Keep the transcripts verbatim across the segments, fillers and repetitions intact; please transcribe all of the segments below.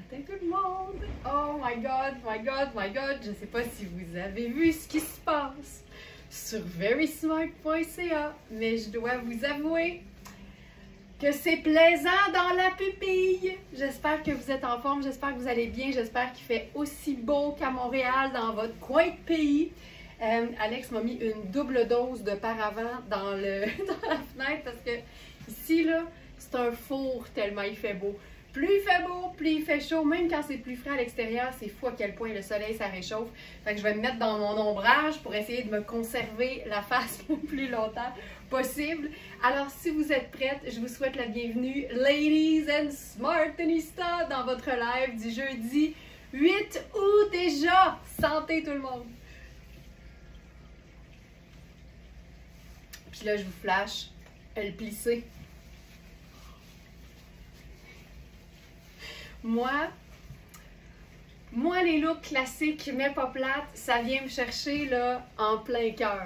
matin tout le monde! Oh my god, my god, my god! Je ne sais pas si vous avez vu ce qui se passe sur very smart point c a, mais je dois vous avouer que c'est plaisant dans la pupille! J'espère que vous êtes en forme, j'espère que vous allez bien, j'espère qu'il fait aussi beau qu'à Montréal, dans votre coin de pays. Euh, Alex m'a mis une double dose de paravent dans, le, dans la fenêtre parce que ici, là, c'est un four tellement il fait beau. Plus il fait beau, plus il fait chaud. Même quand c'est plus frais à l'extérieur, c'est fou à quel point le soleil, ça réchauffe. Fait que je vais me mettre dans mon ombrage pour essayer de me conserver la face le plus longtemps possible. Alors, si vous êtes prêtes, je vous souhaite la bienvenue, ladies and smartanistas, dans votre live du jeudi huit août déjà. Santé tout le monde! Puis là, je vous flash le plissé. Moi, moi, les looks classiques, mais pas plates, ça vient me chercher là en plein cœur.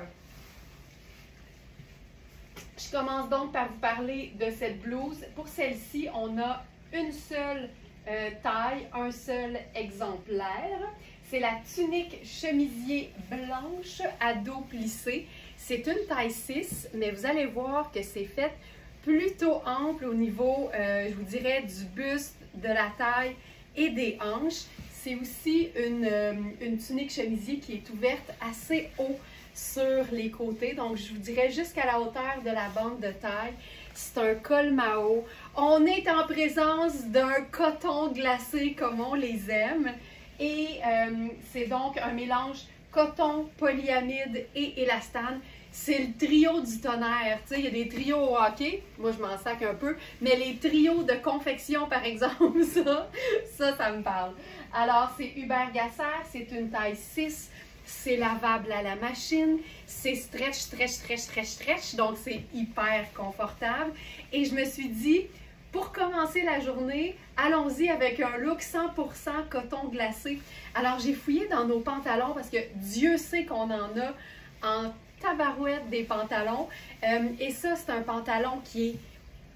Je commence donc par vous parler de cette blouse. Pour celle-ci, on a une seule euh, taille, un seul exemplaire. C'est la tunique chemisier blanche à dos plissé. C'est une taille six, mais vous allez voir que c'est fait plutôt ample au niveau, euh, je vous dirais, du buste, de la taille et des hanches. C'est aussi une, euh, une tunique chemisier qui est ouverte assez haut sur les côtés. Donc, je vous dirais jusqu'à la hauteur de la bande de taille. C'est un col Mao. On est en présence d'un coton glacé comme on les aime. Et euh, c'est donc un mélange coton, polyamide et élastane. C'est le trio du tonnerre. Tu sais, il y a des trios au hockey. Moi, je m'en sac un peu. Mais les trios de confection, par exemple, ça, ça, ça me parle. Alors, c'est Hubert Gasser. C'est une taille six. C'est lavable à la machine. C'est stretch, stretch, stretch, stretch, stretch. Donc, c'est hyper confortable. Et je me suis dit, pour commencer la journée, allons-y avec un look cent pour cent coton glacé. Alors, j'ai fouillé dans nos pantalons parce que Dieu sait qu'on en a en tabarouette des pantalons. Euh, et ça, c'est un pantalon qui est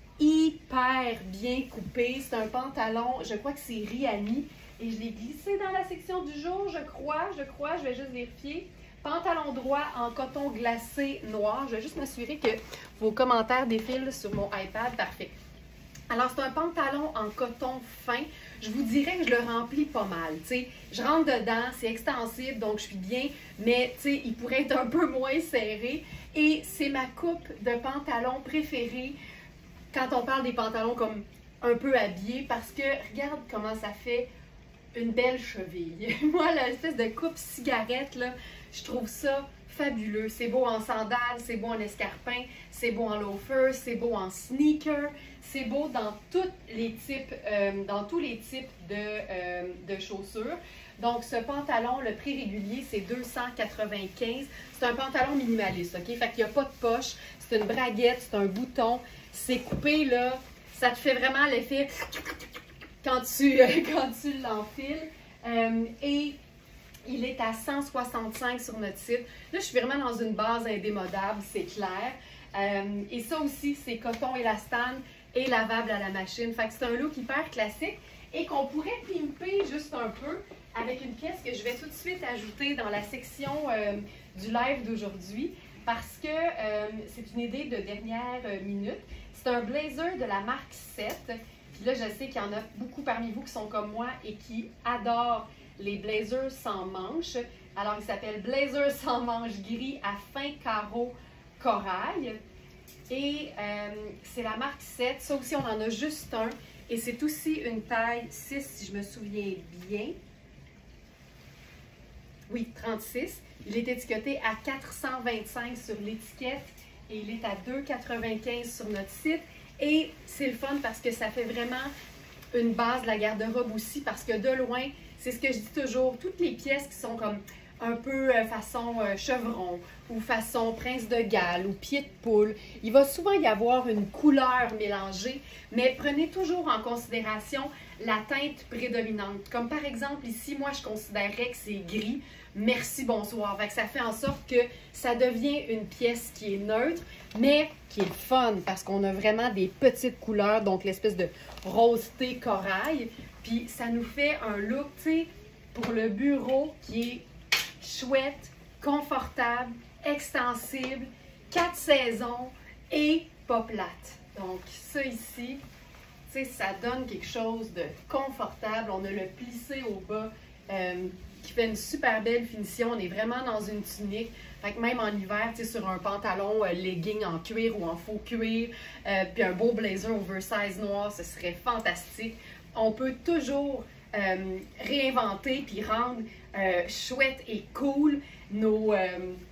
hyper bien coupé. C'est un pantalon, je crois que c'est Riani. Et je l'ai glissé dans la section du jour, je crois, je crois, je vais juste vérifier. Pantalon droit en coton glacé noir. Je vais juste m'assurer que vos commentaires défilent sur mon iPad. Parfait. Alors, c'est un pantalon en coton fin. Je vous dirais que je le remplis pas mal. T'sais. Je rentre dedans, c'est extensible, donc je suis bien, mais il pourrait être un peu moins serré. Et c'est ma coupe de pantalon préférée quand on parle des pantalons comme un peu habillés, parce que regarde comment ça fait une belle cheville. Moi, l'espèce de coupe cigarette, là, je trouve ça fabuleux. C'est beau en sandales, c'est beau en escarpin, c'est beau en loafer, c'est beau en sneaker, c'est beau dans tous les types, euh, dans tous les types de, euh, de chaussures. Donc, ce pantalon, le prix régulier, c'est deux cent quatre-vingt-quinze. C'est un pantalon minimaliste, OK? Fait qu'il n'y a pas de poche, c'est une braguette, c'est un bouton. C'est coupé, là, ça te fait vraiment l'effet quand tu, quand tu l'enfiles. Euh, et il est à cent soixante-cinq sur notre site. Là, je suis vraiment dans une base indémodable, c'est clair. Euh, et ça aussi, c'est coton élastane et lavable à la machine. Fait que c'est un look hyper classique et qu'on pourrait pimper juste un peu avec une pièce que je vais tout de suite ajouter dans la section euh, du live d'aujourd'hui parce que euh, c'est une idée de dernière minute. C'est un blazer de la marque sept. Puis là, je sais qu'il y en a beaucoup parmi vous qui sont comme moi et qui adorent les blazers sans manches. Alors, il s'appelle Blazer sans manches gris à fin carreau corail. Et euh, c'est la marque sept. Ça aussi, on en a juste un. Et c'est aussi une taille six, si je me souviens bien. Oui, trente-six. Il est étiqueté à quatre cent vingt-cinq sur l'étiquette et il est à deux quatre-vingt-quinze sur notre site. Et c'est le fun parce que ça fait vraiment une base de la garde-robe aussi parce que de loin, c'est ce que je dis toujours, toutes les pièces qui sont comme un peu euh, façon euh, chevron ou façon prince de Galles ou pied de poule, il va souvent y avoir une couleur mélangée, mais prenez toujours en considération la teinte prédominante. Comme par exemple ici, moi je considérerais que c'est gris, merci, bonsoir. Fait que ça fait en sorte que ça devient une pièce qui est neutre, mais qui est fun parce qu'on a vraiment des petites couleurs, donc l'espèce de rose-thé corail. Puis ça nous fait un look, tu sais, pour le bureau qui est chouette, confortable, extensible, quatre saisons et pas plate. Donc ça ici, tu sais, ça donne quelque chose de confortable. On a le plissé au bas euh, qui fait une super belle finition. On est vraiment dans une tunique. Fait que même en hiver, tu sais, sur un pantalon euh, legging en cuir ou en faux cuir, euh, puis un beau blazer oversize noir, ce serait fantastique. On peut toujours euh, réinventer puis rendre euh, chouette et cool nos, euh,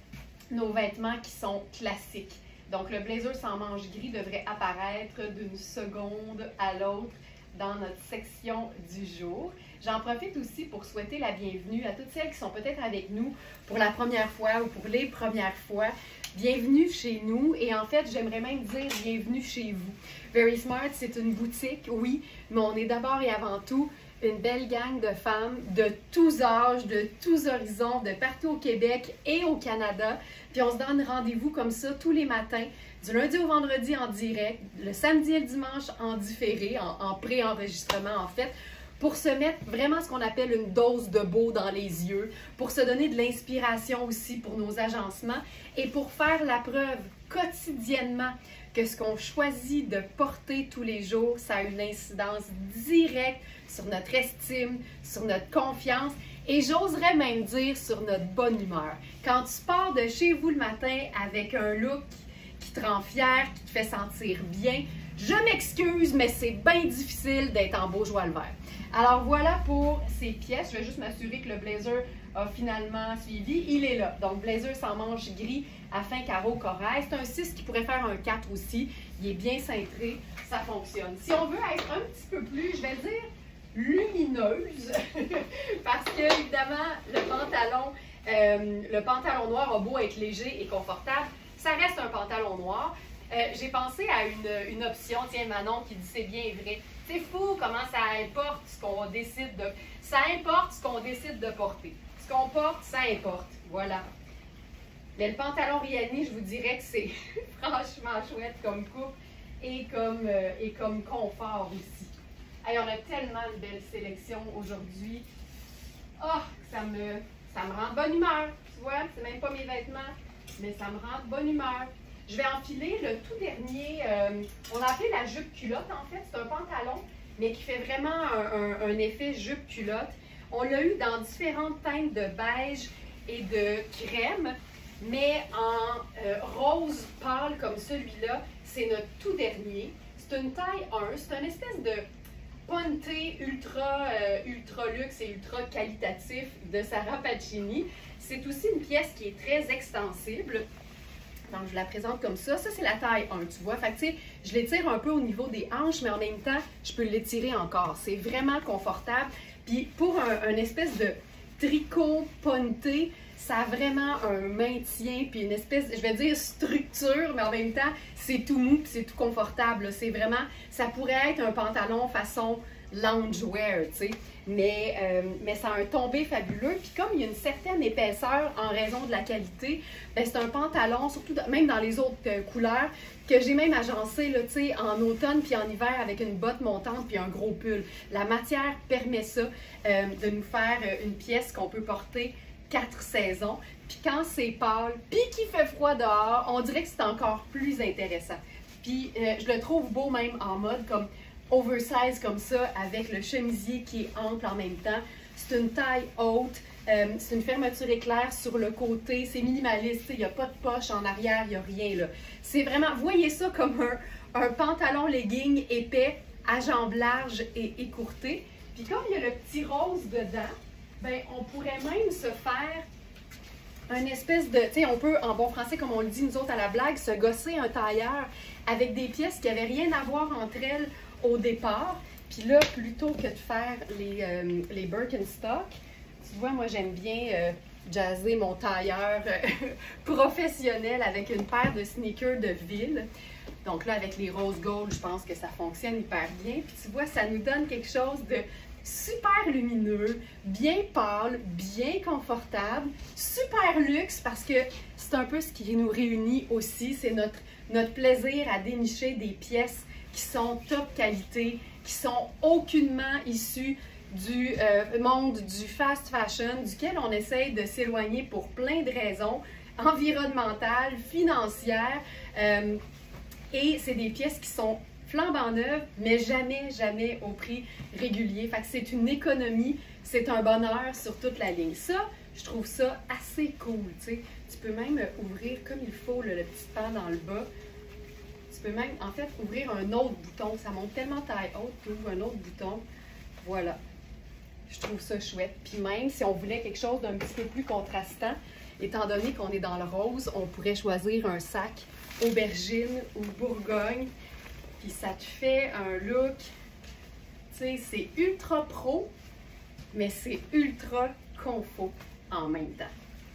nos vêtements qui sont classiques. Donc, le blazer sans manches gris devrait apparaître d'une seconde à l'autre dans notre section du jour. J'en profite aussi pour souhaiter la bienvenue à toutes celles qui sont peut-être avec nous pour la première fois ou pour les premières fois. Bienvenue chez nous et en fait, j'aimerais même dire bienvenue chez vous. Very Smart, c'est une boutique, oui, mais on est d'abord et avant tout une belle gang de femmes de tous âges, de tous horizons, de partout au Québec et au Canada. Puis on se donne rendez-vous comme ça tous les matins, du lundi au vendredi en direct, le samedi et le dimanche en différé, en, en pré-enregistrement en fait, pour se mettre vraiment ce qu'on appelle une dose de beau dans les yeux, pour se donner de l'inspiration aussi pour nos agencements et pour faire la preuve quotidiennement que ce qu'on choisit de porter tous les jours, ça a une incidence directe sur notre estime, sur notre confiance et j'oserais même dire sur notre bonne humeur. Quand tu pars de chez vous le matin avec un look qui te rend fier, qui te fait sentir bien, je m'excuse, mais c'est bien difficile d'être en beau joie le vert. Alors voilà pour ces pièces. Je vais juste m'assurer que le blazer a finalement suivi. Il est là. Donc blazer sans manches gris à fin carreau corail. C'est un six qui pourrait faire un quatre aussi. Il est bien cintré. Ça fonctionne. Si on veut être un petit peu plus, je vais dire, lumineuse, parce que évidemment, le pantalon, euh, le pantalon noir a beau être léger et confortable, ça reste un pantalon noir. Euh, j'ai pensé à une, une option, tiens Manon qui dit c'est bien vrai. C'est fou comment ça importe ce qu'on décide de... Ça importe ce qu'on décide de porter. Ce qu'on porte, ça importe. Voilà. Mais le pantalon Rihanni, je vous dirais que c'est franchement chouette comme coupe et comme, euh, et comme confort aussi. Hey, on a tellement de belles sélections aujourd'hui. Oh, ça me, ça me rend de bonne humeur. Tu vois, c'est même pas mes vêtements, mais ça me rend de bonne humeur. Je vais enfiler le tout dernier, euh, on l'a appelé la jupe culotte en fait, c'est un pantalon, mais qui fait vraiment un, un, un effet jupe culotte. On l'a eu dans différentes teintes de beige et de crème, mais en euh, rose pâle comme celui-là, c'est notre tout dernier. C'est une taille un, c'est une espèce de ponté ultra, euh, ultra luxe et ultra qualitatif de Sarah Pacini. C'est aussi une pièce qui est très extensible. Donc, je la présente comme ça. Ça, c'est la taille un, tu vois. Fait que, tu sais, je l'étire un peu au niveau des hanches, mais en même temps, je peux l'étirer encore. C'est vraiment confortable. Puis, pour un, un espèce de tricot ponté, ça a vraiment un maintien, puis une espèce, je vais dire structure, mais en même temps, c'est tout mou, puis c'est tout confortable. C'est vraiment, ça pourrait être un pantalon façon loungewear, tu sais. Mais, euh, mais ça a un tombé fabuleux. Puis comme il y a une certaine épaisseur en raison de la qualité, ben c'est un pantalon, surtout de, même dans les autres euh, couleurs, que j'ai même agencé là, en automne puis en hiver avec une botte montante puis un gros pull. La matière permet ça, euh, de nous faire une pièce qu'on peut porter quatre saisons. Puis quand c'est pâle, puis qu'il fait froid dehors, on dirait que c'est encore plus intéressant. Puis euh, je le trouve beau même en mode comme oversize comme ça, avec le chemisier qui est ample en même temps. C'est une taille haute, euh, c'est une fermeture éclair sur le côté, c'est minimaliste, il n'y a pas de poche en arrière, il n'y a rien là. C'est vraiment, voyez ça comme un, un pantalon legging épais, à jambes larges et écourtées. Puis comme il y a le petit rose dedans, ben on pourrait même se faire un espèce de, tu sais, on peut, en bon français, comme on le dit nous autres à la blague, se gosser un tailleur avec des pièces qui n'avaient rien à voir entre elles au départ. Puis là, plutôt que de faire les, euh, les Birkenstock, tu vois, moi j'aime bien euh, jazzer mon tailleur euh, professionnel avec une paire de sneakers de ville. Donc là, avec les rose gold, je pense que ça fonctionne hyper bien. Puis tu vois, ça nous donne quelque chose de super lumineux, bien pâle, bien confortable, super luxe parce que c'est un peu ce qui nous réunit aussi, c'est notre, notre plaisir à dénicher des pièces qui sont top qualité, qui sont aucunement issues du euh, monde du fast fashion, duquel on essaye de s'éloigner pour plein de raisons environnementales, financières, euh, et c'est des pièces qui sont flambant neuves, mais jamais, jamais au prix régulier. Fait que c'est une économie, c'est un bonheur sur toute la ligne. Ça, je trouve ça assez cool, tu sais. Tu peux même ouvrir comme il faut là, le petit pan dans le bas. Tu peux même, en fait, ouvrir un autre bouton. Ça monte tellement taille haute, tu ouvres un autre bouton. Voilà. Je trouve ça chouette. Puis même si on voulait quelque chose d'un petit peu plus contrastant, étant donné qu'on est dans le rose, on pourrait choisir un sac aubergine ou bourgogne. Puis ça te fait un look, tu sais, c'est ultra pro, mais c'est ultra confort en même temps.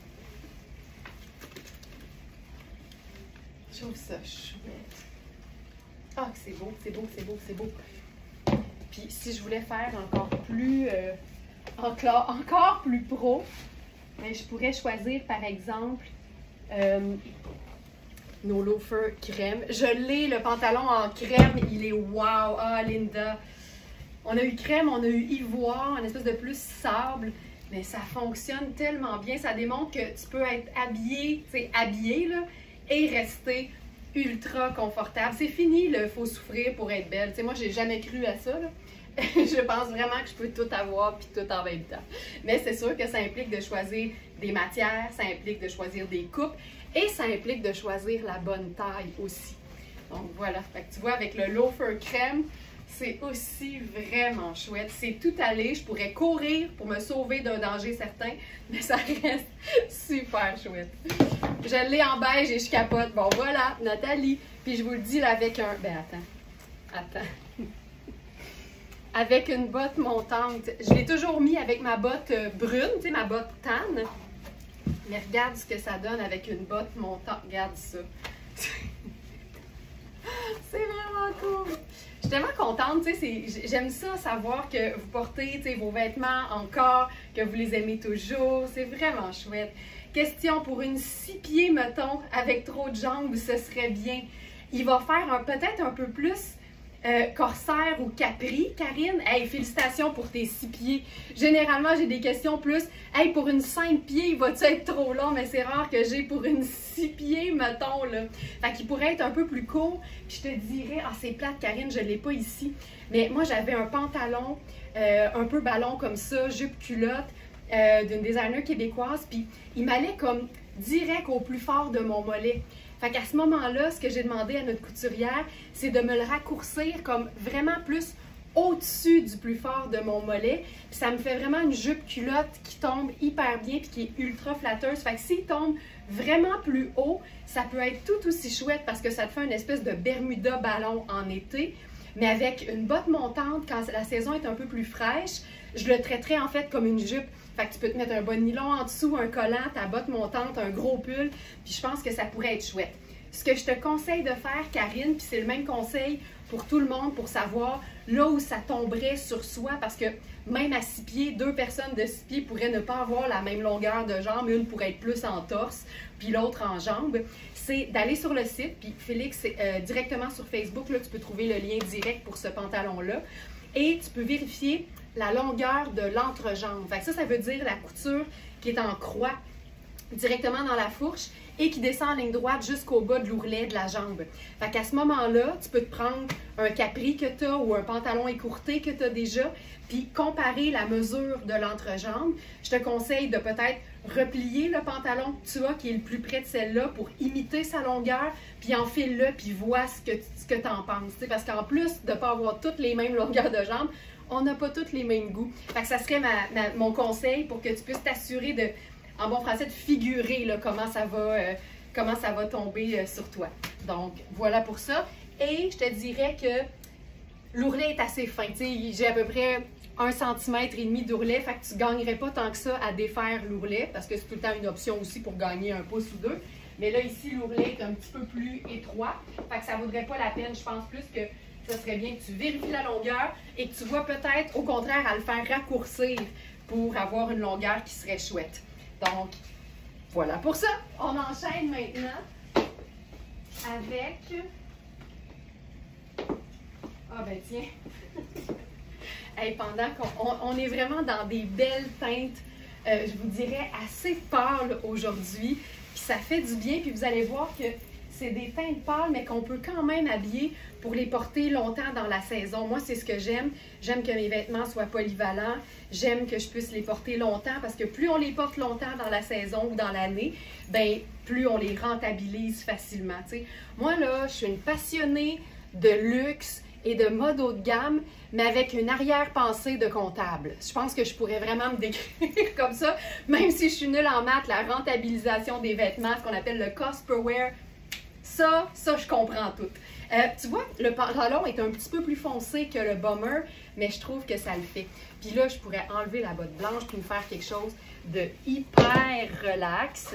Je trouve ça chouette. Ah, que c'est beau, c'est beau, c'est beau, c'est beau. Puis si je voulais faire encore plus, euh, encore, encore plus pro, ben, je pourrais choisir par exemple euh, nos loafers crème. Je l'ai, le pantalon en crème, il est wow! Ah, Linda! On a eu crème, on a eu ivoire, une espèce de plus sable, mais ça fonctionne tellement bien. Ça démontre que tu peux être habillé, tu sais, habillé, là, et rester ultra confortable. C'est fini, il faut souffrir pour être belle. Tu sais, moi, j'ai jamais cru à ça, là. Je pense vraiment que je peux tout avoir puis tout en même temps. Mais c'est sûr que ça implique de choisir des matières, ça implique de choisir des coupes et ça implique de choisir la bonne taille aussi. Donc voilà, fait que tu vois avec le loafer crème, c'est aussi vraiment chouette. C'est tout allé, je pourrais courir pour me sauver d'un danger certain, mais ça reste super chouette. Je l'ai en beige et je capote. Bon voilà, Nathalie. Puis je vous le dis là avec un... Ben attends, attends. Avec une botte montante. Je l'ai toujours mis avec ma botte brune, tu sais, ma botte tan. Mais regarde ce que ça donne avec une botte montante. Regarde ça. C'est vraiment cool. Je suis tellement contente, tu sais, j'aime ça, savoir que vous portez, tu sais, vos vêtements encore, que vous les aimez toujours. C'est vraiment chouette. Question pour une six pieds, mettons, avec trop de jambes, ce serait bien. Il va faire peut-être un peu plus... Euh, corsaire ou capri, Karine. Hey, félicitations pour tes six pieds. Généralement, j'ai des questions plus. Hey, pour une cinq pieds, va-tu être trop long? Mais c'est rare que j'ai pour une six pieds, mettons, là. Fait qu'il pourrait être un peu plus court. Puis je te dirais, ah, c'est plate, Karine, je ne l'ai pas ici. Mais moi, j'avais un pantalon euh, un peu ballon comme ça, jupe culotte, euh, d'une designer québécoise. Puis il m'allait comme direct au plus fort de mon mollet. Fait qu'à ce moment-là, ce que j'ai demandé à notre couturière, c'est de me le raccourcir comme vraiment plus au-dessus du plus fort de mon mollet. Puis ça me fait vraiment une jupe culotte qui tombe hyper bien puis qui est ultra flatteuse. Fait que s'il tombe vraiment plus haut, ça peut être tout aussi chouette parce que ça te fait une espèce de Bermuda ballon en été. Mais avec une botte montante, quand la saison est un peu plus fraîche, je le traiterais en fait comme une jupe. Fait que tu peux te mettre un bas de nylon en dessous, un collant, ta botte montante, un gros pull, puis je pense que ça pourrait être chouette. Ce que je te conseille de faire, Karine, puis c'est le même conseil pour tout le monde pour savoir là où ça tomberait sur soi, parce que même à six pieds, deux personnes de six pieds pourraient ne pas avoir la même longueur de jambe, une pourrait être plus en torse, puis l'autre en jambe, c'est d'aller sur le site, puis Félix, euh, directement sur Facebook, là, tu peux trouver le lien direct pour ce pantalon-là, et tu peux vérifier la longueur de l'entrejambe. Fait que ça, ça veut dire la couture qui est en croix directement dans la fourche et qui descend en ligne droite jusqu'au bas de l'ourlet de la jambe. Fait qu'à ce moment-là, tu peux te prendre un capri que tu as ou un pantalon écourté que tu as déjà, puis comparer la mesure de l'entrejambe. Je te conseille de peut-être replier le pantalon que tu as, qui est le plus près de celle-là, pour imiter sa longueur, puis enfile-le, puis vois ce que, ce que tu en penses. T'sais, parce qu'en plus de ne pas avoir toutes les mêmes longueurs de jambes, on n'a pas tous les mêmes goûts. Fait que ça serait ma, ma, mon conseil pour que tu puisses t'assurer de, en bon français, de figurer là, comment, ça va, euh, comment ça va tomber euh, sur toi. Donc, voilà pour ça. Et je te dirais que l'ourlet est assez fin. J'ai à peu près un centimètre et demi d'ourlet, fait que tu ne gagnerais pas tant que ça à défaire l'ourlet, parce que c'est tout le temps une option aussi pour gagner un pouce ou deux. Mais là, ici, l'ourlet est un petit peu plus étroit, fait que ça ne vaudrait pas la peine, je pense, plus que ce serait bien que tu vérifies la longueur et que tu vois peut-être, au contraire, à le faire raccourcir pour avoir une longueur qui serait chouette. Donc, voilà pour ça. On enchaîne maintenant avec... Ah ben tiens! Hey, pendant qu'on on, on est vraiment dans des belles teintes, euh, je vous dirais, assez pâles aujourd'hui. Puis ça fait du bien, puis vous allez voir que c'est des teintes pâles, mais qu'on peut quand même habiller pour les porter longtemps dans la saison. Moi, c'est ce que j'aime. J'aime que mes vêtements soient polyvalents. J'aime que je puisse les porter longtemps parce que plus on les porte longtemps dans la saison ou dans l'année, ben plus on les rentabilise facilement. T'sais. Moi, là, je suis une passionnée de luxe et de mode haut de gamme, mais avec une arrière-pensée de comptable. Je pense que je pourrais vraiment me décrire comme ça, même si je suis nulle en maths, la rentabilisation des vêtements, ce qu'on appelle le cost per wear, ça, ça, je comprends tout. Euh, tu vois, le pantalon est un petit peu plus foncé que le bomber, mais je trouve que ça le fait. Puis là, je pourrais enlever la botte blanche pour me faire quelque chose de hyper relax.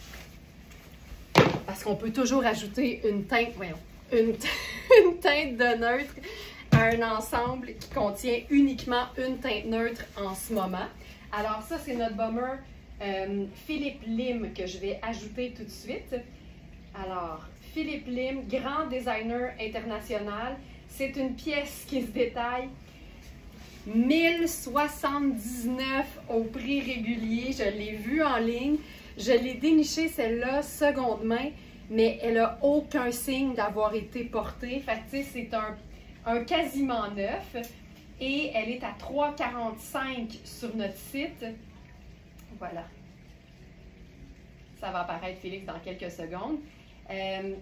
Parce qu'on peut toujours ajouter une teinte, voyons, une, une teinte de neutre à un ensemble qui contient uniquement une teinte neutre en ce moment. Alors ça, c'est notre bomber euh, Philippe Lim que je vais ajouter tout de suite. Alors, Philippe Lim, grand designer international. C'est une pièce qui se détaille mille soixante-dix-neuf au prix régulier. Je l'ai vue en ligne. Je l'ai dénichée, celle-là, seconde main, mais elle n'a aucun signe d'avoir été portée. Fait que, tu sais, c'est un, un quasiment neuf. Et elle est à trois quarante-cinq sur notre site. Voilà. Ça va apparaître, Félix, dans quelques secondes. Euh,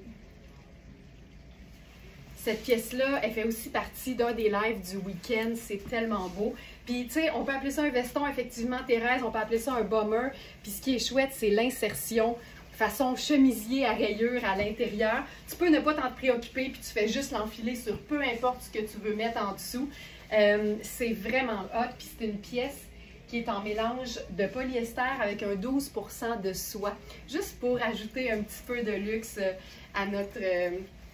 cette pièce-là, elle fait aussi partie d'un des lives du week-end. C'est tellement beau. Puis, tu sais, on peut appeler ça un veston, effectivement, Thérèse. On peut appeler ça un bomber. Puis, ce qui est chouette, c'est l'insertion façon chemisier à rayures à l'intérieur. Tu peux ne pas t'en préoccuper, puis tu fais juste l'enfiler sur peu importe ce que tu veux mettre en dessous. Euh, c'est vraiment hot. Puis, c'est une pièce qui est en mélange de polyester avec un douze pour cent de soie, juste pour ajouter un petit peu de luxe à notre, euh,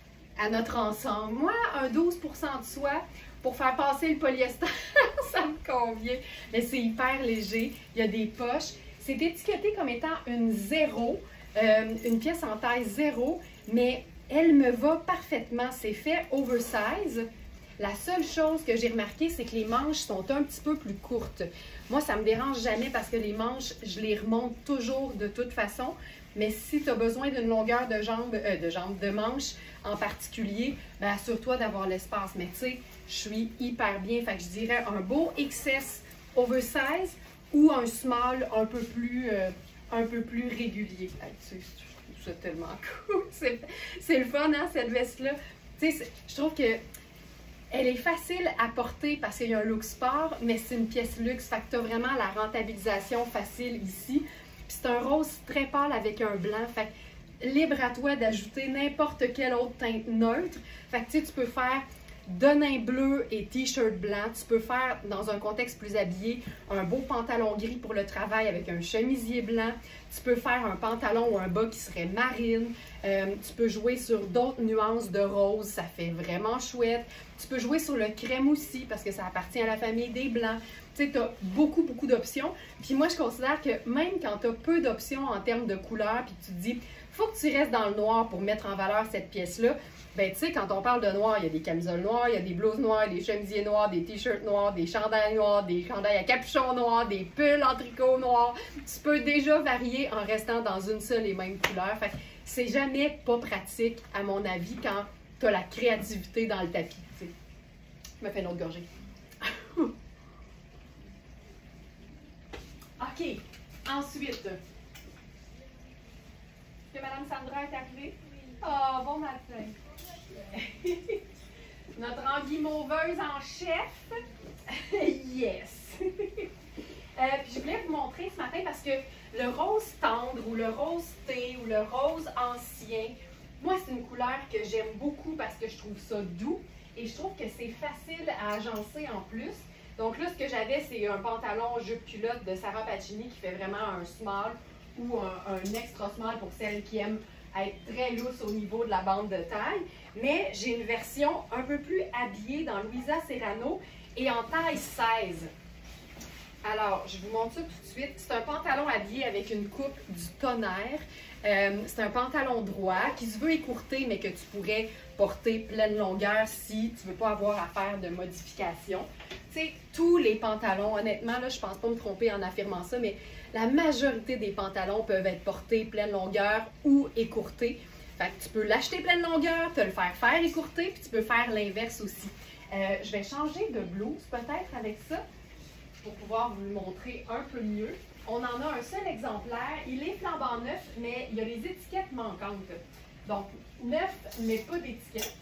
à notre ensemble. Moi, un douze pour cent de soie, pour faire passer le polyester, ça me convient. Mais c'est hyper léger, il y a des poches. C'est étiqueté comme étant une zéro, euh, une pièce en taille zéro, mais elle me va parfaitement. C'est fait oversize. La seule chose que j'ai remarqué, c'est que les manches sont un petit peu plus courtes. Moi, ça ne me dérange jamais parce que les manches, je les remonte toujours de toute façon. Mais si tu as besoin d'une longueur de jambe, euh, de jambe, de manche en particulier, ben assure-toi d'avoir l'espace. Mais tu sais, je suis hyper bien. Fait que je dirais un beau X S oversize ou un small un peu plus, euh, un peu plus régulier. Hey, tu sais, je trouve ça tellement cool. C'est le fun, hein, cette veste-là. Tu sais, je trouve que elle est facile à porter parce qu'il y a un look sport, mais c'est une pièce luxe. Fait que tu as vraiment la rentabilisation facile ici. Puis c'est un rose très pâle avec un blanc. Fait que libre à toi d'ajouter n'importe quelle autre teinte neutre. Fait que tu sais, tu peux faire de nain bleu et t-shirt blanc. Tu peux faire, dans un contexte plus habillé, un beau pantalon gris pour le travail avec un chemisier blanc. Tu peux faire un pantalon ou un bas qui serait marine. Euh, tu peux jouer sur d'autres nuances de rose. Ça fait vraiment chouette. Tu peux jouer sur le crème aussi parce que ça appartient à la famille des blancs. Tu sais, tu as beaucoup, beaucoup d'options. Puis moi, je considère que même quand tu as peu d'options en termes de couleurs, puis tu te dis, faut que tu restes dans le noir pour mettre en valeur cette pièce-là, ben tu sais, quand on parle de noir, il y a des camisoles noires, il y a des blouses noires, des chemisiers noirs, des t-shirts noirs, des chandails noirs, des chandails à capuchon noir, des pulls en tricot noir. Tu peux déjà varier en restant dans une seule et même couleur. Fait que c'est jamais pas pratique, à mon avis, quand tu as la créativité dans le tapis. T'sais. Je me fais une autre gorgée. OK. Ensuite, est-ce que Mme Sandra est arrivée? Ah, oh, bon matin. Notre enguimauveuse en chef. Yes! euh, puis je voulais vous montrer ce matin parce que le rose tendre ou le rose thé ou le rose ancien, moi, c'est une couleur que j'aime beaucoup parce que je trouve ça doux et je trouve que c'est facile à agencer en plus. Donc là, ce que j'avais, c'est un pantalon jupe-culotte de Sarah Pacini qui fait vraiment un small ou un, un extra small pour celles qui aiment être très lousse au niveau de la bande de taille. Mais j'ai une version un peu plus habillée dans Louisa Serrano et en taille seize. Alors, je vous montre ça tout de suite. C'est un pantalon habillé avec une coupe du tonnerre. Euh, c'est un pantalon droit qui se veut écourter, mais que tu pourrais porter pleine longueur si tu ne veux pas avoir à faire de modifications. Tu sais, tous les pantalons, honnêtement, là, je ne pense pas me tromper en affirmant ça, mais la majorité des pantalons peuvent être portés pleine longueur ou écourtés. Fait que tu peux l'acheter pleine longueur, te le faire faire écourter, puis tu peux faire l'inverse aussi. Euh, je vais changer de blouse peut-être avec ça pour pouvoir vous le montrer un peu mieux. On en a un seul exemplaire. Il est flambant neuf, mais il y a les étiquettes manquantes. Donc, neuf, mais pas d'étiquette.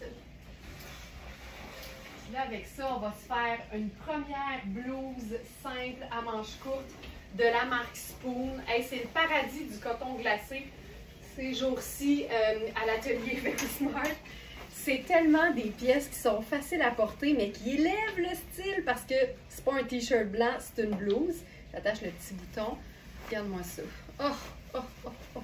Là, avec ça, on va se faire une première blouse simple à manches courtes de la marque Spoon. Hey, c'est le paradis du coton glacé ces jours-ci euh, à l'atelier Very Smart. C'est tellement des pièces qui sont faciles à porter, mais qui élèvent le style parce que c'est pas un t-shirt blanc, c'est une blouse. J'attache le petit bouton. Regarde-moi ça. Oh, oh, oh, oh.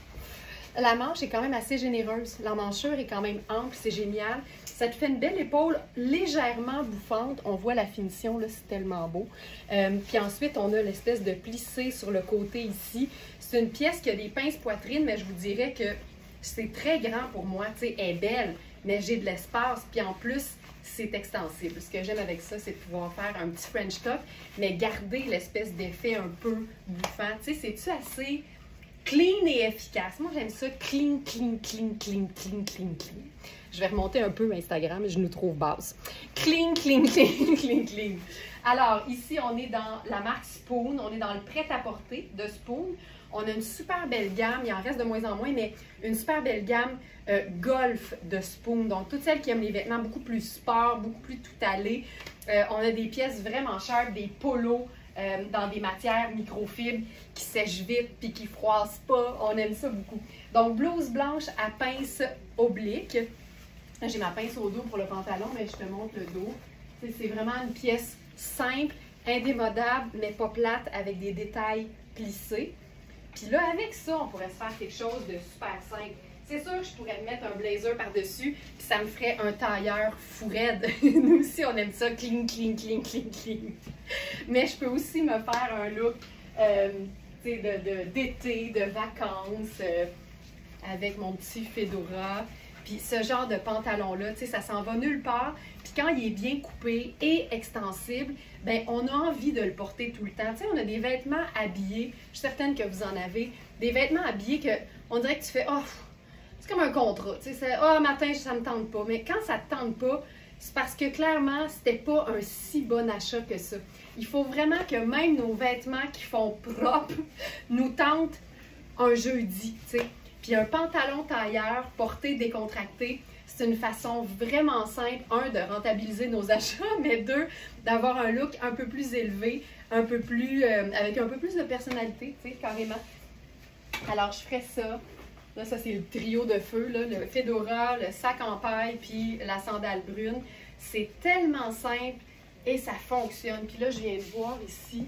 La manche est quand même assez généreuse. L'emmanchure est quand même ample, c'est génial. Ça te fait une belle épaule légèrement bouffante. On voit la finition, là, c'est tellement beau. Euh, puis ensuite, on a l'espèce de plissé sur le côté ici. C'est une pièce qui a des pinces poitrine, mais je vous dirais que c'est très grand pour moi. Tu sais, elle est belle, mais j'ai de l'espace. Puis en plus, c'est extensible. Ce que j'aime avec ça, c'est de pouvoir faire un petit French top, mais garder l'espèce d'effet un peu bouffant. Tu sais, c'est-tu assez clean et efficace? Moi, j'aime ça clean, clean, clean, clean, clean, clean, clean. Je vais remonter un peu Instagram, je nous trouve basse. Clean, clean, clean, clean, clean. Alors, ici, on est dans la marque Spoon. On est dans le prêt-à-porter de Spoon. On a une super belle gamme. Il en reste de moins en moins, mais une super belle gamme euh, golf de Spoon. Donc, toutes celles qui aiment les vêtements beaucoup plus sport, beaucoup plus tout allé. Euh, on a des pièces vraiment sharp, des polos euh, dans des matières microfibres qui sèchent vite puis qui froissent pas. On aime ça beaucoup. Donc, blouse blanche à pince oblique. J'ai ma pince au dos pour le pantalon, mais je te montre le dos. C'est vraiment une pièce simple, indémodable, mais pas plate, avec des détails plissés. Puis là, avec ça, on pourrait se faire quelque chose de super simple. C'est sûr que je pourrais me mettre un blazer par-dessus, puis ça me ferait un tailleur fou raide. Nous aussi, on aime ça, clean, clean, clean, clean, clean. Mais je peux aussi me faire un look euh, de, de, d'été, de vacances, euh, avec mon petit fedora. Puis ce genre de pantalon-là, tu sais, ça s'en va nulle part. Puis quand il est bien coupé et extensible, bien, on a envie de le porter tout le temps. Tu sais, on a des vêtements habillés, je suis certaine que vous en avez, des vêtements habillés que on dirait que tu fais, oh, c'est comme un contrat. Tu sais, c'est, oh, matin, ça me tente pas. Mais quand ça te tente pas, c'est parce que clairement, c'était pas un si bon achat que ça. Il faut vraiment que même nos vêtements qui font propre nous tentent un jeudi, tu sais. Puis un pantalon tailleur porté décontracté, c'est une façon vraiment simple, un, de rentabiliser nos achats, mais deux, d'avoir un look un peu plus élevé, un peu plus, euh, avec un peu plus de personnalité, tu sais, carrément. Alors, je ferais ça. Là, ça, c'est le trio de feu, là, le fedora, le sac en paille, puis la sandale brune. C'est tellement simple et ça fonctionne. Puis là, je viens de voir ici,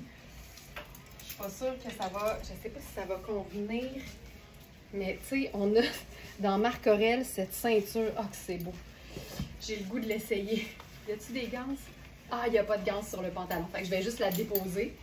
je suis pas sûre que ça va, je sais pas si ça va convenir. Mais tu sais, on a dans Marc Aurèle cette ceinture. Ah, oh, que c'est beau! J'ai le goût de l'essayer. Y a-t-il des ganses? Ah, il n'y a pas de ganses sur le pantalon. Fait que je vais juste la déposer.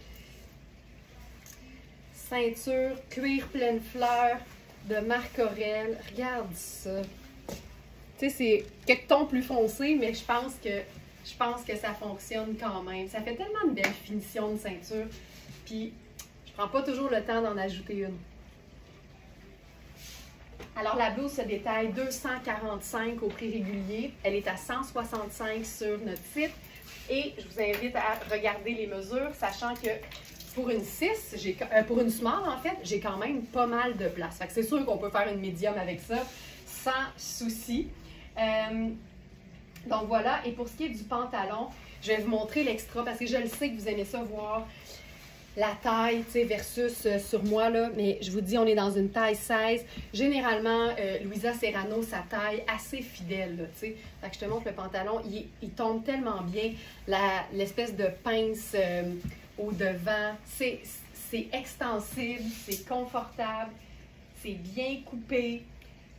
Ceinture, cuir pleine fleur de Marc Aurèle. Regarde ça! Tu sais, c'est quelques tons plus foncés, mais je pense que je pense que ça fonctionne quand même. Ça fait tellement une belle finition de ceinture. Puis, je prends pas toujours le temps d'en ajouter une. Alors, la blouse se détaille deux cent quarante-cinq au prix régulier. Elle est à cent soixante-cinq sur notre site. Et je vous invite à regarder les mesures, sachant que pour une six, j'ai, euh, pour une small, en fait, j'ai quand même pas mal de place. Fait que c'est sûr qu'on peut faire une médium avec ça, sans souci. Euh, donc voilà. Et pour ce qui est du pantalon, je vais vous montrer l'extra, parce que je le sais que vous aimez ça voir la taille, tu sais, versus euh, sur moi, là, mais je vous dis, on est dans une taille seize. Généralement, euh, Louisa Serrano, sa taille assez fidèle, là, tu sais. Fait que je te montre le pantalon, il, il tombe tellement bien. La, l'espèce de pince euh, au devant, c'est, c'est extensible, c'est confortable, c'est bien coupé.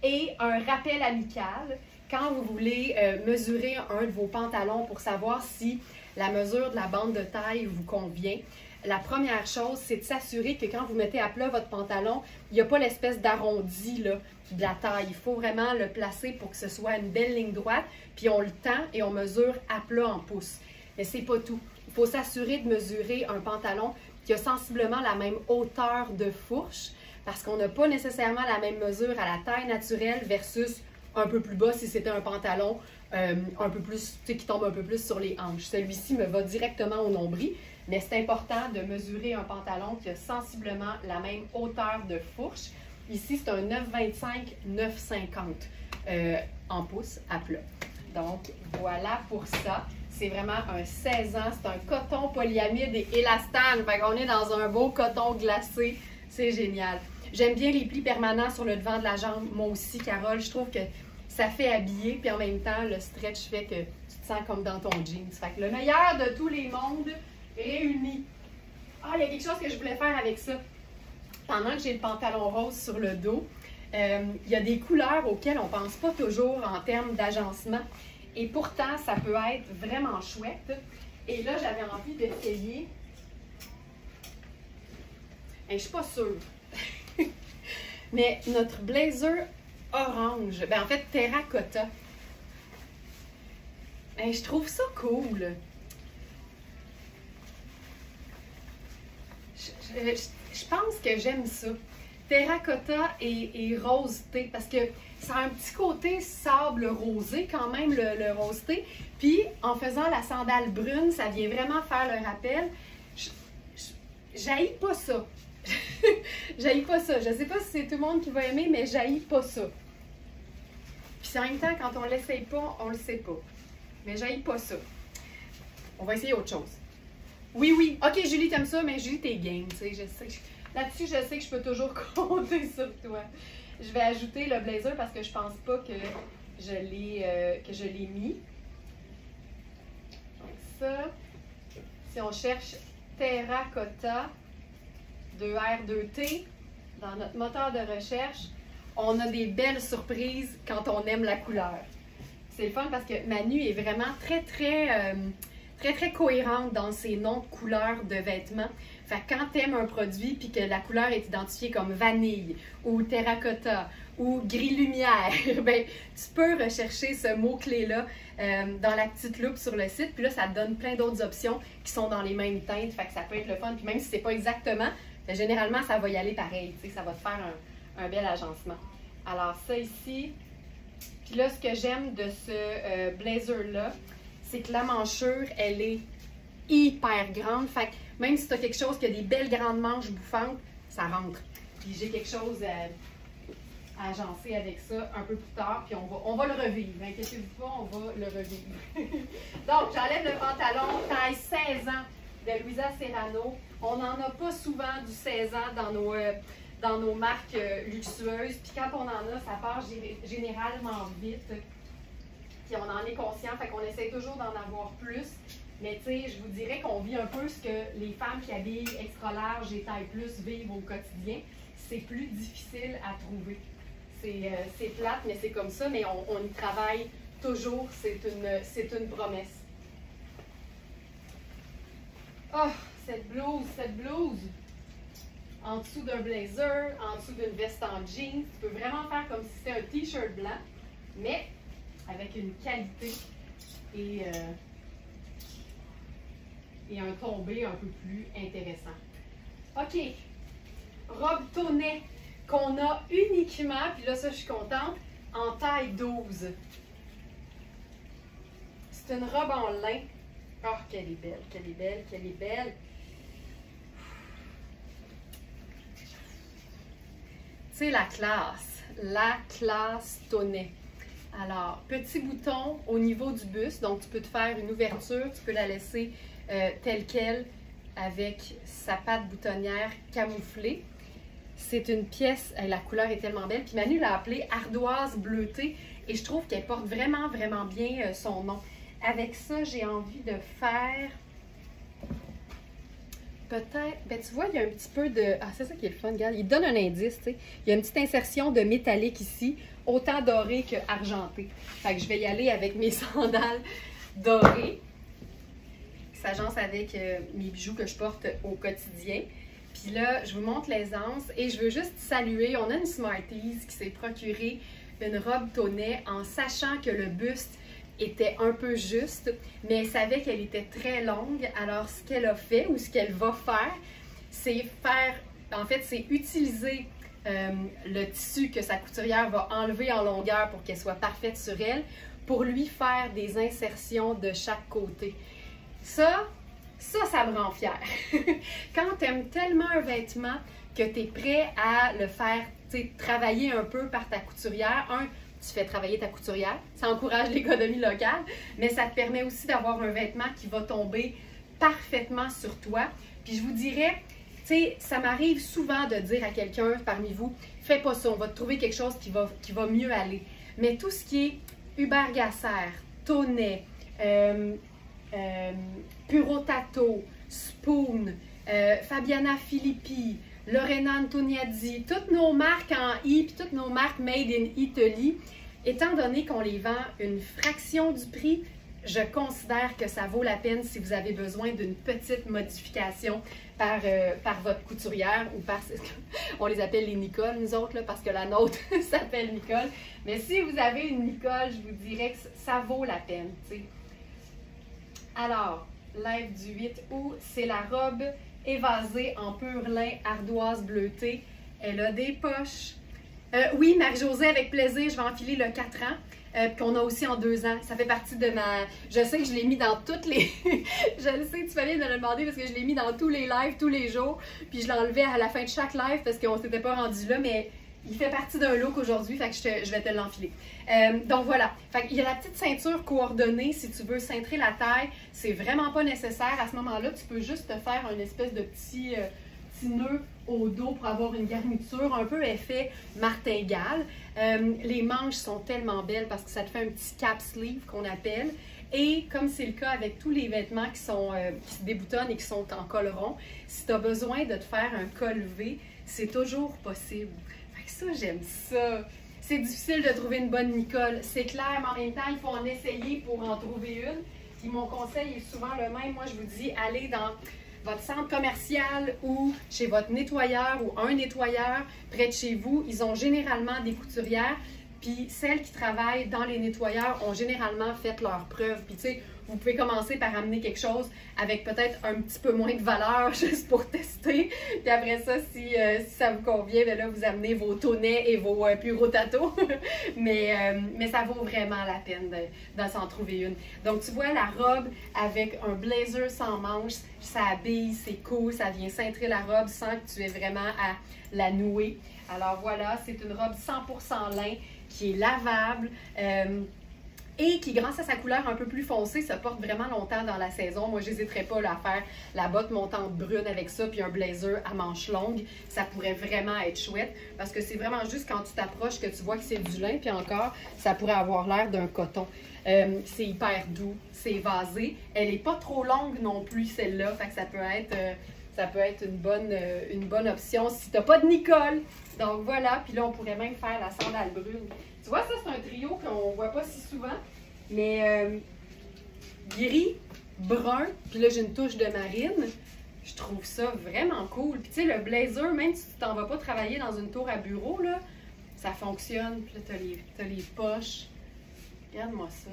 et un rappel amical quand vous voulez euh, mesurer un de vos pantalons pour savoir si la mesure de la bande de taille vous convient. La première chose, c'est de s'assurer que quand vous mettez à plat votre pantalon, il n'y a pas l'espèce d'arrondi là, de la taille. Il faut vraiment le placer pour que ce soit une belle ligne droite, puis on le tend et on mesure à plat en pouces. Mais c'est pas tout. Il faut s'assurer de mesurer un pantalon qui a sensiblement la même hauteur de fourche, parce qu'on n'a pas nécessairement la même mesure à la taille naturelle versus un peu plus bas si c'était un pantalon euh, un peu plus, tu sais, qui tombe un peu plus sur les hanches. Celui-ci me va directement au nombril, mais c'est important de mesurer un pantalon qui a sensiblement la même hauteur de fourche. Ici, c'est un neuf vingt-cinq neuf cinquante euh, en pouces à plat. Donc, voilà pour ça. C'est vraiment un seize ans. C'est un coton polyamide et élastane. Fait qu'on est dans un beau coton glacé. C'est génial. J'aime bien les plis permanents sur le devant de la jambe. Moi aussi, Carole, je trouve que ça fait habiller. Puis en même temps, le stretch fait que tu te sens comme dans ton jeans. Fait que le meilleur de tous les mondes réunis. Ah, il y a quelque chose que je voulais faire avec ça. Pendant que j'ai le pantalon rose sur le dos, euh, il y a des couleurs auxquelles on ne pense pas toujours en termes d'agencement. Et pourtant, ça peut être vraiment chouette. Et là, j'avais envie d'essayer. Et je ne suis pas sûre. Mais notre blazer orange, ben en fait terracotta. Et je trouve ça cool. Je, je, je pense que j'aime ça. Terracotta et, et rose thé, parce que ça a un petit côté sable rosé quand même, le, le rose thé. Puis, en faisant la sandale brune, ça vient vraiment faire le rappel. J'haïs pas ça. J'haïs pas ça. Je sais pas si c'est tout le monde qui va aimer, mais j'haïs pas ça. Puis en même temps, quand on l'essaye pas, on le sait pas. Mais j'haïs pas ça. On va essayer autre chose. Oui, oui. OK, Julie, t'aimes ça, mais Julie, t'es game, tu sais, je sais. Là-dessus, je sais que je peux toujours compter sur toi. Je vais ajouter le blazer parce que je pense pas que je l'ai euh, que je l'ai mis. Donc ça, si on cherche terracotta deux R deux T dans notre moteur de recherche, on a des belles surprises quand on aime la couleur. C'est le fun parce que Manu est vraiment très, très... Euh, très, très cohérente dans ses noms de couleurs de vêtements. Fait que quand tu aimes un produit puis que la couleur est identifiée comme vanille ou terracotta ou gris lumière, ben, tu peux rechercher ce mot-clé-là euh, dans la petite loupe sur le site. Puis là, ça te donne plein d'autres options qui sont dans les mêmes teintes. Fait que ça peut être le fun. Puis même si c'est pas exactement, ben, généralement, ça va y aller pareil. Tu sais, ça va te faire un, un bel agencement. Alors ça ici. Puis là, ce que j'aime de ce euh, blazer-là, c'est que la manchure, elle est hyper grande. Fait que même si tu as quelque chose qui a des belles grandes manches bouffantes, ça rentre. Puis j'ai quelque chose à, à agencer avec ça un peu plus tard, puis on va, on va le revivre. Inquiétez-vous pas, on va le revivre. Donc, j'enlève le pantalon, taille seize ans de Louisa Serrano. On n'en a pas souvent du seize ans dans nos, euh, dans nos marques euh, luxueuses. Puis quand on en a, ça part généralement vite. Puis on en est conscient, fait qu'on essaie toujours d'en avoir plus. Mais tu sais, je vous dirais qu'on vit un peu ce que les femmes qui habillent extra large et taille plus vivent au quotidien. C'est plus difficile à trouver. C'est euh, plate, mais c'est comme ça, mais on, on y travaille toujours. C'est une, c'est une promesse. Oh, cette blouse, cette blouse! En dessous d'un blazer, en dessous d'une veste en jeans. Tu peux vraiment faire comme si c'était un t-shirt blanc, mais avec une qualité et, euh, et un tombé un peu plus intéressant. OK. Robe tonnet qu'on a uniquement, puis là, ça, je suis contente, en taille douze. C'est une robe en lin. Oh, qu'elle est belle, qu'elle est belle, qu'elle est belle. Tu sais, la classe. La classe tonnet. Alors, petit bouton au niveau du buste, donc tu peux te faire une ouverture, tu peux la laisser euh, telle qu'elle avec sa patte boutonnière camouflée. C'est une pièce, la couleur est tellement belle, puis Manu l'a appelée ardoise bleutée et je trouve qu'elle porte vraiment, vraiment bien euh, son nom. Avec ça, j'ai envie de faire peut-être, ben tu vois, il y a un petit peu de, ah c'est ça qui est le fun, regarde, il donne un indice, tu sais, il y a une petite insertion de métallique ici, autant doré que argenté. Fait que je vais y aller avec mes sandales dorées, qui s'agencent avec euh, mes bijoux que je porte au quotidien. Puis là, je vous montre l'aisance et je veux juste saluer, on a une Smarties qui s'est procurée une robe tonnet en sachant que le buste était un peu juste, mais elle savait qu'elle était très longue. Alors, ce qu'elle a fait ou ce qu'elle va faire, c'est faire, en fait, c'est utiliser euh, le tissu que sa couturière va enlever en longueur pour qu'elle soit parfaite sur elle, pour lui faire des insertions de chaque côté. Ça, ça, ça me rend fière. Quand tu aimes tellement un vêtement que tu es prêt à le faire travailler un peu par ta couturière, un, tu fais travailler ta couturière, ça encourage l'économie locale, mais ça te permet aussi d'avoir un vêtement qui va tomber parfaitement sur toi. Puis je vous dirais, tu sais, ça m'arrive souvent de dire à quelqu'un parmi vous, fais pas ça, on va te trouver quelque chose qui va, qui va mieux aller. Mais tout ce qui est Hubert Gasser, Tonnet, euh, euh, Puro Tato, Spoon, euh, Fabiana Filippi, Lorena Antoniadi, toutes nos marques en I, puis toutes nos marques Made in Italy, étant donné qu'on les vend une fraction du prix, je considère que ça vaut la peine si vous avez besoin d'une petite modification par, euh, par votre couturière ou par... On les appelle les Nicole, nous autres, là, parce que la nôtre s'appelle Nicole. Mais si vous avez une Nicole, je vous dirais que ça vaut la peine, tu sais. Alors, live du huit août, c'est la robe évasée en pur lin ardoise bleutée. Elle a des poches. Euh, oui, Marie-Josée, avec plaisir, je vais enfiler le quatre ans. Euh, qu'on a aussi en deux ans. Ça fait partie de ma... Je sais que je l'ai mis dans toutes les... je le sais, tu fallait me le demander parce que je l'ai mis dans tous les lives, tous les jours. Puis je l'enlevais à la fin de chaque live parce qu'on ne s'était pas rendu là, mais il fait partie d'un look aujourd'hui, fait que je, te, je vais te l'enfiler. Euh, donc voilà. Fait qu'il y a la petite ceinture coordonnée si tu veux cintrer la taille. C'est vraiment pas nécessaire. À ce moment-là, tu peux juste te faire une espèce de petit... Euh, nœud au dos pour avoir une garniture un peu effet martingale. Euh, les manches sont tellement belles parce que ça te fait un petit cap sleeve qu'on appelle. Et comme c'est le cas avec tous les vêtements qui, sont, euh, qui se déboutonnent et qui sont en col rond, si tu as besoin de te faire un col V, c'est toujours possible. Fait que ça, j'aime ça. C'est difficile de trouver une bonne Nicole, c'est clair, mais en même temps, il faut en essayer pour en trouver une. Puis mon conseil est souvent le même. Moi, je vous dis, allez dans votre centre commercial ou chez votre nettoyeur ou un nettoyeur près de chez vous. Ils ont généralement des couturières, puis celles qui travaillent dans les nettoyeurs ont généralement fait leurs preuves. Puis tu sais, vous pouvez commencer par amener quelque chose avec peut-être un petit peu moins de valeur juste pour tester. Puis après ça, si, euh, si ça vous convient, bien là, vous amenez vos tonnets et vos euh, Puro Tato. mais, euh, mais ça vaut vraiment la peine de, de s'en trouver une. Donc, tu vois la robe avec un blazer sans manches, ça habille, c'est cool, ça vient cintrer la robe sans que tu aies vraiment à la nouer. Alors voilà, c'est une robe cent pour cent lin qui est lavable. Euh, et qui, grâce à sa couleur un peu plus foncée, se porte vraiment longtemps dans la saison. Moi, je n'hésiterais pas là, à faire la botte montante brune avec ça, puis un blazer à manches longues. Ça pourrait vraiment être chouette, parce que c'est vraiment juste quand tu t'approches que tu vois que c'est du lin, puis encore, ça pourrait avoir l'air d'un coton. Euh, c'est hyper doux, c'est évasé. Elle n'est pas trop longue non plus, celle-là, fait que ça peut être... Euh, ça peut être une bonne, euh, une bonne option si tu n'as pas de Nicole. Donc voilà, puis là, on pourrait même faire la sandale brune. Tu vois, ça, c'est un trio qu'on ne voit pas si souvent. Mais euh, gris, brun, puis là, j'ai une touche de marine. Je trouve ça vraiment cool. Puis tu sais, le blazer, même si tu t'en vas pas travailler dans une tour à bureau, là, ça fonctionne. Puis là, tu as les, t'as les poches. Regarde-moi ça.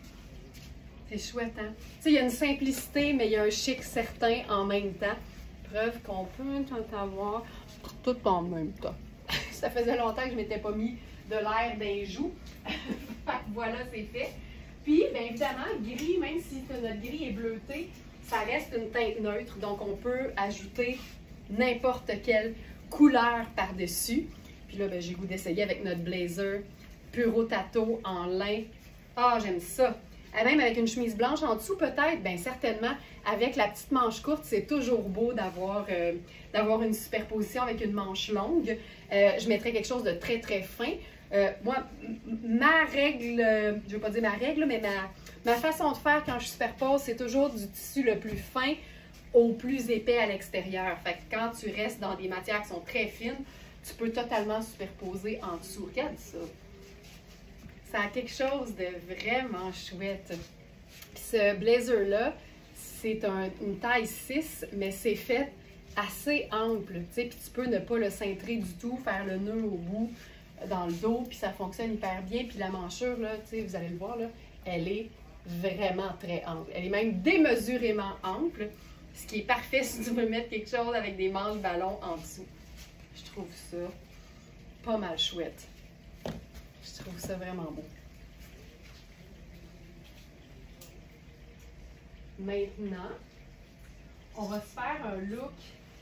C'est chouette, hein? Tu sais, il y a une simplicité, mais il y a un chic certain en même temps. Preuve qu'on peut tout avoir tout en même temps. Ça faisait longtemps que je m'étais pas mis de l'air des joues. Voilà, c'est fait. Puis, bien évidemment, gris, même si notre gris est bleuté, ça reste une teinte neutre. Donc, on peut ajouter n'importe quelle couleur par-dessus. Puis là, j'ai le goût d'essayer avec notre blazer Puro Tato en lin. Ah, j'aime ça! Et même avec une chemise blanche en dessous, peut-être, bien certainement, avec la petite manche courte, c'est toujours beau d'avoir euh, d'avoir une superposition avec une manche longue. Euh, je mettrais quelque chose de très, très fin. Euh, moi, ma règle, euh, je ne veux pas dire ma règle, mais ma, ma façon de faire quand je superpose, c'est toujours du tissu le plus fin au plus épais à l'extérieur. Fait que quand tu restes dans des matières qui sont très fines, tu peux totalement superposer en dessous. Regarde ça. Ça a quelque chose de vraiment chouette. Puis ce blazer-là, c'est un, une taille six, mais c'est fait assez ample. Puis tu peux ne pas le cintrer du tout, faire le nœud au bout, dans le dos, puis ça fonctionne hyper bien. Puis la manchure, là, vous allez le voir, là, elle est vraiment très ample. Elle est même démesurément ample, ce qui est parfait si tu veux mettre quelque chose avec des manches ballons en dessous. Je trouve ça pas mal chouette. Je trouve ça vraiment beau. Maintenant, on va se faire un look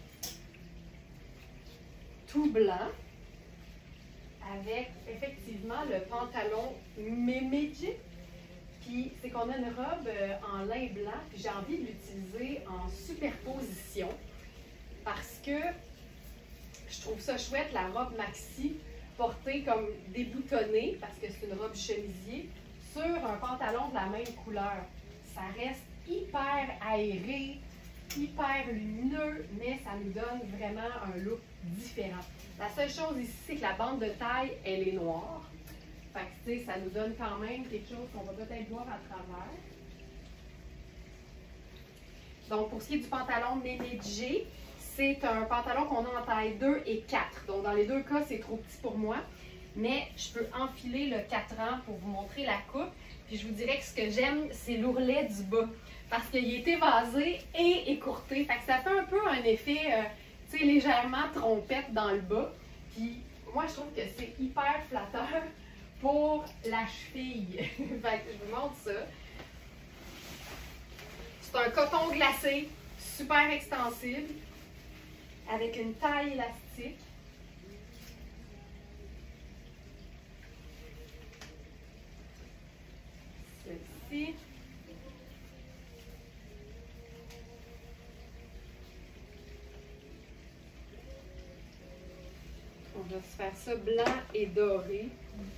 tout blanc avec effectivement le pantalon mémédji. Puis c'est qu'on a une robe euh, en lin blanc, puis j'ai envie de l'utiliser en superposition parce que je trouve ça chouette, la robe maxi portée comme déboutonnée, parce que c'est une robe chemisier, sur un pantalon de la même couleur. Ça reste hyper aéré, hyper lumineux, mais ça nous donne vraiment un look différent. La seule chose ici, c'est que la bande de taille, elle est noire. Fait que, tu sais, ça nous donne quand même quelque chose qu'on va peut-être voir à travers. Donc, pour ce qui est du pantalon mémédji, c'est un pantalon qu'on a en taille deux et quatre. Donc, dans les deux cas, c'est trop petit pour moi. Mais je peux enfiler le quatre ans pour vous montrer la coupe. Puis, je vous dirais que ce que j'aime, c'est l'ourlet du bas. Parce qu'il est évasé et écourté. Fait que ça fait un peu un effet, euh, tu sais, légèrement trompette dans le bas. Puis, moi, je trouve que c'est hyper flatteur pour la cheville. Fait que je vous montre ça. C'est un coton glacé, super extensible, avec une taille élastique. Celle-ci. On va se faire ça blanc et doré.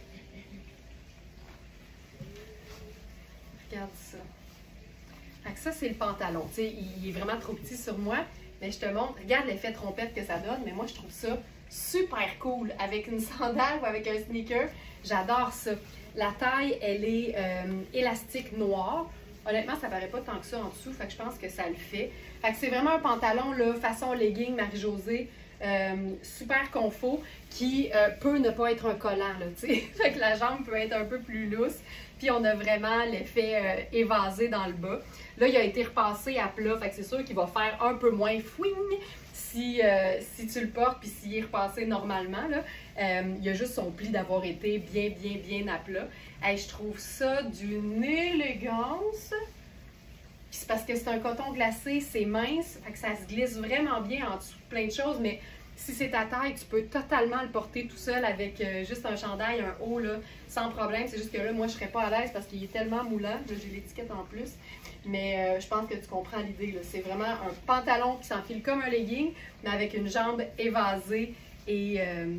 Regarde ça. Fait que ça, c'est le pantalon. Tu sais, il est vraiment trop petit sur moi, mais je te montre. Regarde l'effet trompette que ça donne, mais moi, je trouve ça super cool. Avec une sandale ou avec un sneaker, j'adore ça. La taille, elle est euh, élastique noire. Honnêtement, ça paraît pas tant que ça en dessous, fait que je pense que ça le fait. Fait que c'est vraiment un pantalon, là, façon legging Marie-Josée, euh, super confort, qui euh, peut ne pas être un collant, là, tu sais. Fait que la jambe peut être un peu plus lousse. Puis on a vraiment l'effet euh, évasé dans le bas. Là, il a été repassé à plat, fait que c'est sûr qu'il va faire un peu moins fouing si, euh, si tu le portes, puis s'il est repassé normalement. Là. Euh, il y a juste son pli d'avoir été bien, bien, bien à plat. Hey, je trouve ça d'une élégance. Puis c'est parce que c'est un coton glacé, c'est mince, fait que ça se glisse vraiment bien en dessous de plein de choses, mais si c'est ta taille, tu peux totalement le porter tout seul avec euh, juste un chandail, un haut, là, sans problème. C'est juste que là, moi, je ne serais pas à l'aise parce qu'il est tellement moulant. J'ai l'étiquette en plus. Mais euh, je pense que tu comprends l'idée. C'est vraiment un pantalon qui s'enfile comme un legging, mais avec une jambe évasée et, euh,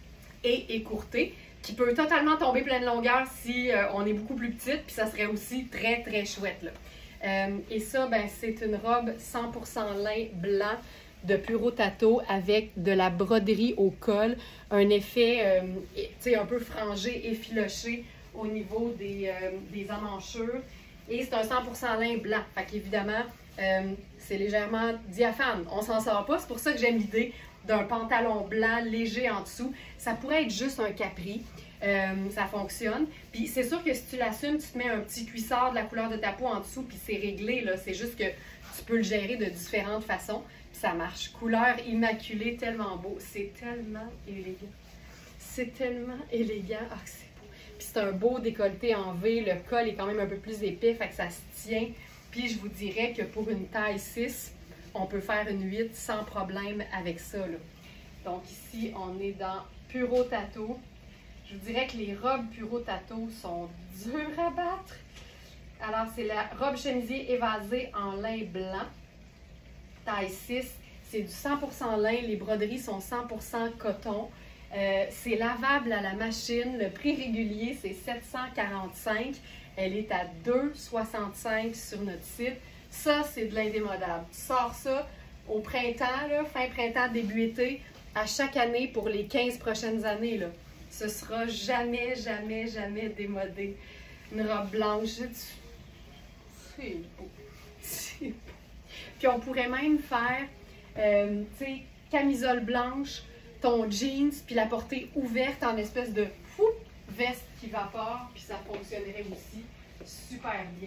et écourtée, qui peut totalement tomber pleine longueur si euh, on est beaucoup plus petite. Puis ça serait aussi très, très chouette, là. Euh, et ça, ben, c'est une robe cent pour cent lin blanc de Puro Tato avec de la broderie au col, un effet euh, tu sais, un peu frangé, effiloché au niveau des, euh, des emmanchures. Et c'est un cent pour cent lin blanc. Fait qu'évidemment, euh, c'est légèrement diaphane. On s'en sort pas. C'est pour ça que j'aime l'idée d'un pantalon blanc léger en dessous. Ça pourrait être juste un capri. Euh, ça fonctionne. Puis c'est sûr que si tu l'assumes, tu te mets un petit cuissard de la couleur de ta peau en dessous, puis c'est réglé, là. C'est juste que tu peux le gérer de différentes façons. Ça marche. Couleur immaculée, tellement beau. C'est tellement élégant. C'est tellement élégant. Ah, c'est beau. Puis c'est un beau décolleté en V. Le col est quand même un peu plus épais, fait que ça se tient. Puis je vous dirais que pour une taille six, on peut faire une huit sans problème avec ça, là. Donc ici, on est dans Puro Tato. Je vous dirais que les robes Puro Tato sont dures à battre. Alors, c'est la robe chemisier évasée en lin blanc. Taille six, c'est du cent pour cent lin, les broderies sont cent pour cent coton. Euh, c'est lavable à la machine, le prix régulier c'est sept cent quarante-cinq, elle est à deux soixante-cinq sur notre site. Ça, c'est de l'indémodable. Tu sors ça au printemps, là, fin printemps, début été, à chaque année pour les quinze prochaines années. Là. Ce sera jamais, jamais, jamais démodé. Une robe blanche, c'est beau. C'est beau. Puis on pourrait même faire, euh, tu sais, camisole blanche, ton jeans, puis la porter ouverte en espèce de fou, veste qui vapore, puis ça fonctionnerait aussi super bien.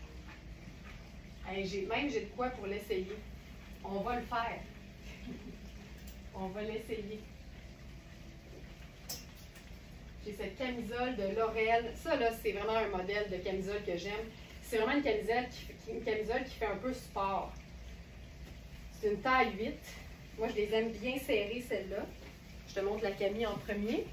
Hey, j'ai, même j'ai de quoi pour l'essayer. On va le faire. On va l'essayer. J'ai cette camisole de L'Oréal. Ça, là, c'est vraiment un modèle de camisole que j'aime. C'est vraiment une camisole qui, une camisole qui fait un peu sport. C'est une taille huit. Moi, je les aime bien serrées, celle-là. Je te montre la Camille en premier.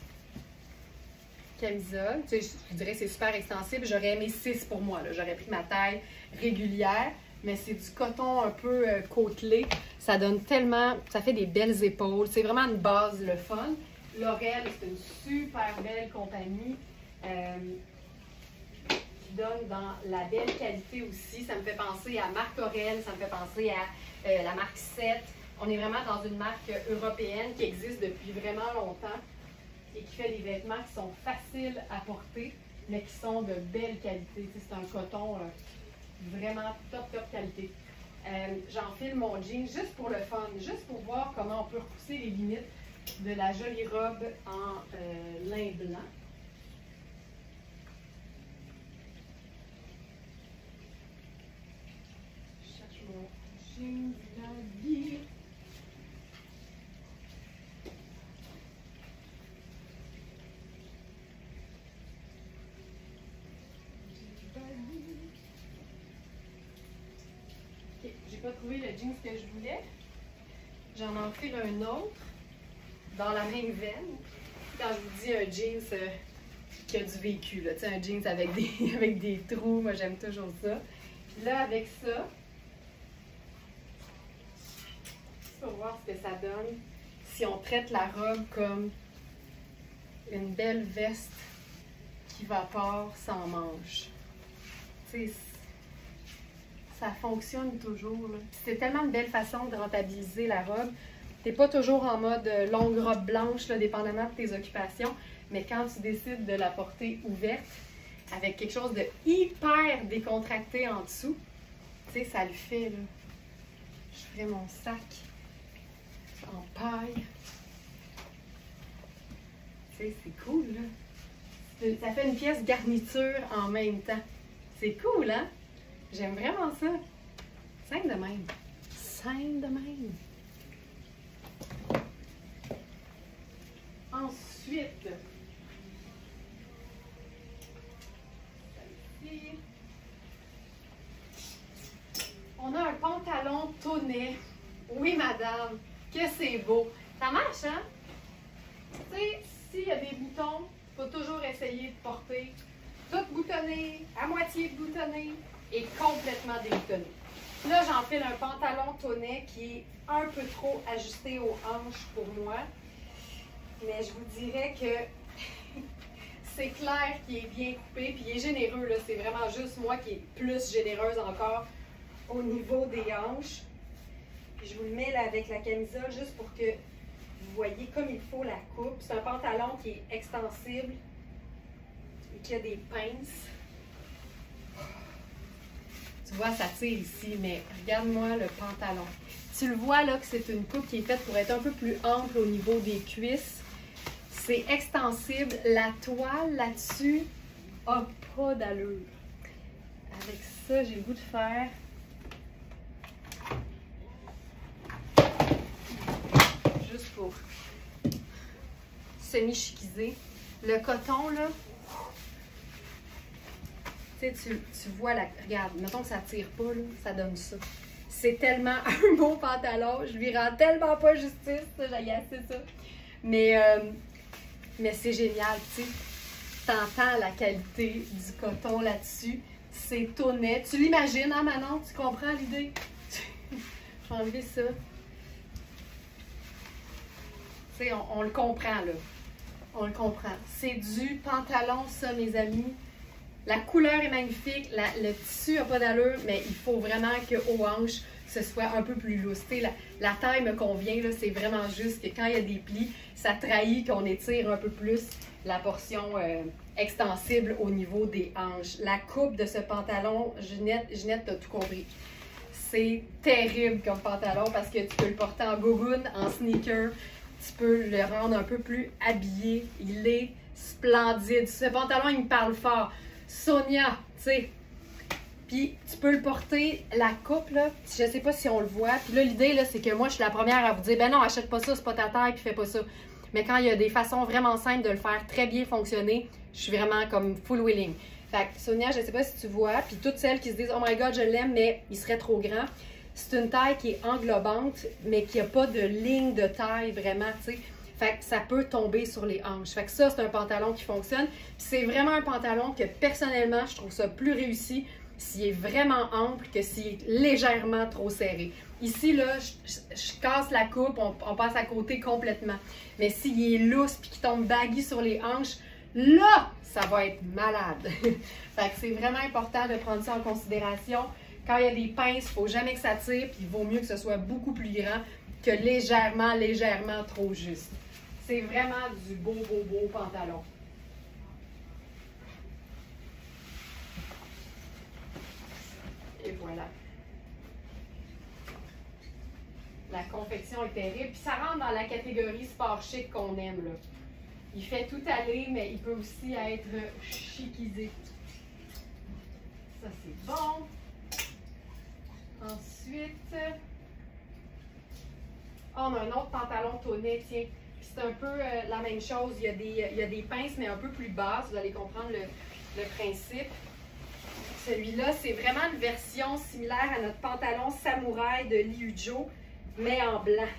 Camisole. Tu sais, je dirais que c'est super extensible. J'aurais aimé six pour moi. J'aurais pris ma taille régulière. Mais c'est du coton un peu euh, côtelé. Ça donne tellement... Ça fait des belles épaules. C'est vraiment une base, le fun. L'Oréal, c'est une super belle compagnie euh, qui donne dans la belle qualité aussi. Ça me fait penser à Marc Aurèle, ça me fait penser à euh, la marque sept. On est vraiment dans une marque européenne qui existe depuis vraiment longtemps et qui fait des vêtements qui sont faciles à porter, mais qui sont de belle qualité. C'est un coton euh, vraiment top, top qualité. Euh, J'enfile mon jean juste pour le fun, juste pour voir comment on peut repousser les limites de la jolie robe en euh, lin blanc. Je cherche mon jean baggy. Ok, j'ai pas trouvé le jeans que je voulais. J'en enfile un autre. Dans la même veine, quand je vous dis un jeans euh, qui a du vécu, là, un jeans avec des, avec des trous, moi j'aime toujours ça. Là, avec ça, pour voir ce que ça donne, si on traite la robe comme une belle veste qui vapore sans manche. Tu sais, ça fonctionne toujours. C'est tellement une belle façon de rentabiliser la robe. Tu n'es pas toujours en mode longue robe blanche, là, dépendamment de tes occupations, mais quand tu décides de la porter ouverte, avec quelque chose de hyper décontracté en dessous, tu sais, ça le fait, là. Je ferais mon sac en paille. Tu sais, c'est cool, là. Ça fait une pièce garniture en même temps. C'est cool, hein? J'aime vraiment ça. Simple de même. Simple de même. Ensuite, on a un pantalon tonnet. Oui, madame, que c'est beau. Ça marche, hein? Tu sais, s'il y a des boutons, il faut toujours essayer de porter tout boutonné, à moitié boutonné et complètement déboutonné. Là, j'enfile un pantalon tonnet qui est un peu trop ajusté aux hanches pour moi. Mais je vous dirais que c'est clair qu'il est bien coupé, puis il est généreux, là. C'est vraiment juste moi qui est plus généreuse encore au niveau des hanches. Puis je vous le mets là avec la camisole juste pour que vous voyez comme il faut la coupe. C'est un pantalon qui est extensible et qui a des pinces. Tu vois, ça tire ici, mais regarde-moi le pantalon. Tu le vois là que c'est une coupe qui est faite pour être un peu plus ample au niveau des cuisses. C'est extensible. La toile là-dessus n'a pas d'allure. Avec ça, j'ai le goût de faire juste pour semi-chiquiser. Le coton, là, tu sais, tu, tu vois, la, regarde, mettons que ça tire pas, là, ça donne ça. C'est tellement un beau pantalon. Je lui rends tellement pas justice, j'ai assez ça. Mais... Euh, Mais c'est génial, tu sais. T'entends la qualité du coton là-dessus. C'est tonnet. Tu l'imagines, hein, Manon? Tu comprends l'idée? Je vais enlever ça. Tu sais, on, on le comprend, là. On le comprend. C'est du pantalon, ça, mes amis. La couleur est magnifique, la, le tissu n'a pas d'allure, mais il faut vraiment qu'aux hanches, ce soit un peu plus lousse. La, la taille me convient, c'est vraiment juste que quand il y a des plis, ça trahit qu'on étire un peu plus la portion euh, extensible au niveau des hanches. La coupe de ce pantalon, Ginette, Ginette t'as tout compris. C'est terrible comme pantalon parce que tu peux le porter en gogoon, en sneaker, tu peux le rendre un peu plus habillé. Il est splendide. Ce pantalon, il me parle fort. Sonia, tu sais. Puis tu peux le porter, la coupe, là, je sais pas si on le voit. Puis là, l'idée, là, c'est que moi, je suis la première à vous dire, ben non, achète pas ça, c'est pas ta taille, puis fais pas ça. Mais quand il y a des façons vraiment simples de le faire très bien fonctionner, je suis vraiment comme full willing. Fait que Sonia, je sais pas si tu vois, puis toutes celles qui se disent, oh my god, je l'aime, mais il serait trop grand. C'est une taille qui est englobante, mais qui a pas de ligne de taille vraiment, tu sais. Fait que ça peut tomber sur les hanches. Fait que ça, c'est un pantalon qui fonctionne. Puis c'est vraiment un pantalon que personnellement, je trouve ça plus réussi s'il est vraiment ample que s'il est légèrement trop serré. Ici, là, je, je, je casse la coupe, on, on passe à côté complètement. Mais s'il est lousse puis qu'il tombe baggy sur les hanches, là, ça va être malade. Fait que c'est vraiment important de prendre ça en considération. Quand il y a des pinces, il ne faut jamais que ça tire, puis il vaut mieux que ce soit beaucoup plus grand que légèrement, légèrement trop juste. C'est vraiment du beau, beau, beau pantalon. Et voilà. La confection est terrible. Puis ça rentre dans la catégorie sport chic qu'on aime, là. Il fait tout aller, mais il peut aussi être chicisé. Ça, c'est bon. Ensuite, oh, on a un autre pantalon tonnet, tiens. C'est un peu euh, la même chose. Il y, a des, il y a des pinces, mais un peu plus basses. Vous allez comprendre le, le principe. Celui-là, c'est vraiment une version similaire à notre pantalon samouraï de Liujo, mais en blanc.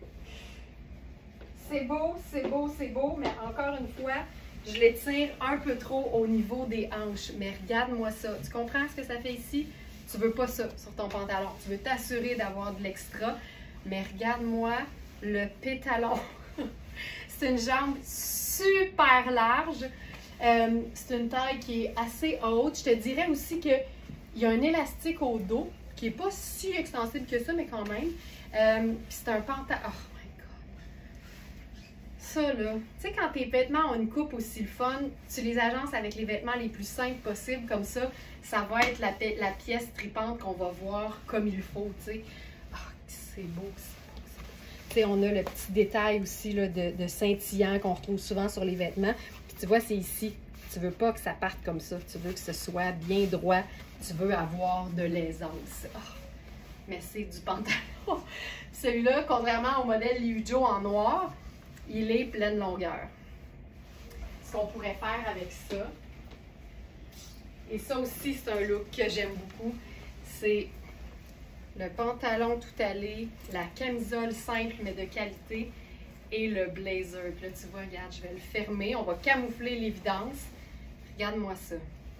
C'est beau, c'est beau, c'est beau, mais encore une fois, je l'étire un peu trop au niveau des hanches. Mais regarde-moi ça. Tu comprends ce que ça fait ici? Tu veux pas ça sur ton pantalon. Tu veux t'assurer d'avoir de l'extra. Mais regarde-moi le pétalon. C'est une jambe super large. Euh, c'est une taille qui est assez haute. Je te dirais aussi qu'il y a un élastique au dos qui n'est pas si extensible que ça, mais quand même. Euh, c'est un pantalon. Oh my God! Ça, là, tu sais, quand tes vêtements ont une coupe aussi le fun, tu les agences avec les vêtements les plus simples possibles, comme ça, ça va être la, la pièce tripante qu'on va voir comme il faut, tu sais. Oh, c'est beau, c'est beau. T'sais, on a le petit détail aussi là, de, de scintillant qu'on retrouve souvent sur les vêtements. Puis tu vois, c'est ici. Tu veux pas que ça parte comme ça. Tu veux que ce soit bien droit. Tu veux avoir de l'aisance. Oh, mais c'est du pantalon. Celui-là, contrairement au modèle Liujo en noir, il est pleine longueur. Ce qu'on pourrait faire avec ça. Et ça aussi, c'est un look que j'aime beaucoup. C'est le pantalon tout allé, la camisole simple mais de qualité et le blazer. Puis là, tu vois, regarde, je vais le fermer. On va camoufler l'évidence. Regarde-moi ça.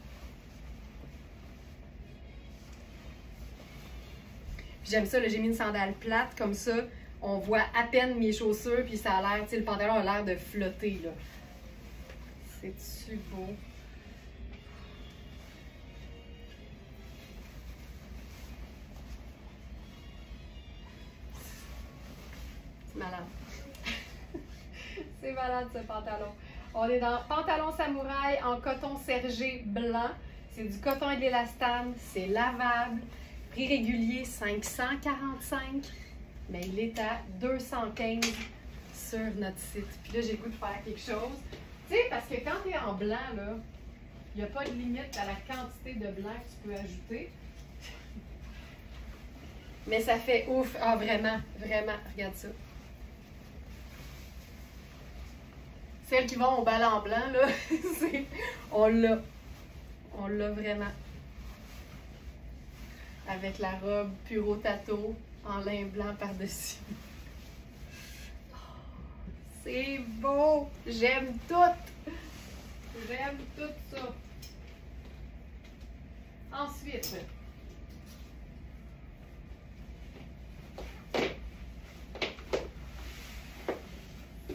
J'aime ça, j'ai mis une sandale plate comme ça. On voit à peine mes chaussures, puis ça a l'air, tu sais, le pantalon a l'air de flotter, là. C'est-tu beau? C'est malade. C'est malade, ce pantalon. On est dans pantalon samouraï en coton sergé blanc. C'est du coton et de l'élastane. C'est lavable. Prix régulier cinq cent quarante-cinq. Mais il est à deux cent quinze sur notre site. Puis là, j'ai le goût de faire quelque chose. Tu sais, parce que quand tu es en blanc, là, il n'y a pas de limite à la quantité de blanc que tu peux ajouter. Mais ça fait ouf. Ah, vraiment, vraiment. Regarde ça. Celles qui vont au bal en blanc, là, on l'a. On l'a vraiment. Avec la robe Puro Tato en lin blanc par-dessus. Oh, c'est beau! J'aime tout! J'aime tout ça. Ensuite,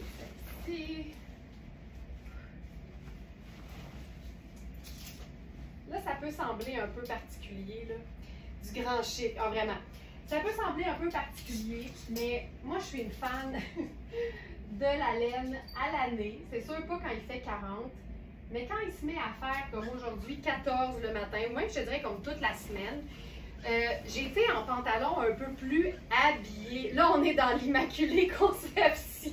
ici. peut sembler un peu particulier, là. Du grand chic, ah vraiment. Ça peut sembler un peu particulier, mais moi, je suis une fan de la laine à l'année. C'est sûr pas quand il fait quarante, mais quand il se met à faire, comme aujourd'hui, quatorze le matin, ou même, je te dirais, comme toute la semaine, euh, j'ai été en pantalon un peu plus habillée. Là, on est dans l'Immaculée Conception.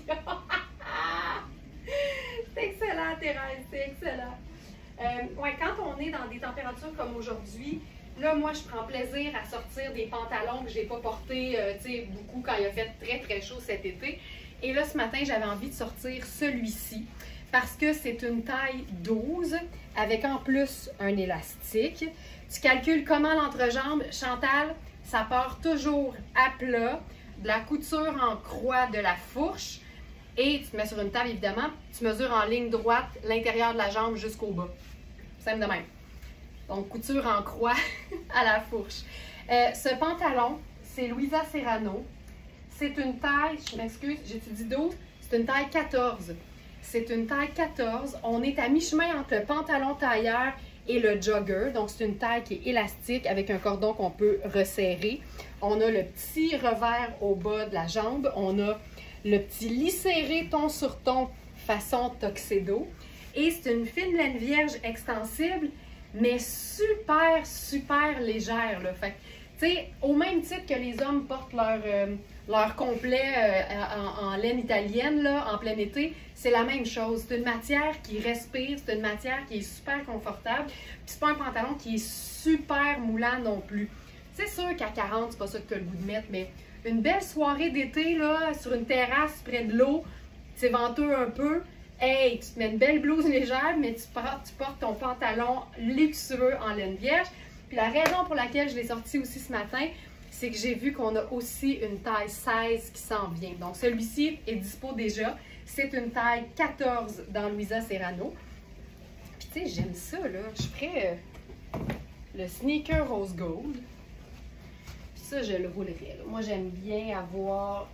C'est excellent, Thérèse, c'est excellent. Euh, ouais, quand on est dans des températures comme aujourd'hui, là, moi, je prends plaisir à sortir des pantalons que je n'ai pas portés euh, beaucoup quand il a fait très, très chaud cet été. Et là, ce matin, j'avais envie de sortir celui-ci parce que c'est une taille douze avec en plus un élastique. Tu calcules comment l'entrejambe, Chantal, ça part toujours à plat, de la couture en croix de la fourche. Et tu te mets sur une table, évidemment, tu mesures en ligne droite l'intérieur de la jambe jusqu'au bas. Simple de même. Donc, couture en croix à la fourche. Euh, ce pantalon, c'est Louisa Serrano. C'est une taille, je m'excuse, j'ai-tu dit douze? C'est une taille quatorze. C'est une taille quatorze. On est à mi-chemin entre le pantalon tailleur et le jogger. Donc, c'est une taille qui est élastique avec un cordon qu'on peut resserrer. On a le petit revers au bas de la jambe. On a le petit lis serré ton sur ton façon tuxedo. Et c'est une fine laine vierge extensible, mais super, super légère. Là. Fait tu sais, au même titre que les hommes portent leur, euh, leur complet euh, en, en laine italienne là, en plein été, c'est la même chose. C'est une matière qui respire, c'est une matière qui est super confortable. Puis c'est pas un pantalon qui est super moulant non plus. C'est sûr qu'à quarante, c'est pas ça que tu as le goût de mettre, mais une belle soirée d'été là, sur une terrasse près de l'eau, c'est venteux un peu. Hey, tu te mets une belle blouse légère, mais tu portes, tu portes ton pantalon luxueux en laine vierge. Puis la raison pour laquelle je l'ai sorti aussi ce matin, c'est que j'ai vu qu'on a aussi une taille seize qui s'en vient. Donc celui-ci est dispo déjà. C'est une taille quatorze dans Louisa Serrano. Puis tu sais, j'aime ça, là. Je ferais euh, le sneaker rose gold. Puis ça, je le roulerais. Là. Moi, j'aime bien avoir...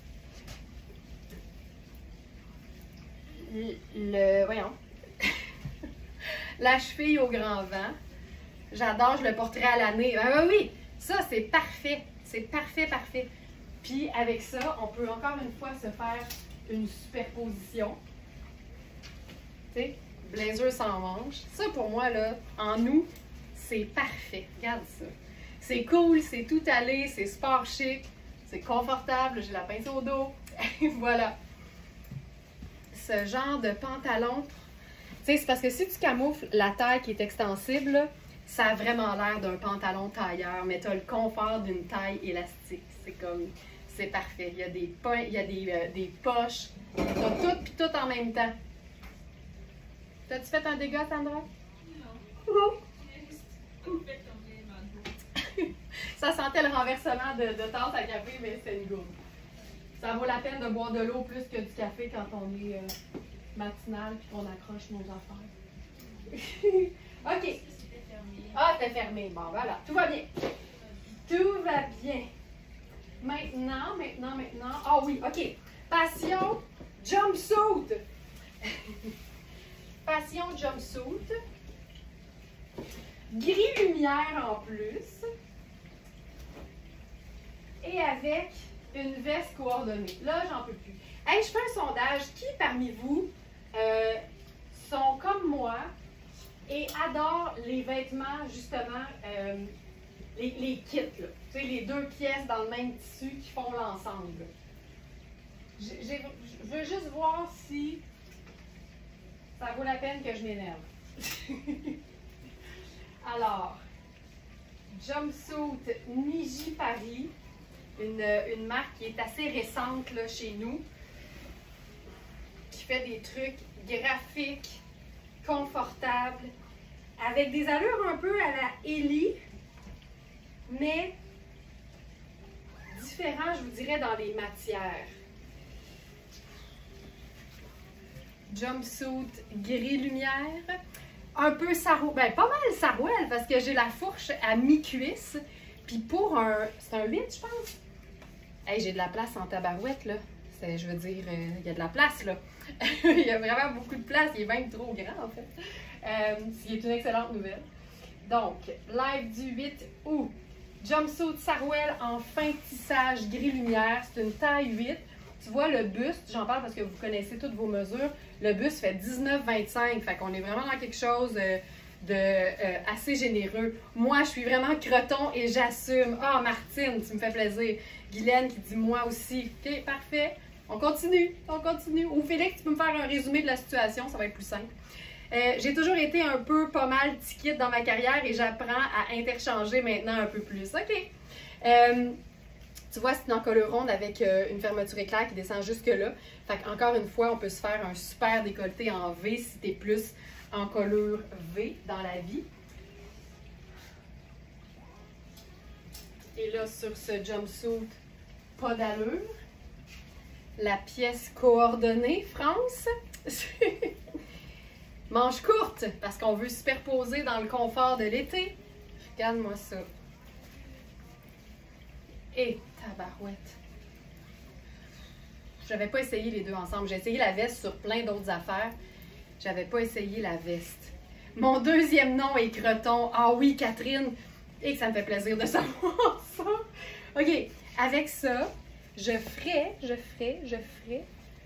le, voyons, la cheville au grand vent. J'adore, je le porterai à l'année. Ah oui, ça c'est parfait, c'est parfait, parfait. Puis avec ça, on peut encore une fois se faire une superposition. Tu sais, blazer sans manche. Ça pour moi, là, en nous, c'est parfait. Regarde ça. C'est cool, c'est tout allé, c'est sport chic, c'est confortable, j'ai la pince au dos. Voilà. Ce genre de pantalon, tu sais, c'est parce que si tu camoufles la taille qui est extensible, ça a vraiment l'air d'un pantalon tailleur, mais tu as le confort d'une taille élastique. C'est comme, c'est parfait. Il y a des, il y a des, euh, des poches, tu as tout puis tout en même temps. T'as-tu fait un dégât, Sandra? Non. Ça sentait le renversement de, de tasse à café, mais c'était une gourde. Ça vaut la peine de boire de l'eau plus que du café quand on est euh, matinal et qu'on accroche nos affaires. OK. Ah, c'était fermé. Bon, voilà. Tout va bien. Tout va bien. Maintenant, maintenant, maintenant. Ah oui, OK. Passion jumpsuit. Passion jumpsuit. Gris lumière en plus. Et avec une veste coordonnée. Là, j'en peux plus. Hey, je fais un sondage. Qui parmi vous euh, sont comme moi et adorent les vêtements, justement, euh, les, les kits, là. Tu sais, les deux pièces dans le même tissu qui font l'ensemble. Je veux juste voir si ça vaut la peine que je m'énerve. Alors, jumpsuit Niji Paris. Une, une marque qui est assez récente là, chez nous, qui fait des trucs graphiques, confortables, avec des allures un peu à la Ellie, mais différents, je vous dirais, dans les matières. Jumpsuit gris lumière, un peu sarouel, ben pas mal sarouel parce que j'ai la fourche à mi-cuisse, puis pour un, c'est un huit je pense. Hey, j'ai de la place en tabarouette, là. Je veux dire, il euh, y a de la place, là. Il y a vraiment beaucoup de place. Il est même trop grand, en fait. Euh, ce qui est une excellente nouvelle. Donc, live du huit août. Jumpsuit Sarouel en fin tissage gris-lumière. C'est une taille huit. Tu vois le buste, j'en parle parce que vous connaissez toutes vos mesures. Le buste fait dix-neuf vingt-cinq. Fait qu'on est vraiment dans quelque chose de, de euh, assez généreux. Moi, je suis vraiment croton et j'assume. Ah, oh, Martine, tu me fais plaisir. Guylaine qui dit moi aussi. OK, parfait. On continue, on continue. Ou Félix, tu peux me faire un résumé de la situation, ça va être plus simple. Euh, j'ai toujours été un peu pas mal ticket dans ma carrière et j'apprends à interchanger maintenant un peu plus. OK. Euh, tu vois, c'est une encolure ronde avec euh, une fermeture éclair qui descend jusque-là. Fait qu'encore une fois, on peut se faire un super décolleté en V si tu es plus encolure V dans la vie. Et là, sur ce jumpsuit, pas d'allure. La pièce coordonnée, France. Manche courte, parce qu'on veut superposer dans le confort de l'été. Regarde-moi ça. Et tabarouette. Je n'avais pas essayé les deux ensemble. J'ai essayé la veste sur plein d'autres affaires. J'avais pas essayé la veste. Mon deuxième nom est Creton. Ah oui, Catherine. Et que ça me fait plaisir de savoir ça. OK, avec ça, je ferai, je ferai, je ferai.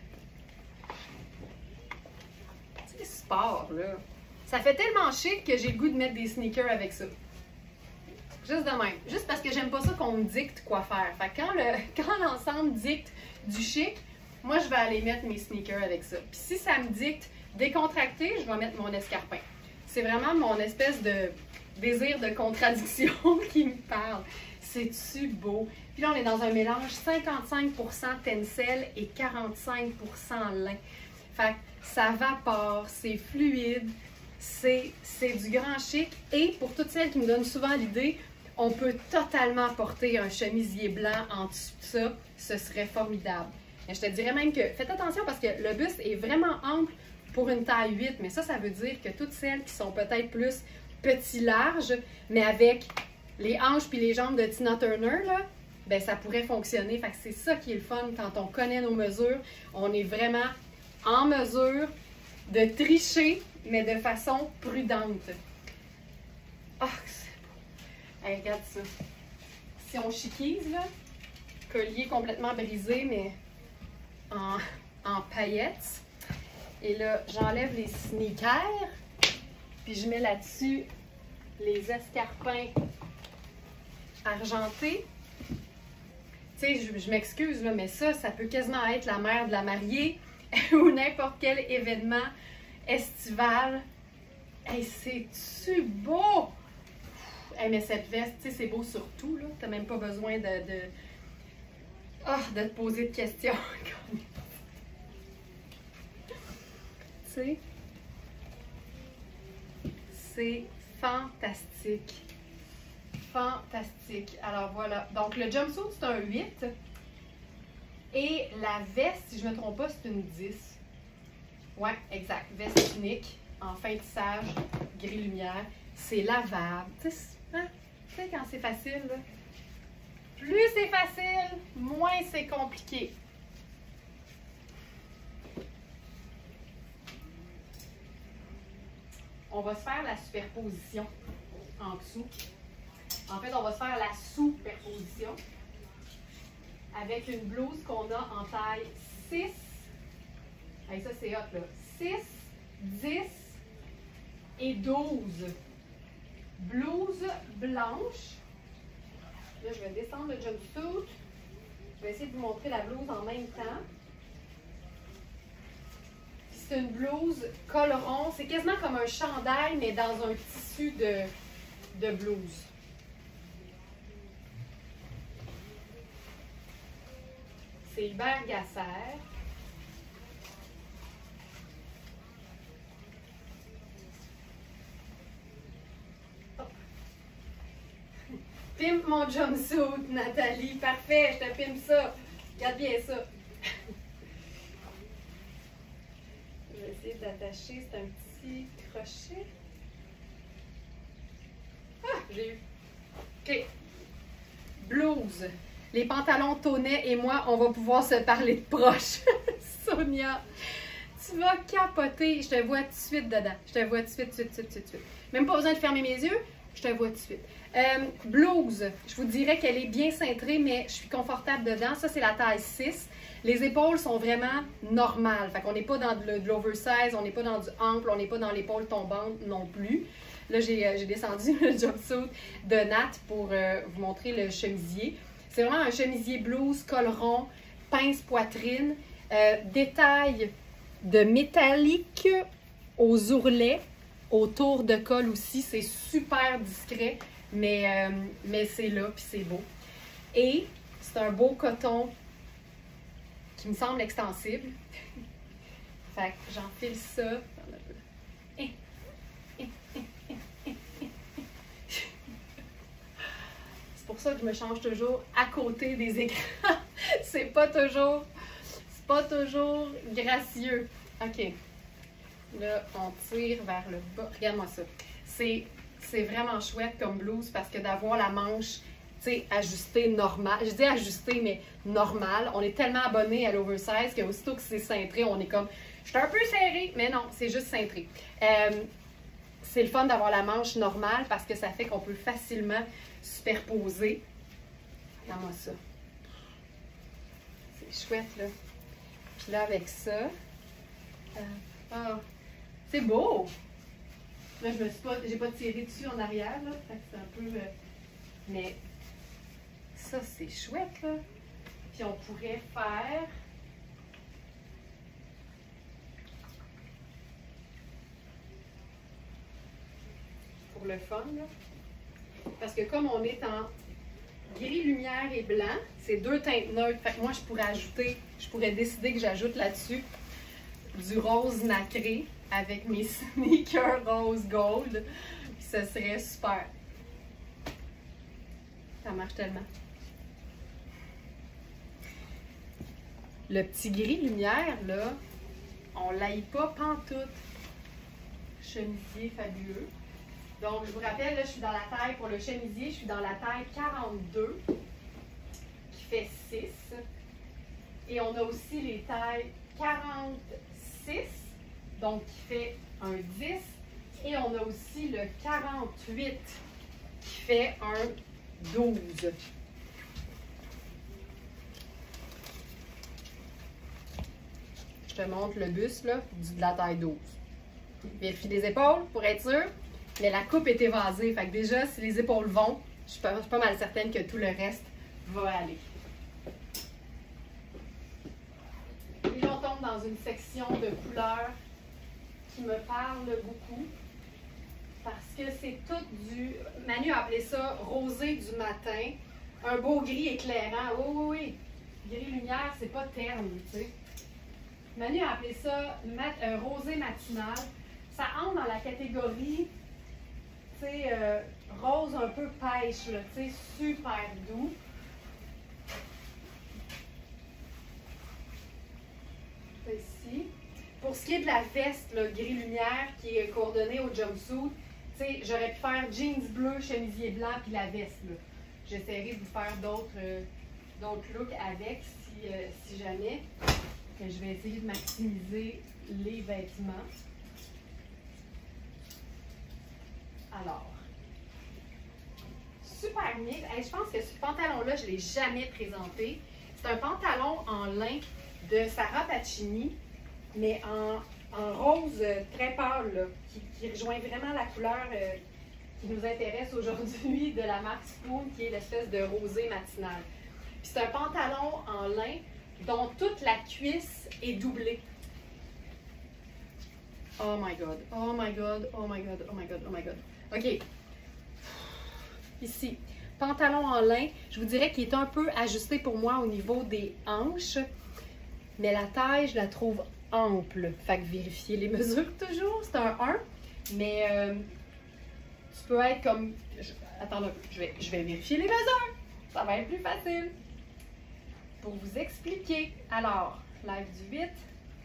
C'est sport, là. Ça fait tellement chic que j'ai le goût de mettre des sneakers avec ça. Juste de même. Juste parce que j'aime pas ça qu'on me dicte quoi faire. Fait que quand le, quand l'ensemble dicte du chic, moi, je vais aller mettre mes sneakers avec ça. Puis si ça me dicte décontracté, je vais mettre mon escarpin. C'est vraiment mon espèce de désir de contradiction qui me parle. C'est-tu beau? Puis là, on est dans un mélange cinquante-cinq pour cent tencel et quarante-cinq pour cent lin. Fait que ça vapore, c'est fluide, c'est du grand chic. Et pour toutes celles qui me donnent souvent l'idée, on peut totalement porter un chemisier blanc en dessous de ça. Ce serait formidable. Mais je te dirais même que faites attention parce que le buste est vraiment ample pour une taille huit. Mais ça, ça veut dire que toutes celles qui sont peut-être plus petit large, mais avec les hanches puis les jambes de Tina Turner, là, ben ça pourrait fonctionner. Fait que c'est ça qui est le fun quand on connaît nos mesures. On est vraiment en mesure de tricher, mais de façon prudente. Ah, c'est beau. Hey, regarde ça. Si on chiquise, là, collier complètement brisé, mais en, en paillettes. Et là, j'enlève les sneakers, puis je mets là-dessus les escarpins argentés. Tu sais, je, je m'excuse, là, mais ça, ça peut quasiment être la mère de la mariée ou n'importe quel événement estival. Hey, c'est-tu beau? Hey, mais cette veste, tu sais, c'est beau sur tout, là. T'as même pas besoin de, de, oh, de te poser de questions. Tu sais, c'est fantastique. Fantastique. Alors voilà. Donc le jumpsuit, c'est un huit. Et la veste, si je ne me trompe pas, c'est une dix. Ouais, exact. Veste unique, en fin de tissage, gris lumière. C'est lavable. Tu sais, hein? Tu sais, quand c'est facile, là, plus c'est facile, moins c'est compliqué. On va se faire la superposition en dessous. En fait, on va se faire la sous-perposition avec une blouse qu'on a en taille six. Hey, ça, c'est hot, là. six, dix et douze. Blouse blanche. Là, je vais descendre le jumpsuit. Je vais essayer de vous montrer la blouse en même temps. C'est une blouse col rond. C'est quasiment comme un chandail, mais dans un tissu de, de blouse. C'est Hubert Gasser. Pimpe mon jumpsuit, Nathalie. Parfait, je te pimpe ça. Regarde bien ça. Je vais essayer d'attacher. C'est un petit crochet. Ah, j'ai eu. OK. Blouse. Les pantalons Tonnet et moi, on va pouvoir se parler de proche. Sonia, tu vas capoter. Je te vois tout de suite dedans. Je te vois tout de suite, tout de suite, tout de suite. Même pas besoin de fermer mes yeux. Je te vois tout de suite. Euh, blouse, je vous dirais qu'elle est bien cintrée, mais je suis confortable dedans. Ça, c'est la taille six. Les épaules sont vraiment normales. Fait qu'on n'est pas dans de l'oversize, on n'est pas dans du ample, on n'est pas dans l'épaule tombante non plus. Là, j'ai euh, descendu le jumpsuit de Nat pour euh, vous montrer le chemisier. C'est vraiment un chemisier blouse, col rond, pince poitrine, euh, détail de métallique aux ourlets, autour de col aussi. C'est super discret, mais, euh, mais c'est là, puis c'est beau. Et c'est un beau coton qui me semble extensible. Fait que j'enfile ça. C'est pour ça que je me change toujours à côté des écrans. C'est pas toujours, c'est pas toujours gracieux. OK. Là, on tire vers le bas. Regarde-moi ça. C'est vraiment chouette comme blouse parce que d'avoir la manche, tu sais, ajustée normale. Je dis ajustée, mais normale. On est tellement abonné à l'oversize qu'aussitôt que c'est cintré, on est comme, je suis un peu serré, mais non, c'est juste cintré. Euh, c'est le fun d'avoir la manche normale parce que ça fait qu'on peut facilement superposer. Regarde-moi ça. C'est chouette, là. Puis là, avec ça, euh, oh, c'est beau! Là, je me suis pas, j'ai pas tiré dessus en arrière, là. Fait que c'est un peu... Euh, mais ça, c'est chouette, là. Puis on pourrait faire... Pour le fun, là. Parce que comme on est en gris, lumière et blanc, c'est deux teintes neutres. Fait que moi, je pourrais ajouter, je pourrais décider que j'ajoute là-dessus du rose nacré avec mes sneakers rose gold. Puis ça serait super. Ça marche tellement. Le petit gris lumière, là, on l'aille pas pantoute. Chemisier fabuleux. Donc, je vous rappelle, là, je suis dans la taille, pour le chemisier, je suis dans la taille quarante-deux, qui fait six. Et on a aussi les tailles quarante-six, donc qui fait un dix. Et on a aussi le quarante-huit, qui fait un douze. Je te montre le buste, là, de la taille douze. Vérifie les épaules, pour être sûr. Mais la coupe est évasée. Fait que déjà, si les épaules vont, je suis pas, je suis pas mal certaine que tout le reste va aller. Et là, on tombe dans une section de couleurs qui me parle beaucoup. Parce que c'est tout du... Manu a appelé ça rosé du matin. Un beau gris éclairant. Oui, oui, oui. Gris lumière, c'est pas terne, tu sais. Manu a appelé ça mat, euh, rosé matinal. Ça entre dans la catégorie... tu sais, euh, rose un peu pêche, là, tu sais, super doux. Ici. Pour ce qui est de la veste, le gris lumière qui est coordonnée au jumpsuit, tu sais, j'aurais pu faire jeans bleu, chemisier blanc, puis la veste, là. J'essaierai de vous faire d'autres euh, d'autres looks avec, si, euh, si jamais. Mais je vais essayer de maximiser les vêtements. Alors, super mix. Hey, je pense que ce pantalon-là, je ne l'ai jamais présenté. C'est un pantalon en lin de Sarah Pacini, mais en, en rose très pâle, là, qui, qui rejoint vraiment la couleur euh, qui nous intéresse aujourd'hui de la marque Spoon, qui est l'espèce de rosé matinal. Puis c'est un pantalon en lin dont toute la cuisse est doublée. Oh my God, oh my God, oh my God, oh my God, oh my God. OK. Ici, pantalon en lin, je vous dirais qu'il est un peu ajusté pour moi au niveau des hanches, mais la taille, je la trouve ample. Fait que vérifiez les mesures toujours, c'est un un, mais euh, tu peux être comme... Je, attends un peu, je vais, je vais vérifier les mesures, ça va être plus facile. Pour vous expliquer, alors, live du huit,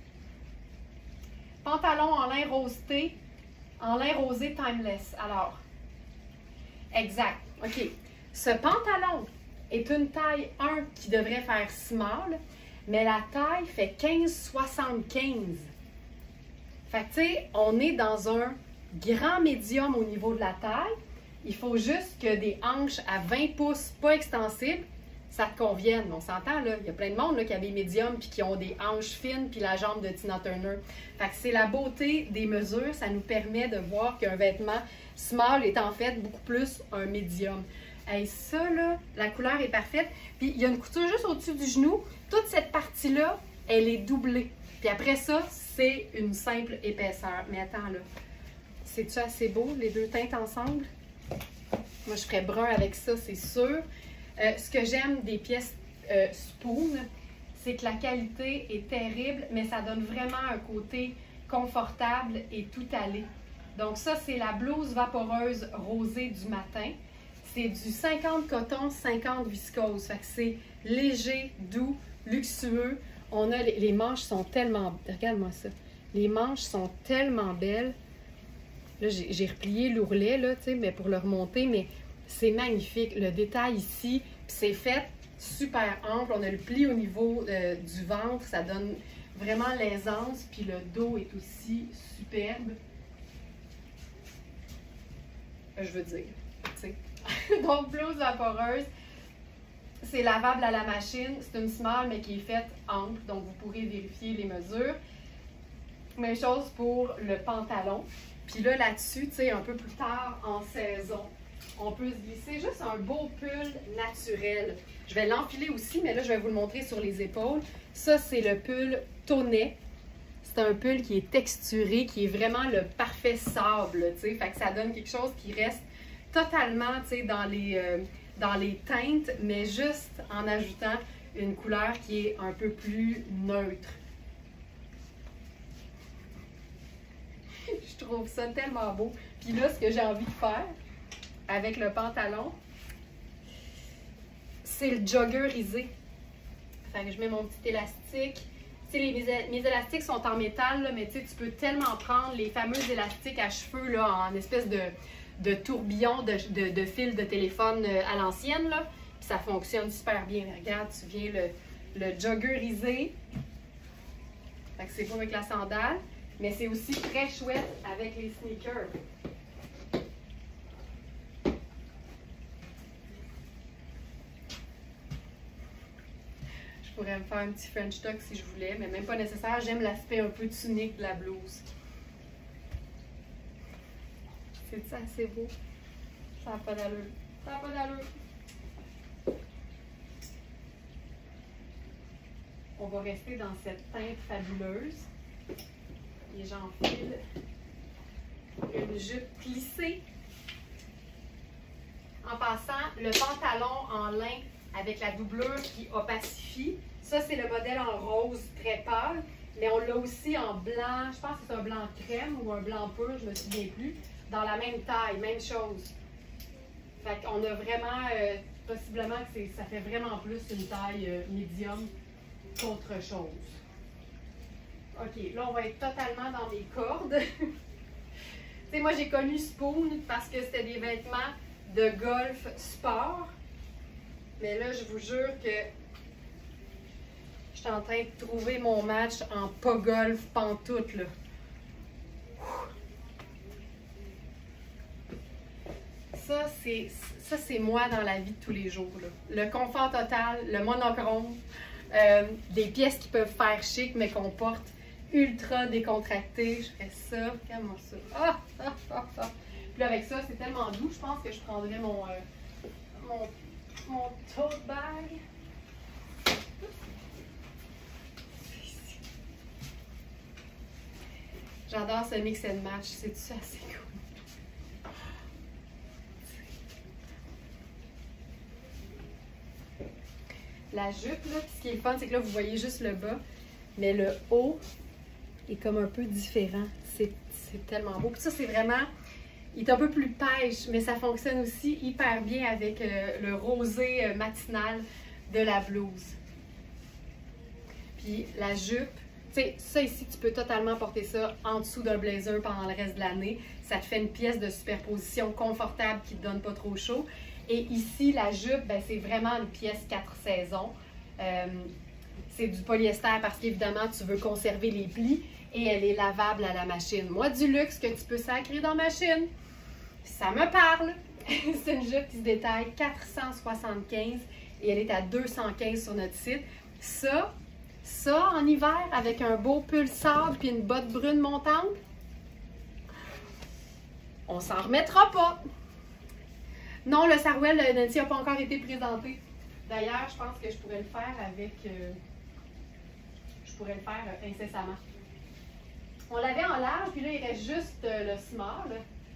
pantalon en lin roseté, en lin rosé timeless. Alors, exact. OK. Ce pantalon est une taille un qui devrait faire small, mais la taille fait quinze soixante-quinze. Fait que, tu sais, on est dans un grand médium au niveau de la taille, Il faut juste que des hanches à vingt pouces, pas extensibles, ça te convienne. On s'entend, là. Il y a plein de monde là, qui a des médiums puis qui ont des hanches fines puis la jambe de Tina Turner. Fait que c'est la beauté des mesures. Ça nous permet de voir qu'un vêtement small est en fait beaucoup plus un médium. Hey, ça, là, la couleur est parfaite. Puis il y a une couture juste au-dessus du genou. Toute cette partie-là, elle est doublée. Puis après ça, c'est une simple épaisseur. Mais attends, là. C'est-tu assez beau, les deux teintes ensemble? Moi, je ferais brun avec ça, c'est sûr. Euh, ce que j'aime des pièces euh, Spoon, c'est que la qualité est terrible, mais ça donne vraiment un côté confortable et tout allé. Donc ça, c'est la blouse vaporeuse rosée du matin. C'est du cinquante coton, cinquante viscose. Fait que c'est léger, doux, luxueux. On a les, les manches sont tellement... Regarde-moi ça. Les manches sont tellement belles. Là, j'ai replié l'ourlet, là, tu sais, mais pour le remonter, mais c'est magnifique. Le détail ici, puis c'est fait super ample. On a le pli au niveau euh, du ventre. Ça donne vraiment l'aisance. Puis le dos est aussi superbe. Je veux dire, tu sais. Donc, blouse vaporeuse. C'est lavable à la machine. C'est une small, mais qui est faite ample. Donc, vous pourrez vérifier les mesures. Même chose pour le pantalon. Puis là, là-dessus, tu sais, un peu plus tard en saison, on peut se glisser juste un beau pull naturel. Je vais l'enfiler aussi, mais là, je vais vous le montrer sur les épaules. Ça, c'est le pull Tonnet. C'est un pull qui est texturé, qui est vraiment le parfait sable, tu sais. Fait que ça donne quelque chose qui reste totalement, tu sais, dans les, euh, dans les teintes, mais juste en ajoutant une couleur qui est un peu plus neutre. Je trouve ça tellement beau. Puis là, ce que j'ai envie de faire avec le pantalon, c'est le joggeurisé. Fait que je mets mon petit élastique. Tu sais, les, mes élastiques sont en métal, là, mais tu sais, tu peux tellement prendre les fameux élastiques à cheveux là, en espèce de, de tourbillon de, de, de fil de téléphone à l'ancienne, là. Puis ça fonctionne super bien. Regarde, tu viens le, le joggeurisé. Fait que c'est beau avec la sandale. Mais c'est aussi très chouette avec les sneakers. Je pourrais me faire un petit French tuck si je voulais, mais même pas nécessaire. J'aime l'aspect un peu tunique de la blouse. C'est ça, c'est beau. Ça n'a pas d'allure. Ça n'a pas d'allure. On va rester dans cette teinte fabuleuse. Et j'enfile une jupe plissée. En passant, le pantalon en lin avec la doublure qui opacifie. Ça, c'est le modèle en rose très pâle, mais on l'a aussi en blanc. Je pense que c'est un blanc crème ou un blanc pur, je ne me souviens plus. Dans la même taille, même chose. Fait qu'on a vraiment, euh, possiblement que ça fait vraiment plus une taille euh, médium qu'autre chose. OK, là, on va être totalement dans mes cordes. Tu sais, moi, j'ai connu Spoon parce que c'était des vêtements de golf sport. Mais là, je vous jure que je suis en train de trouver mon match en pas golf pantoute, là. Ça, c'est ça, c'est moi dans la vie de tous les jours, là. Le confort total, le monochrome, euh, des pièces qui peuvent faire chic, mais qu'on porte ultra décontracté. Je ferais ça. Regarde-moi ça. Ah, ah, ah, ah. Puis là, avec ça, c'est tellement doux. Je pense que je prendrais mon, euh, mon, mon tote bag. J'adore ce mix and match. C'est-tu assez cool? La jupe, là, puis ce qui est le fun, c'est que là, vous voyez juste le bas, mais le haut est comme un peu différent. C'est tellement beau. Puis ça, c'est vraiment... Il est un peu plus pêche, mais ça fonctionne aussi hyper bien avec euh, le rosé euh, matinal de la blouse. Puis la jupe, tu sais, ça ici, tu peux totalement porter ça en dessous d'un blazer pendant le reste de l'année. Ça te fait une pièce de superposition confortable qui ne te donne pas trop chaud. Et ici, la jupe, ben, c'est vraiment une pièce quatre saisons. Euh, c'est du polyester parce qu'évidemment, tu veux conserver les plis et elle est lavable à la machine. Moi, du luxe que tu peux sacrer dans la machine, ça me parle. C'est une jupe qui se détaille quatre cent soixante-quinze et elle est à deux cent quinze sur notre site. Ça, ça en hiver avec un beau pull sable puis une botte brune montante, on s'en remettra pas. Non, le sarouel de Nancy n'a pas encore été présenté. D'ailleurs, je pense que je pourrais le faire avec... Euh, je pourrais le faire euh, incessamment. On l'avait en large, puis là, il reste juste euh, le small.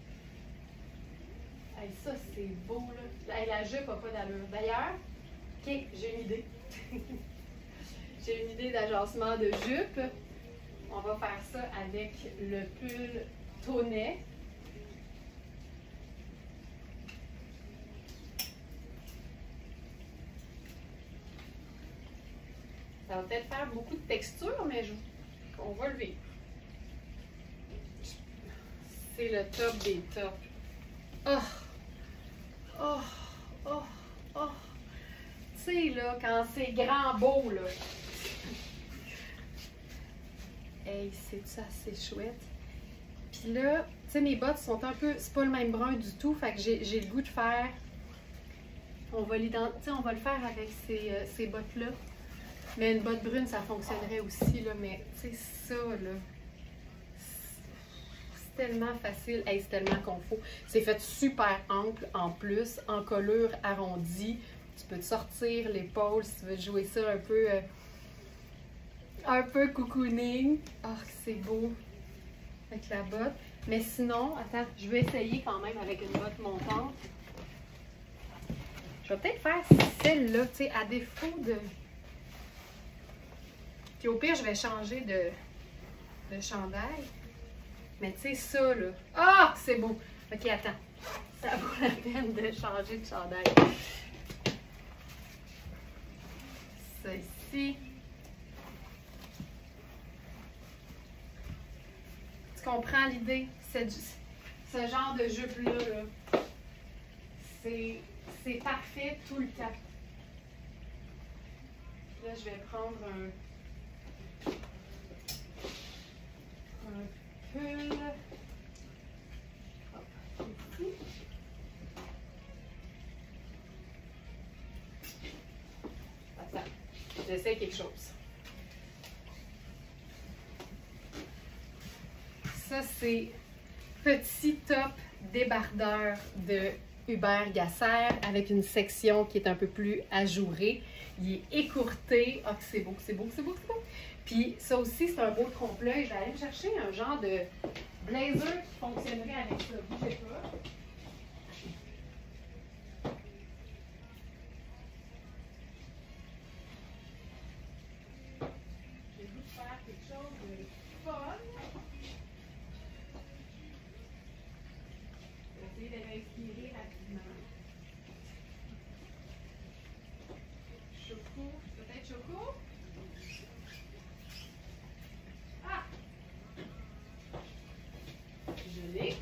Hey, ça, c'est beau, là. Hey, la jupe n'a pas d'allure. D'ailleurs, OK, j'ai une idée. J'ai une idée d'agencement de jupe. On va faire ça avec le pull tonnet. Ça va peut-être faire beaucoup de texture, mais je... on va le vivre. C'est le top des tops. Oh! Oh! Oh! Oh! Tu sais, là, quand c'est grand beau, là. Hey, c'est ça, c'est chouette. Puis là, tu sais, mes bottes sont un peu... C'est pas le même brun du tout, fait que j'ai le goût de faire... On va l'identifier, on va le faire avec ces, euh, ces bottes-là. Mais une botte brune, ça fonctionnerait aussi, là. Mais, tu sais, ça, là... C'est tellement facile. Hey, c'est tellement confort. C'est fait super ample en plus, en colure arrondie. Tu peux te sortir l'épaule si tu veux jouer ça un peu... Euh, un peu cocooning. Ah, oh, c'est beau avec la botte. Mais sinon, attends, je vais essayer quand même avec une botte montante. Je vais peut-être faire celle-là, tu sais, à défaut de... Puis au pire, je vais changer de, de chandail. Mais tu sais, ça, là... Ah, c'est beau! OK, attends. Ça vaut la peine de changer de chandail. Ça ici. Tu comprends l'idée? Ce genre de jupe-là, -là, c'est parfait tout le temps. Là, je vais prendre un, un pull. Hop, ici. Attends, j'essaie quelque chose. Ça, c'est petit top débardeur de Hubert Gasser avec une section qui est un peu plus ajourée. Il est écourté. Ah, que c'est beau, c'est beau, c'est beau, c'est beau. Puis ça aussi, c'est un beau trompe-l'œil. Je vais aller me chercher un genre de blazer qui fonctionnerait avec ça. Bougez pas. J'ai le goût de faire quelque chose de fun. Je vais essayer de m'inspirer rapidement. Choco, peut-être Choco? Ah! Je l'ai.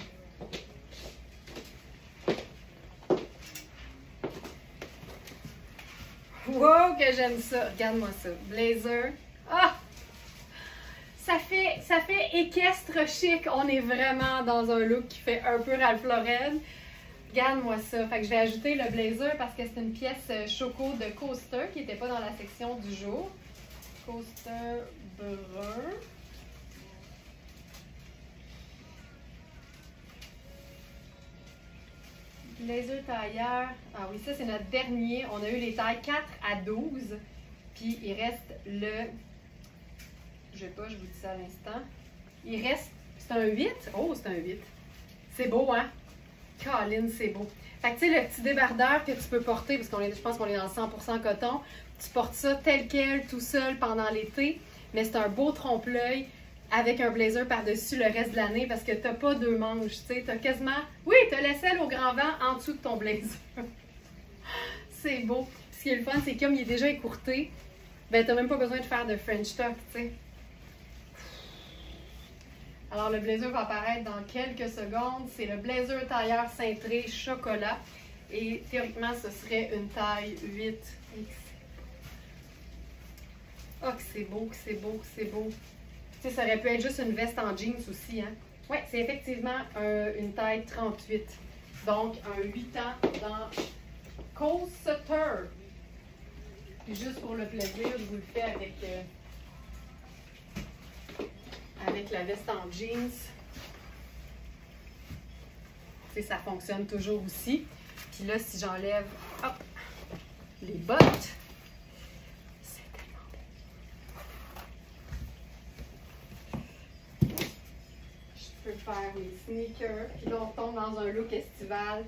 Wow, que j'aime ça! Regarde-moi ça. Blazer. Ah! Ça fait, ça fait équestre chic. On est vraiment dans un look qui fait un peu Ralph Lauren. Regarde-moi ça. Fait que je vais ajouter le blazer parce que c'est une pièce choco de Coaster qui n'était pas dans la section du jour. Coaster brun. Blazer tailleur. Ah oui, ça c'est notre dernier. On a eu les tailles quatre à douze. Puis il reste le... Je sais pas, je vous dis ça à l'instant. Il reste... C'est un huit? Oh, c'est un huit. C'est beau, hein? Colin, c'est beau. Fait que tu sais, le petit débardeur que tu peux porter, parce qu'on est, je pense qu'on est dans le cent pour cent coton, tu portes ça tel quel, tout seul pendant l'été, mais c'est un beau trompe-l'œil avec un blazer par-dessus le reste de l'année parce que t'as pas deux manches, tu sais, t'as quasiment... Oui, t'as l'aisselle au grand vent en dessous de ton blazer. C'est beau. Ce qui est le fun, c'est comme il est déjà écourté, ben t'as même pas besoin de faire de French tuck, tu sais. Alors, le blazer va apparaître dans quelques secondes. C'est le blazer tailleur cintré chocolat. Et théoriquement, ce serait une taille huit X. Oh, que c'est beau, que c'est beau, que c'est beau. Tu sais, ça aurait pu être juste une veste en jeans aussi, hein. Oui, c'est effectivement un, une taille trente-huit. Donc, un huit ans dans Coaster. Puis juste pour le plaisir, je vous le fais avec, euh, avec la veste en jeans. Tu sais, ça fonctionne toujours aussi. Puis là, si j'enlève hop, les bottes, c'est tellement beau. Je peux faire mes sneakers. Puis là, on tombe dans un look estival.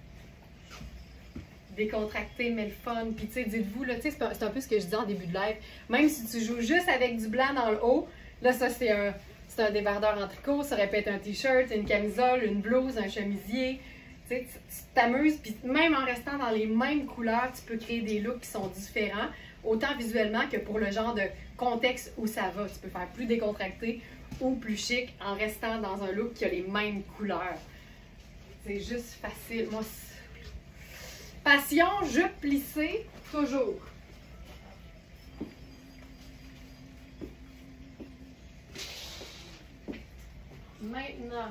Décontracté, mais le fun. Puis tu sais, dites-vous, là, tu sais, c'est un, un peu ce que je dis en début de live. Même si tu joues juste avec du blanc dans le haut, là, ça, c'est un, c'est un débardeur en tricot. Ça aurait pu être un t-shirt, une camisole, une blouse, un chemisier. Tu sais, tu t'amuses. Puis même en restant dans les mêmes couleurs, tu peux créer des looks qui sont différents, autant visuellement que pour le genre de contexte où ça va. Tu peux faire plus décontracté ou plus chic en restant dans un look qui a les mêmes couleurs. C'est juste facile. Moi, passion, jupe plissée, toujours. Maintenant,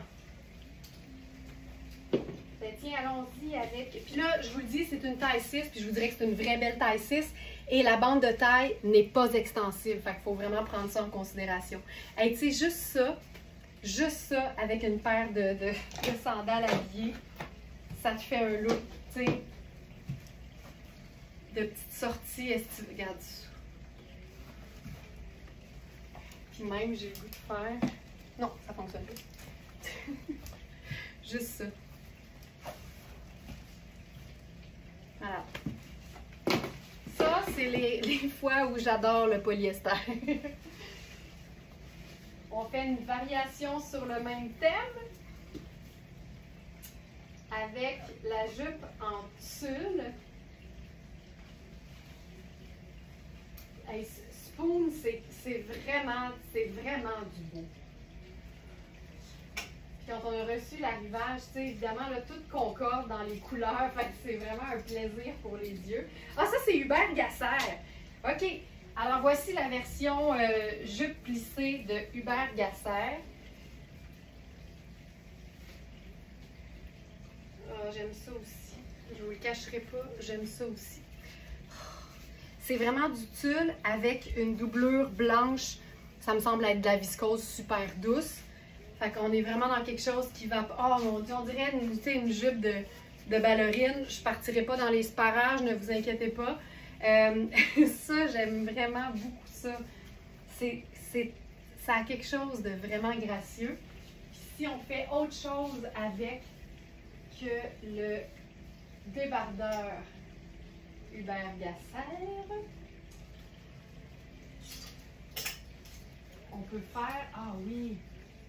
ben tiens, allons-y avec... Puis là, je vous le dis, c'est une taille six, puis je vous dirais que c'est une vraie belle taille six. Et la bande de taille n'est pas extensive. Fait qu'il faut vraiment prendre ça en considération. Et tu sais, juste ça, juste ça, avec une paire de, de, de sandales habillées, ça te fait un look, tu sais, de petites sorties. Est-ce que tu regardes ça? Puis même, j'ai le goût de faire... Non, ça fonctionne pas. Juste ça. Voilà. Ça, c'est les, les fois où j'adore le polyester. On fait une variation sur le même thème avec la jupe en tulle. Hey, Spoon, c'est vraiment, c'est vraiment du beau. Puis quand on a reçu l'arrivage, tu sais, évidemment, là, tout concorde dans les couleurs. Fait que c'est vraiment un plaisir pour les yeux. Ah, ça, c'est Hubert Gasser. OK. Alors, voici la version euh, jupe plissée de Hubert Gasser. Ah, j'aime ça aussi. Je vous le cacherai pas, j'aime ça aussi. C'est vraiment du tulle avec une doublure blanche. Ça me semble être de la viscose super douce. Fait qu'on est vraiment dans quelque chose qui va... Oh mon Dieu, on dirait une, une jupe de, de ballerine. Je ne partirai pas dans les sparages, ne vous inquiétez pas. Euh, ça, j'aime vraiment beaucoup ça. C'est, c'est, ça a quelque chose de vraiment gracieux. Puis si on fait autre chose avec que le débardeur Hubert Gasser, on peut faire... Ah oui!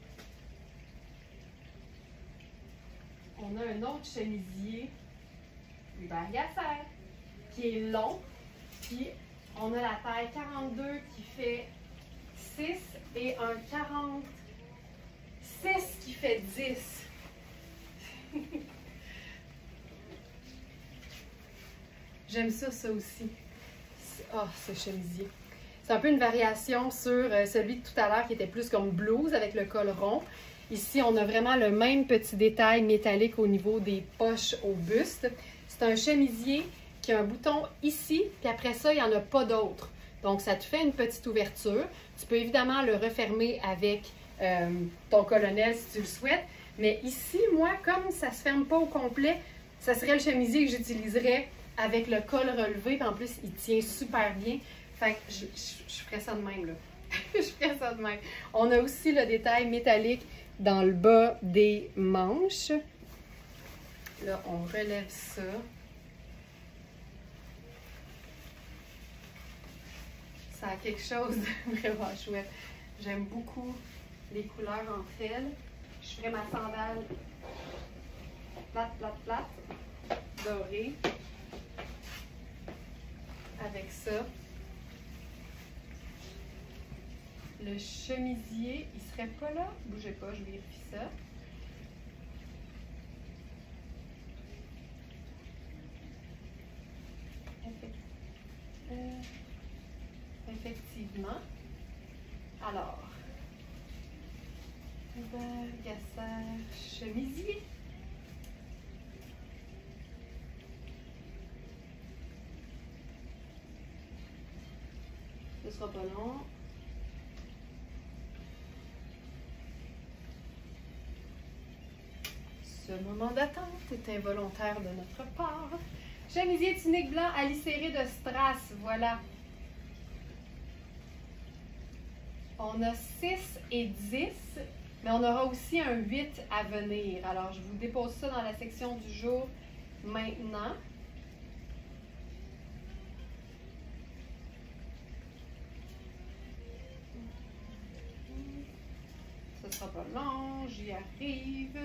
On a un autre chemisier Hubert Gasser qui est long. Puis on a la taille quarante-deux qui fait six et un quarante-six qui fait dix. J'aime ça, ça aussi. Ah, oh, ce chemisier. C'est un peu une variation sur euh, celui de tout à l'heure qui était plus comme blouse avec le col rond. Ici, on a vraiment le même petit détail métallique au niveau des poches au buste. C'est un chemisier qui a un bouton ici, puis après ça, il n'y en a pas d'autre. Donc, ça te fait une petite ouverture. Tu peux évidemment le refermer avec euh, ton colonel si tu le souhaites. Mais ici, moi, comme ça ne se ferme pas au complet, ça serait le chemisier que j'utiliserais avec le col relevé. En plus, il tient super bien. Fait que je, je, je ferais ça de même, là. Je ferais ça de même. On a aussi le détail métallique dans le bas des manches. Là, on relève ça. Ça a quelque chose de vraiment chouette. J'aime beaucoup les couleurs entre elles. Je ferai ma sandale plate, plate, plate, dorée. Avec ça. Le chemisier, il serait pas là? Bougez pas, je vérifie ça. Euh, effectivement. Alors, Hubert Gasser chemisier. Ce sera pas long. Ce moment d'attente est involontaire de notre part. Chemisier tunique blanc à lisséré de strass, voilà. On a six et dix, mais on aura aussi un huit à venir. Alors, je vous dépose ça dans la section du jour maintenant. Ce sera pas long, j'y arrive.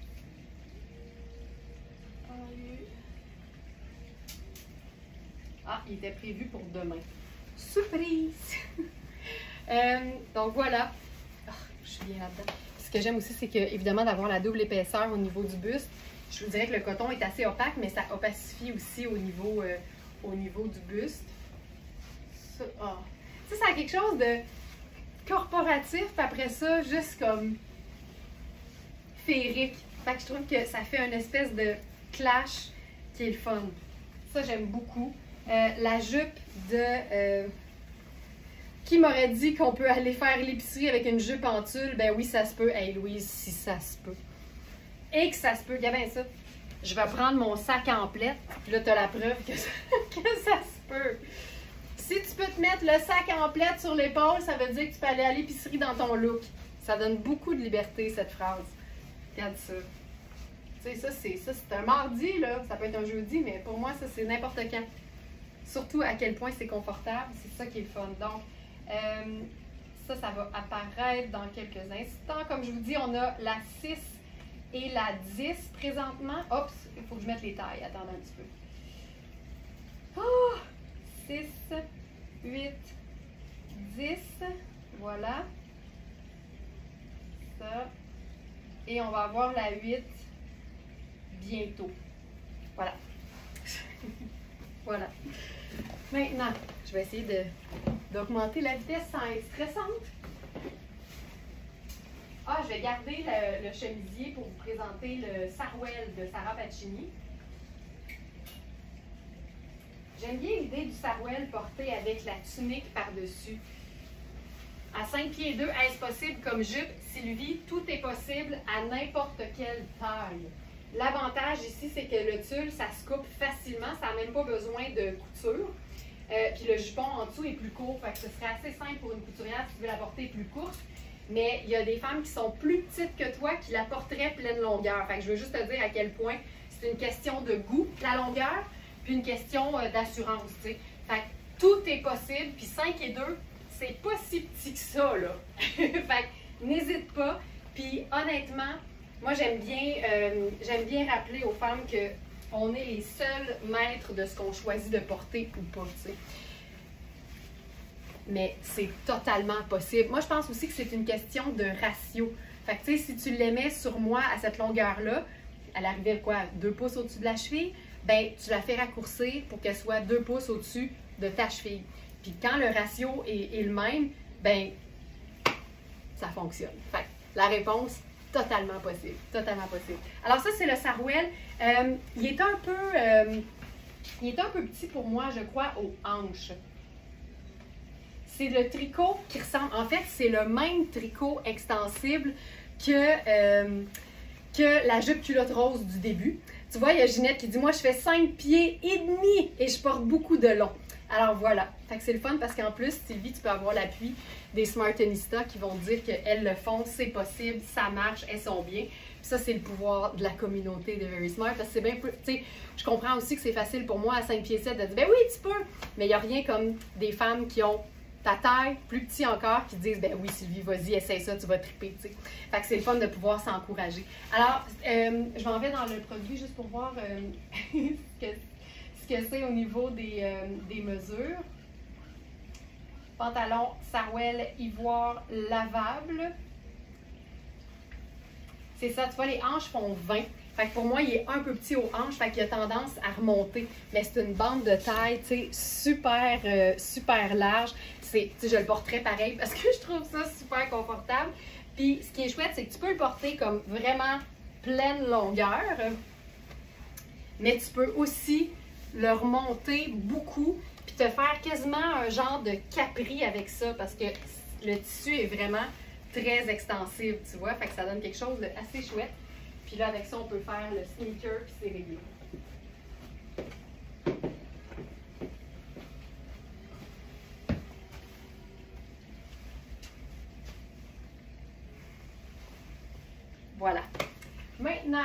Ah, il était prévu pour demain. Surprise! euh, donc voilà. Oh, je suis bien là-dedans. Ce que j'aime aussi, c'est que évidemment d'avoir la double épaisseur au niveau du buste. Je vous dirais que le coton est assez opaque, mais ça opacifie aussi au niveau, euh, au niveau du buste. Ça, oh. Ça, ça a quelque chose de corporatif, puis après ça, juste comme féerique. Fait que je trouve que ça fait une espèce de clash qui est le fun. Ça, j'aime beaucoup. Euh, la jupe de... Euh, qui m'aurait dit qu'on peut aller faire l'épicerie avec une jupe en tulle? Ben oui, ça se peut. Hey Louise, si ça se peut. Et que ça se peut. Regarde bien ça. Je vais prendre mon sac en plette. Puis là, tu as la preuve que ça, que ça se peut. Si tu peux te mettre le sac en plette sur l'épaule, ça veut dire que tu peux aller à l'épicerie dans ton look. Ça donne beaucoup de liberté, cette phrase. Regarde ça. Tu sais, ça, c'est ça, c'est un mardi, là. Ça peut être un jeudi, mais pour moi, ça, c'est n'importe quand. Surtout à quel point c'est confortable. C'est ça qui est le fun. Donc, euh, ça, ça va apparaître dans quelques instants. Comme je vous dis, on a la six et la dix présentement. Oups, il faut que je mette les tailles. Attendez un petit peu. Oh! six, huit, dix. Voilà. Ça. Et on va avoir la huit bientôt. Voilà. Voilà. Maintenant, je vais essayer de, d'augmenter la vitesse sans être stressante. Ah, je vais garder le, le chemisier pour vous présenter le Sarwell de Sarah Pacini. J'aime bien l'idée du Sarwell porté avec la tunique par-dessus. À cinq pieds deux, est-ce possible comme jupe? Sylvie, tout est possible à n'importe quelle taille. L'avantage ici, c'est que le tulle, ça se coupe facilement, ça n'a même pas besoin de couture. Euh, puis le jupon en dessous est plus court, fait que ce serait assez simple pour une couturière si tu veux la porter plus courte. Mais il y a des femmes qui sont plus petites que toi qui la porteraient pleine longueur. Fait que je veux juste te dire à quel point c'est une question de goût, la longueur, puis une question euh, d'assurance, tu sais. Fait que tout est possible, puis cinq et deux, c'est pas si petit que ça, là. Fait que n'hésite pas. Puis honnêtement, moi j'aime bien, euh, j'aime bien rappeler aux femmes que on est les seuls maîtres de ce qu'on choisit de porter ou pas, tu sais. Mais c'est totalement possible. Moi, je pense aussi que c'est une question de ratio. Fait que, tu sais, si tu l'aimais sur moi à cette longueur-là, elle arrivait quoi, deux pouces au-dessus de la cheville, ben tu la fais raccourcir pour qu'elle soit deux pouces au-dessus de ta cheville. Puis quand le ratio est, est le même, ben ça fonctionne. Fait que la réponse, totalement possible. Totalement possible. Alors ça, c'est le Sarwell. Euh, il est un peu, euh, il est un peu petit pour moi, je crois, aux hanches. C'est le tricot qui ressemble, en fait, c'est le même tricot extensible que, euh, que la jupe culotte rose du début. Tu vois, il y a Ginette qui dit, moi, je fais cinq pieds et demi et je porte beaucoup de long. Alors voilà, fait que c'est le fun parce qu'en plus, Sylvie, tu peux avoir l'appui des Smartenistas qui vont dire qu'elles le font, c'est possible, ça marche, elles sont bien. Puis ça, c'est le pouvoir de la communauté de Very Smart parce que c'est bien peu, tu sais, je comprends aussi que c'est facile pour moi à cinq pieds sept de dire, ben oui, tu peux, mais il n'y a rien comme des femmes qui ont ta taille, plus petit encore, qui disent, ben oui, Sylvie, vas-y, essaye ça, tu vas triper, tu sais. Fait que c'est le fun de pouvoir s'encourager. Alors, euh, je m'en vais dans le produit juste pour voir euh, ce que ce que c'est au niveau des, euh, des mesures. Pantalon Sarwell ivoire lavable. C'est ça, tu vois, les hanches font vingt. Fait que pour moi, il est un peu petit aux hanches, fait qu'il a tendance à remonter. Mais c'est une bande de taille, tu sais, super, euh, super large. C'est, tu sais, je le porterais pareil parce que je trouve ça super confortable. Puis, ce qui est chouette, c'est que tu peux le porter comme vraiment pleine longueur. Mais tu peux aussi le remonter beaucoup puis te faire quasiment un genre de capri avec ça parce que le tissu est vraiment très extensible, tu vois. Fait que ça donne quelque chose d'assez chouette. Puis là, avec ça, on peut faire le sneaker puis c'est réglé. Voilà. Maintenant,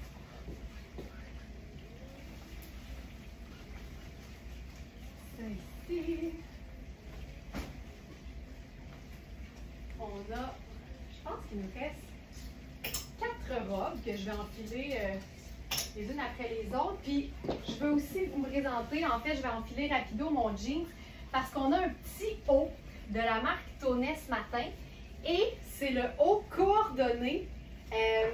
ça ici, on a, je pense qu'il nous reste quatre robes que je vais enfiler euh, les unes après les autres. Puis, je veux aussi vous me présenter, en fait, je vais enfiler rapido mon jeans parce qu'on a un petit haut de la marque Tonnet ce matin et c'est le haut coordonné Euh,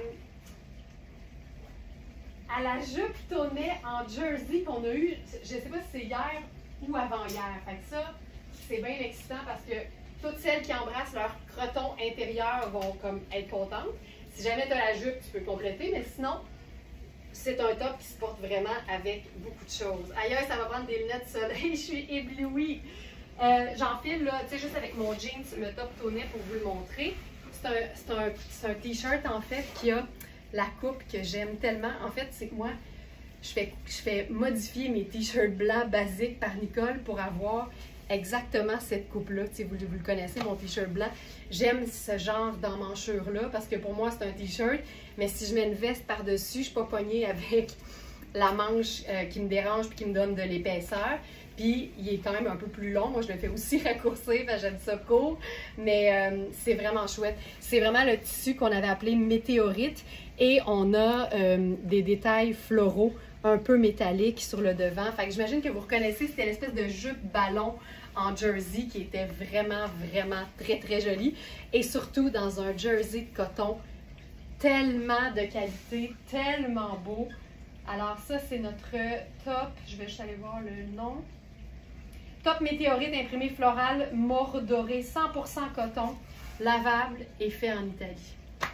à la jupe Tonnet en jersey qu'on a eu, je ne sais pas si c'est hier ou avant-hier. Fait que ça, c'est bien excitant parce que toutes celles qui embrassent leur croton intérieur vont comme être contentes. Si jamais tu as la jupe, tu peux compléter, mais sinon, c'est un top qui se porte vraiment avec beaucoup de choses. Ailleurs, ça va prendre des lunettes de soleil, je suis éblouie. Euh, J'enfile là, tu sais, juste avec mon jeans, le top Tonnet pour vous le montrer. C'est un, un, un t-shirt en fait qui a la coupe que j'aime tellement. En fait, c'est que moi, je fais, je fais modifier mes t-shirts blancs basiques par Nicole pour avoir exactement cette coupe-là. Vous, vous le connaissez, mon t-shirt blanc. J'aime ce genre d'emmanchure-là parce que pour moi, c'est un t-shirt. Mais si je mets une veste par-dessus, je ne suis pas pognée avec la manche euh, qui me dérange et qui me donne de l'épaisseur. Puis, il est quand même un peu plus long. Moi, je le fais aussi raccourcir, parce que j'aime ça court. Mais euh, c'est vraiment chouette. C'est vraiment le tissu qu'on avait appelé météorite. Et on a euh, des détails floraux un peu métalliques sur le devant. Fait que j'imagine que vous reconnaissez, c'était l'espèce de jupe ballon en jersey qui était vraiment, vraiment très, très jolie. Et surtout dans un jersey de coton tellement de qualité, tellement beau. Alors ça, c'est notre top. Je vais juste aller voir le nom. Top météorite imprimé floral, mort doré, cent pour cent coton, lavable et fait en Italie.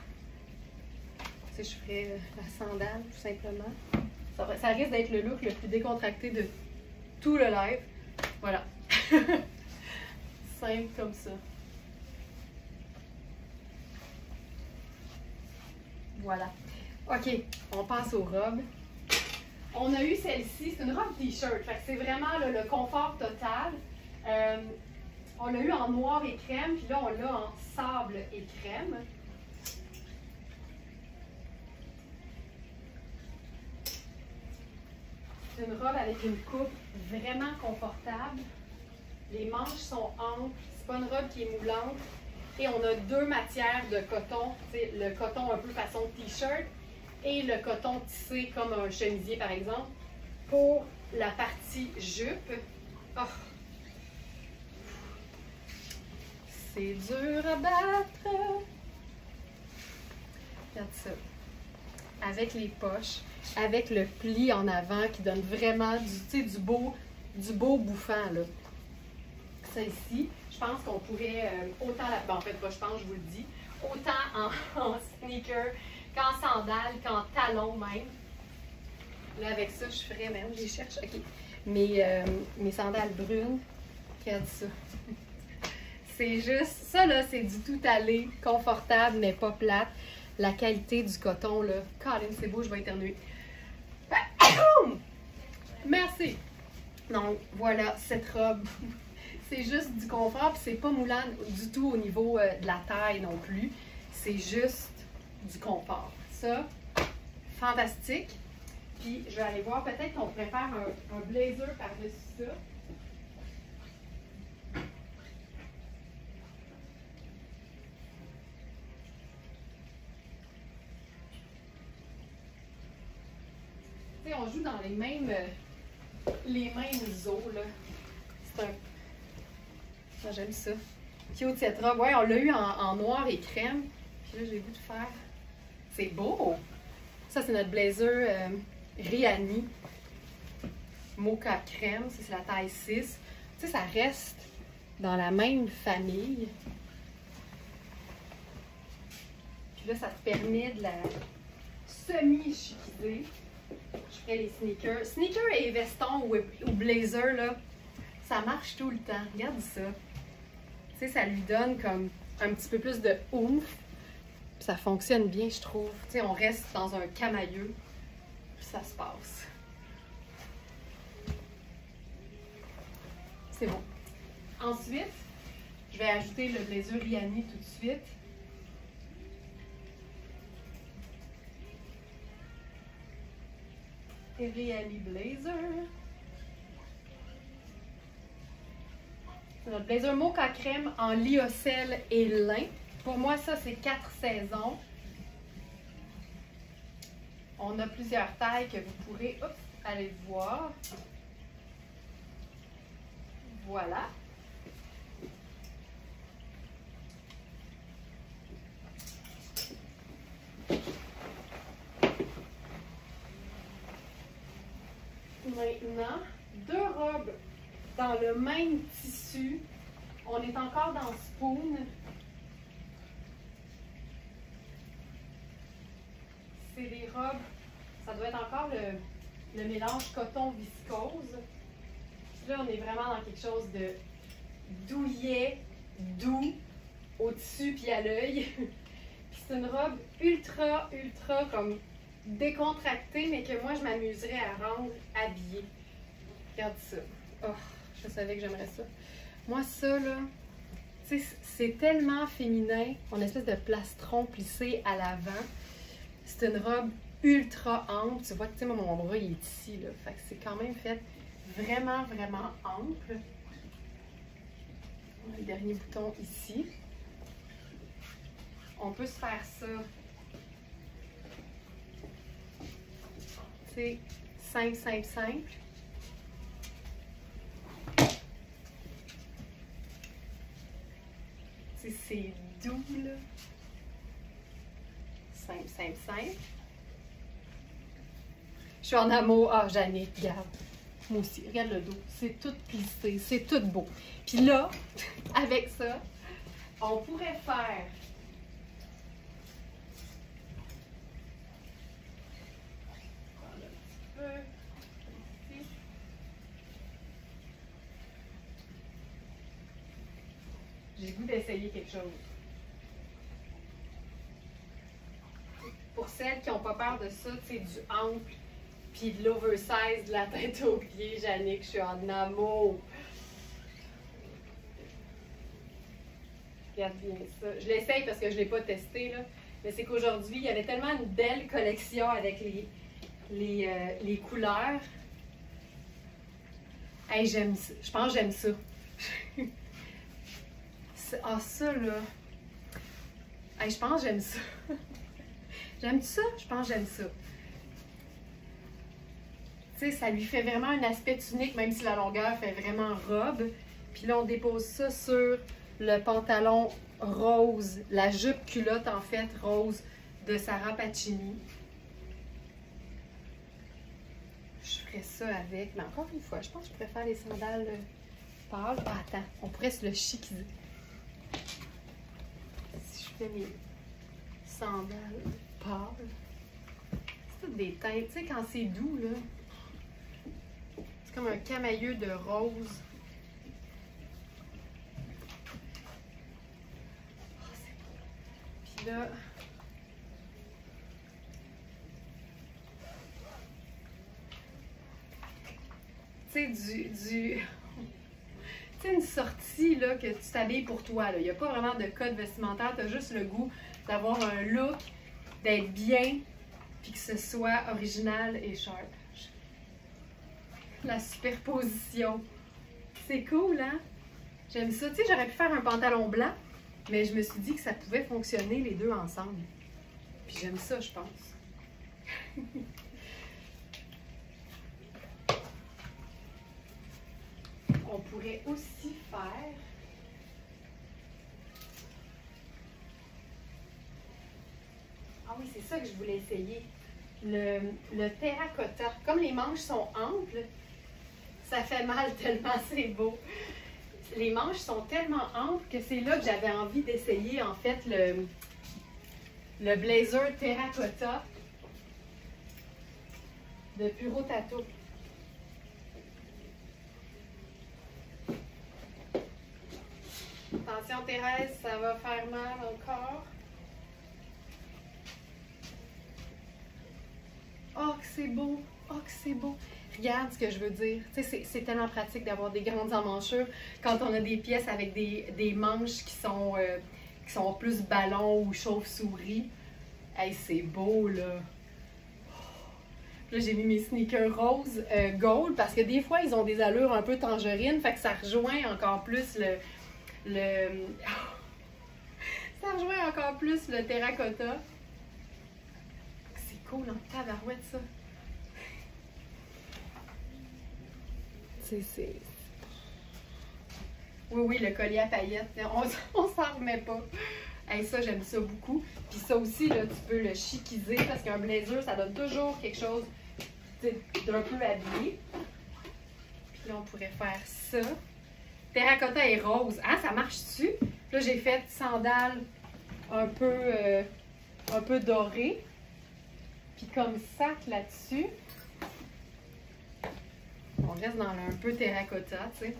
Tu sais, je ferais la sandale, tout simplement. Ça, ça risque d'être le look le plus décontracté de tout le live. Voilà. Simple comme ça. Voilà. OK, on passe aux robes. On a eu celle-ci, c'est une robe t-shirt, c'est vraiment là, le confort total. Euh, on l'a eu en noir et crème, puis là on l'a en sable et crème. C'est une robe avec une coupe vraiment confortable. Les manches sont amples, c'est pas une robe qui est moulante. Et on a deux matières de coton, le coton un peu façon t-shirt et le coton tissé comme un chemisier par exemple, pour la partie jupe. Oh. C'est dur à battre. Regarde ça. Avec les poches, avec le pli en avant qui donne vraiment du, tu sais, du beau, du beau bouffant là. Ça ici, je pense qu'on pourrait euh, autant la. Bon, en fait, pas je pense, je vous le dis, autant en, en sneaker qu'en sandales, qu'en talons même. Là, avec ça, je ferais même, je les cherche, ok. Mes, euh, mes sandales brunes, regarde ça. C'est juste, ça là, c'est du tout allé, confortable, mais pas plate. La qualité du coton, là, Colin, c'est beau, je vais éternuer. Merci. Donc, voilà, cette robe. C'est juste du confort, puis c'est pas moulant du tout au niveau euh, de la taille non plus. C'est juste du confort. Ça, fantastique. Puis, je vais aller voir, peut-être qu'on pourrait faire un, un blazer par-dessus ça. Tu sais, on joue dans les mêmes, euh, les mêmes eaux, là. C'est un... Ah, j'aime ça. Cute cette robe. Ouais, on l'a eu en, en noir et crème. Puis là, j'ai le goût de faire... C'est beau! Ça, c'est notre blazer euh, Rihanni. Mocha crème. Ça, c'est la taille six. Tu sais, ça reste dans la même famille. Puis là, ça te permet de la semi-chiquiser. Je ferai les sneakers. Sneakers et vestons ou, ou blazer, là, ça marche tout le temps. Regarde ça. Tu sais, ça lui donne comme un petit peu plus de oomph. Puis ça fonctionne bien, je trouve. Tu sais, on reste dans un camailleux. Puis ça se passe. C'est bon. Ensuite, je vais ajouter le blazer Riani tout de suite. Riani Blazer. C'est notre blazer mocha crème en lyocell et lin. Pour moi, ça, c'est quatre saisons. On a plusieurs tailles que vous pourrez oups, aller voir. Voilà. Maintenant, deux robes dans le même tissu. On est encore dans Spoon. C'est des robes, ça doit être encore le, le mélange coton-viscose. Là, on est vraiment dans quelque chose de douillet, doux, au-dessus puis à l'œil. C'est une robe ultra, ultra comme décontractée, mais que moi, je m'amuserais à rendre habillée. Regarde ça. Oh, je savais que j'aimerais ça. Moi, ça, là, tu sais, c'est tellement féminin. On a une espèce de plastron plissé à l'avant. C'est une robe ultra ample. Tu vois que, tu sais, moi, mon bras, il est ici, là. Fait que c'est quand même fait vraiment, vraiment ample. On a le dernier bouton ici. On peut se faire ça. C'est simple, simple, simple. C'est doux, là. Simple, simple, simple. Je suis en amour. Ah, Jannick, regarde. Moi aussi, regarde le dos. C'est tout plissé, c'est tout beau. Puis là, avec ça, on pourrait faire j'ai le goût d'essayer quelque chose. Pour celles qui n'ont pas peur de ça, c'est du ample, puis de l'oversize de la tête aux pieds, Jannick, je suis en amour. Regarde bien ça. Je l'essaye parce que je ne l'ai pas testé, là. Mais c'est qu'aujourd'hui, il y avait tellement une belle collection avec les, les, euh, les couleurs. Hey, j'aime ça. Je pense que j'aime ça. Ah, ça, là. Hey, je pense que j'aime ça. J'aime ça? Je pense que j'aime ça. Tu sais, ça lui fait vraiment un aspect tunique, même si la longueur fait vraiment robe. Puis là, on dépose ça sur le pantalon rose, la jupe culotte, en fait, rose de Sarah Pacini. Je ferais ça avec, mais encore une fois, je pense que je préfère les sandales pâles. Ah, attends, on pourrait se le chiquiser. Si je fais mes sandales pâles, c'est toutes des teintes. Tu sais, quand c'est doux, là, c'est comme un camailleux de rose. Oh, c'est beau. Puis là, tu sais, du... du... Tu sais, une sortie là, que tu t'habilles pour toi. Il n'y a pas vraiment de code vestimentaire. Tu as juste le goût d'avoir un look, d'être bien, puis que ce soit original et sharp. La superposition. C'est cool, hein? J'aime ça. Tu sais, j'aurais pu faire un pantalon blanc, mais je me suis dit que ça pouvait fonctionner les deux ensemble. Puis j'aime ça, je pense. On pourrait aussi faire ah oui, c'est ça que je voulais essayer. Le, le terracotta. Comme les manches sont amples, ça fait mal tellement c'est beau. Les manches sont tellement amples que c'est là que j'avais envie d'essayer en fait le, le blazer terracotta de Puro Tato. Attention Thérèse, ça va faire mal encore. Oh que c'est beau! Oh que c'est beau! Regarde ce que je veux dire. Tu sais, c'est tellement pratique d'avoir des grandes emmanchures quand on a des pièces avec des, des manches qui sont, euh, qui sont plus ballons ou chauve-souris. Hey, c'est beau là! Là, j'ai mis mes sneakers roses euh, gold parce que des fois, ils ont des allures un peu tangerines. Fait que ça rejoint encore plus le... le ça rejoint encore plus le terracotta. C'est cool en tabarouette, ça. C'est... Oui, oui, le collier à paillettes. On, on s'en remet pas. Hey, ça, j'aime ça beaucoup. Puis ça aussi, là, tu peux le chiquiser parce qu'un blazer, ça donne toujours quelque chose d'un peu habillé. Puis là, on pourrait faire ça. Terracotta et rose. Ah, ça marche-tu? Là, j'ai fait sandales un peu, euh, un peu dorées. Puis comme sac là-dessus. On reste dans le un peu terracotta, tu sais.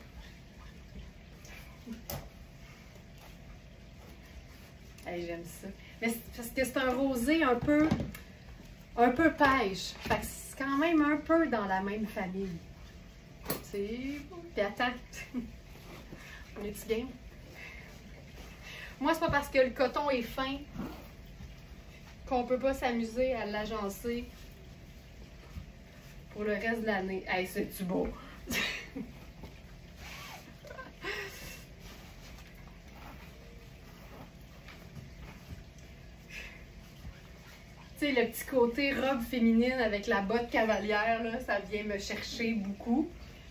Hey, j'aime ça. Mais c'est parce que c'est un rosé un peu, un peu pêche. Fait que c'est quand même un peu dans la même famille. Tu sais. Puis attends. On est-tu game? Moi, c'est pas parce que le coton est fin qu'on peut pas s'amuser à l'agencer pour le reste de l'année. Hey, c'est-tu beau? Tu sais, le petit côté robe féminine avec la botte cavalière, là, ça vient me chercher beaucoup.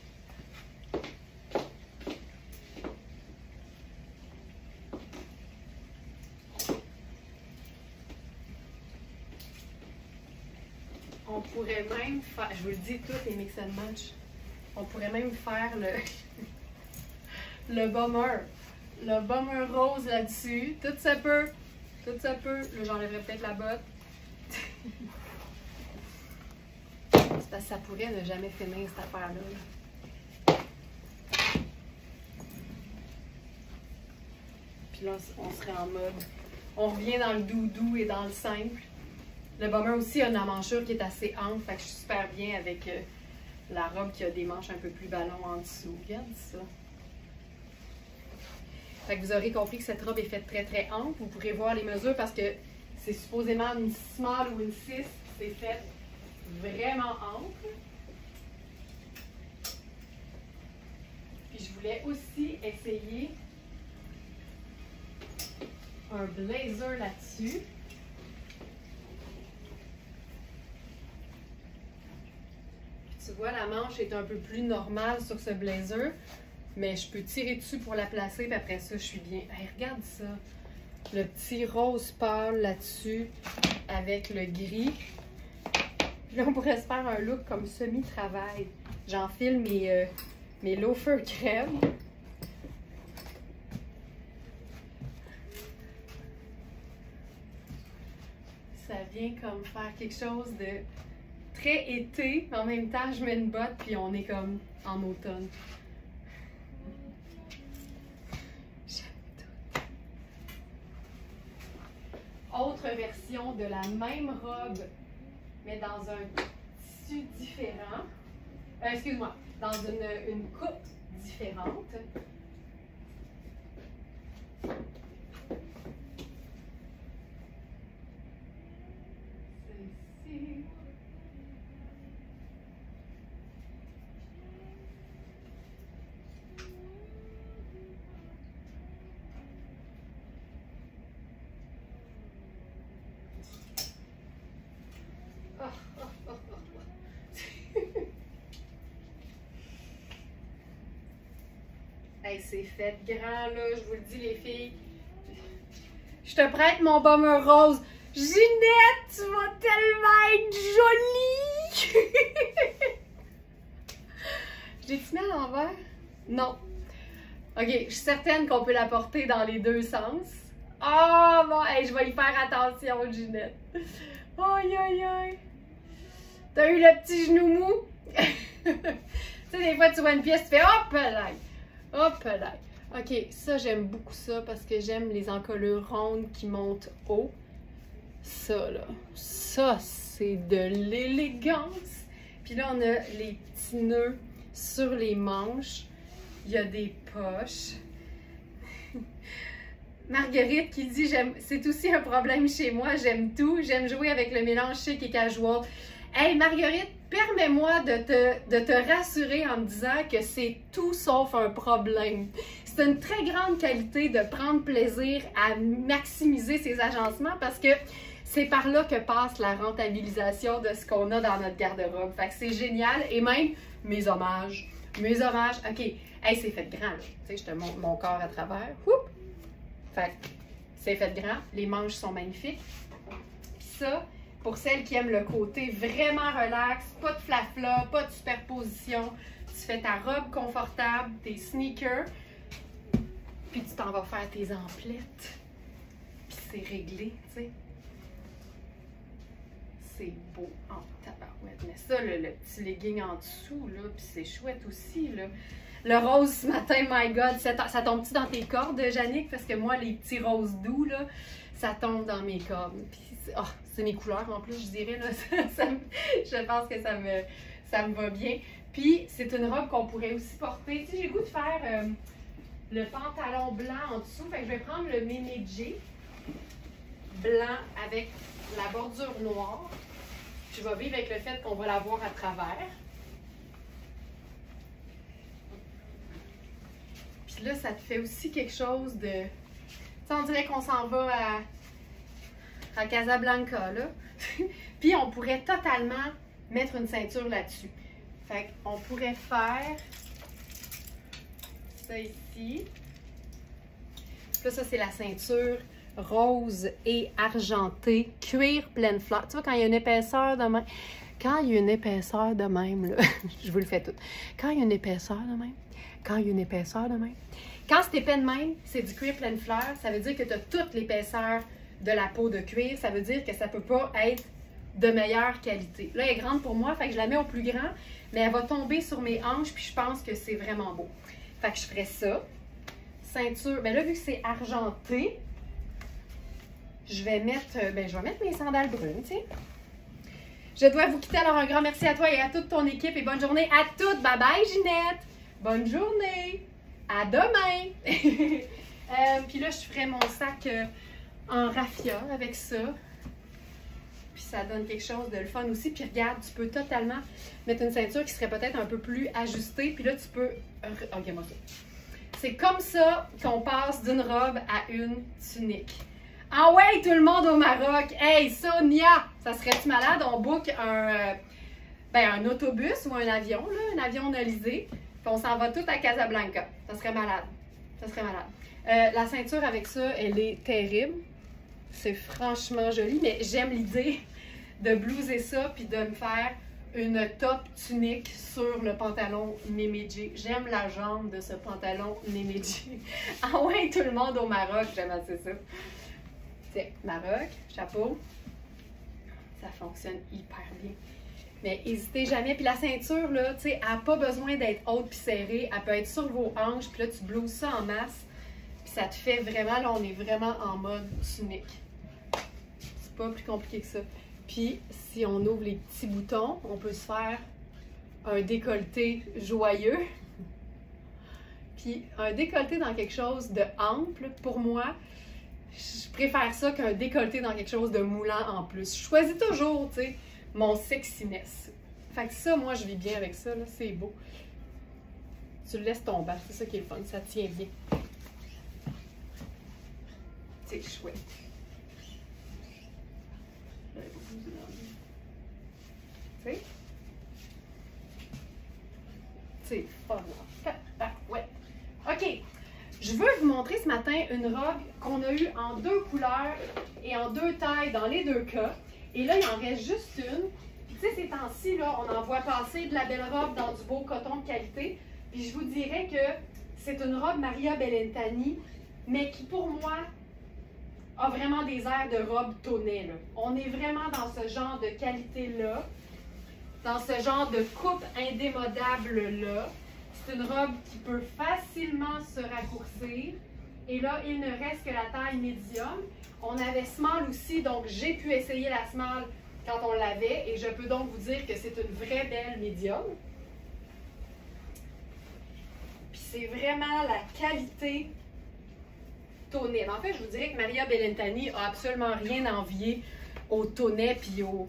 On pourrait même faire, je vous le dis, tout est mix and match. On pourrait même faire le, le bomber. Le bomber rose là-dessus. Tout ça peut. Tout ça peut. Là, j'enlèverais peut-être la botte. C'est parce que ça pourrait ne jamais finir cette affaire-là. Puis là, on serait en mode. On revient dans le doudou et dans le simple. Le bomber aussi a une emmanchure qui est assez ample, fait que je suis super bien avec euh, la robe qui a des manches un peu plus ballons en dessous. Regarde ça. Fait que vous aurez compris que cette robe est faite très très ample. Vous pourrez voir les mesures parce que c'est supposément une small ou une six. C'est fait vraiment ample. Puis je voulais aussi essayer un blazer là-dessus. Tu vois, la manche est un peu plus normale sur ce blazer, mais je peux tirer dessus pour la placer, puis après ça, je suis bien. Hey, regarde ça! Le petit rose pâle là-dessus, avec le gris. Là, on pourrait se faire un look comme semi-travail. J'enfile mes, euh, mes loafers crème. Ça vient comme faire quelque chose de très été, mais en même temps, je mets une botte, puis on est comme en automne. J'aime tout. Autre version de la même robe, mais dans un tissu différent. Euh, Excuse-moi, dans une, une coupe différente. Celle-ci. Hey, c'est fait grand, là, je vous le dis, les filles. Je te prête mon bomber rose. Ginette, tu vas tellement être jolie! Je l'ai-tu mis à l'envers? Non. Ok, je suis certaine qu'on peut la porter dans les deux sens. Oh, bon, hey, je vais y faire attention, Ginette. Aïe, aïe, aïe. T'as eu le petit genou mou? Tu sais, des fois, tu vois une pièce, tu fais hop là. Hop là. OK, ça, j'aime beaucoup ça parce que j'aime les encolures rondes qui montent haut. Ça, là, ça, c'est de l'élégance. Puis là, on a les petits nœuds sur les manches. Il y a des poches. Marguerite qui dit « c'est aussi un problème chez moi, j'aime tout, j'aime jouer avec le mélange chic et casual. » Hey Marguerite, permets-moi de te, de te rassurer en me disant que c'est tout sauf un problème. C'est une très grande qualité de prendre plaisir à maximiser ses agencements parce que c'est par là que passe la rentabilisation de ce qu'on a dans notre garde-robe. Fait que c'est génial. Et même mes hommages. Mes hommages. OK. Hey, c'est fait grand, là. Tu sais, je te montre mon corps à travers. Oup! Fait que c'est fait grand. Les manches sont magnifiques. Puis ça, pour celles qui aiment le côté vraiment relax, pas de flafla, pas de superposition, tu fais ta robe confortable, tes sneakers, puis tu t'en vas faire tes emplettes. Puis c'est réglé, tu sais. C'est beau en tabarouette. Mais ça, le, le petit legging en dessous, là, puis c'est chouette aussi, là. Le rose ce matin, my God, ça, ça tombe-tu dans tes cordes, Jannick? Parce que moi, les petits roses doux, là, ça tombe dans mes cordes. Puis, oh, c'est mes couleurs en plus, je dirais, là. Ça, ça, je pense que ça me, ça me va bien. Puis, c'est une robe qu'on pourrait aussi porter. Tu sais, j'ai le goût de faire euh, le pantalon blanc en dessous. Fait que je vais prendre le mémédjé blanc avec la bordure noire. Je vais vivre avec le fait qu'on va la voir à travers. Puis là, ça te fait aussi quelque chose de... Tu sais, on dirait qu'on s'en va à, à Casablanca, là. Puis on pourrait totalement mettre une ceinture là-dessus. Fait qu'on pourrait faire ça ici. Là, ça, c'est la ceinture rose et argentée, cuir pleine fleur. Tu vois, quand il y a une épaisseur de même, quand il y a une épaisseur de même, là, je vous le fais tout. Quand il y a une épaisseur de même, quand il y a une épaisseur de même, quand c'est épais de même, c'est du cuir pleine fleur, ça veut dire que tu as toute l'épaisseur de la peau de cuir, ça veut dire que ça peut pas être de meilleure qualité. Là, elle est grande pour moi, fait que je la mets au plus grand, mais elle va tomber sur mes hanches, puis je pense que c'est vraiment beau. Fait que je ferais ça. Ceinture, bien là, vu que c'est argenté, je vais mettre, ben, je vais mettre mes sandales brunes, tu sais. Je dois vous quitter, alors un grand merci à toi et à toute ton équipe et bonne journée à toutes. Bye bye, Ginette! Bonne journée! À demain! euh, puis là, je ferai mon sac euh, en raffia avec ça. Puis ça donne quelque chose de le fun aussi. Puis regarde, tu peux totalement mettre une ceinture qui serait peut-être un peu plus ajustée. Puis là, tu peux... Ok, moi, c'est comme ça qu'on passe d'une robe à une tunique. Ah ouais, tout le monde au Maroc! Hey, Sonia! Ça serait-tu malade? On book un, euh, ben, un autobus ou un avion, là, un avion nolisé. Puis on s'en va tout à Casablanca. Ça serait malade. Ça serait malade. Euh, la ceinture avec ça, elle est terrible. C'est franchement joli, mais j'aime l'idée de blouser ça puis de me faire une top tunique sur le pantalon mémédjé. J'aime la jambe de ce pantalon mémédjé. Ah ouais, tout le monde au Maroc, j'aime assez ça. Tiens, Maroc, chapeau. Ça fonctionne hyper bien. Mais n'hésitez jamais. Puis la ceinture, là, tu sais, elle n'a pas besoin d'être haute puis serrée. Elle peut être sur vos hanches. Puis là, tu blouses ça en masse. Puis ça te fait vraiment, là, on est vraiment en mode tunique. C'est pas plus compliqué que ça. Puis, si on ouvre les petits boutons, on peut se faire un décolleté joyeux. Puis, un décolleté dans quelque chose de ample, pour moi, je préfère ça qu'un décolleté dans quelque chose de moulant en plus. Je choisis toujours, tu sais, mon sexiness. Fait que ça, moi, je vis bien avec ça, là, c'est beau. Tu le laisses tomber, c'est ça qui est le fun, ça tient bien. C'est chouette. Tu sais? C'est fun. Ouais. OK. Je veux vous montrer ce matin une robe qu'on a eue en deux couleurs et en deux tailles dans les deux cas. Et là, il en reste juste une. Puis tu sais, ces temps-ci, là, on en voit passer de la belle robe dans du beau coton de qualité. Puis je vous dirais que c'est une robe Maria Bellentani, mais qui pour moi a vraiment des airs de robe tonnet, là. On est vraiment dans ce genre de qualité-là, dans ce genre de coupe indémodable-là. C'est une robe qui peut facilement se raccourcir. Et là, il ne reste que la taille médium. On avait small aussi, donc j'ai pu essayer la small quand on l'avait. Et je peux donc vous dire que c'est une vraie belle médium. Puis c'est vraiment la qualité tonnet. En fait, je vous dirais que Maria Bellentani a absolument rien à envier au tonnet puis au,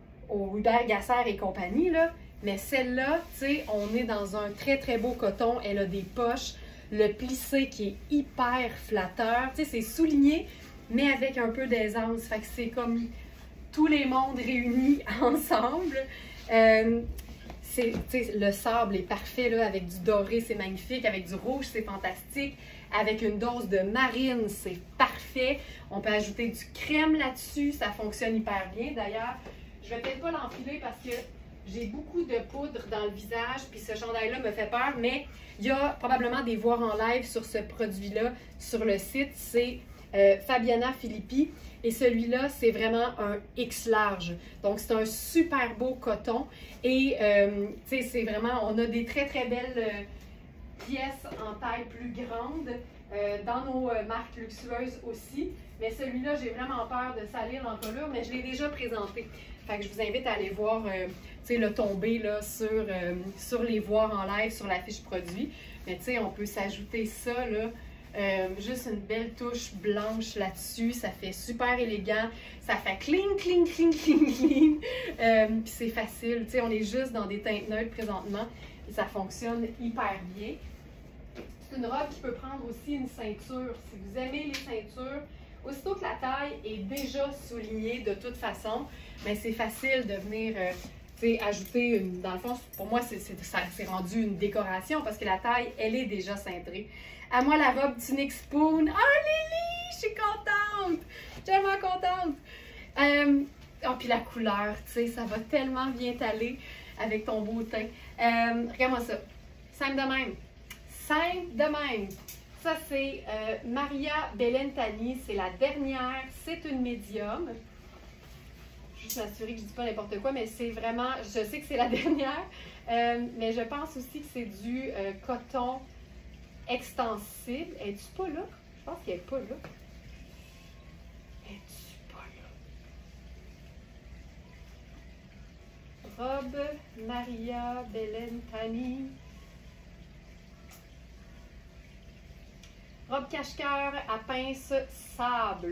au Hubert Gasser et compagnie, là. Mais celle-là, tu sais, on est dans un très, très beau coton. Elle a des poches. Le plissé qui est hyper flatteur. Tu sais, c'est souligné, mais avec un peu d'aisance. Fait que c'est comme tous les mondes réunis ensemble. Euh, c'est, tu sais, le sable est parfait, là, avec du doré, c'est magnifique. Avec du rouge, c'est fantastique. Avec une dose de marine, c'est parfait. On peut ajouter du crème là-dessus. Ça fonctionne hyper bien. D'ailleurs, je vais peut-être pas l'enfiler parce que j'ai beaucoup de poudre dans le visage, puis ce chandail-là me fait peur, mais il y a probablement des voir en live sur ce produit-là sur le site. C'est euh, Fabiana Filippi, et celui-là, c'est vraiment un X large. Donc, c'est un super beau coton, et euh, tu sais, c'est vraiment, on a des très, très belles euh, pièces en taille plus grande euh, dans nos euh, marques luxueuses aussi. Mais celui-là, j'ai vraiment peur de salir l'encolure, mais je l'ai déjà présenté. Fait que je vous invite à aller voir euh, le tombé là, sur, euh, sur les voir en live, sur la fiche produit. Mais tu sais, on peut s'ajouter ça, là, euh, juste une belle touche blanche là-dessus. Ça fait super élégant. Ça fait cling, cling, cling, cling, cling. Euh, Puis c'est facile. Tu sais, on est juste dans des teintes neutres présentement. Et ça fonctionne hyper bien. C'est une robe qui peut prendre aussi une ceinture. Si vous aimez les ceintures, aussitôt que la taille est déjà soulignée de toute façon, mais c'est facile de venir euh, ajouter une. Dans le fond, pour moi, c'est rendu une décoration parce que la taille, elle est déjà cintrée. À moi, la robe tunique spoon. Ah, oh, Lily, je suis contente! Je suis tellement contente! Euh, oh, puis la couleur, tu sais, ça va tellement bien t'aller avec ton beau teint. Euh, Regarde-moi ça. Simple de même. Simple de même. Ça, c'est euh, Maria Bellentani. C'est la dernière. C'est une médium. Juste m'assurer que je ne dis pas n'importe quoi, mais c'est vraiment, je sais que c'est la dernière, euh, mais je pense aussi que c'est du euh, coton extensible. Es-tu pas là? Je pense qu'elle n'est pas là. Es-tu pas là? Robe Maria Bellentani. Robe cache-cœur à pince sable.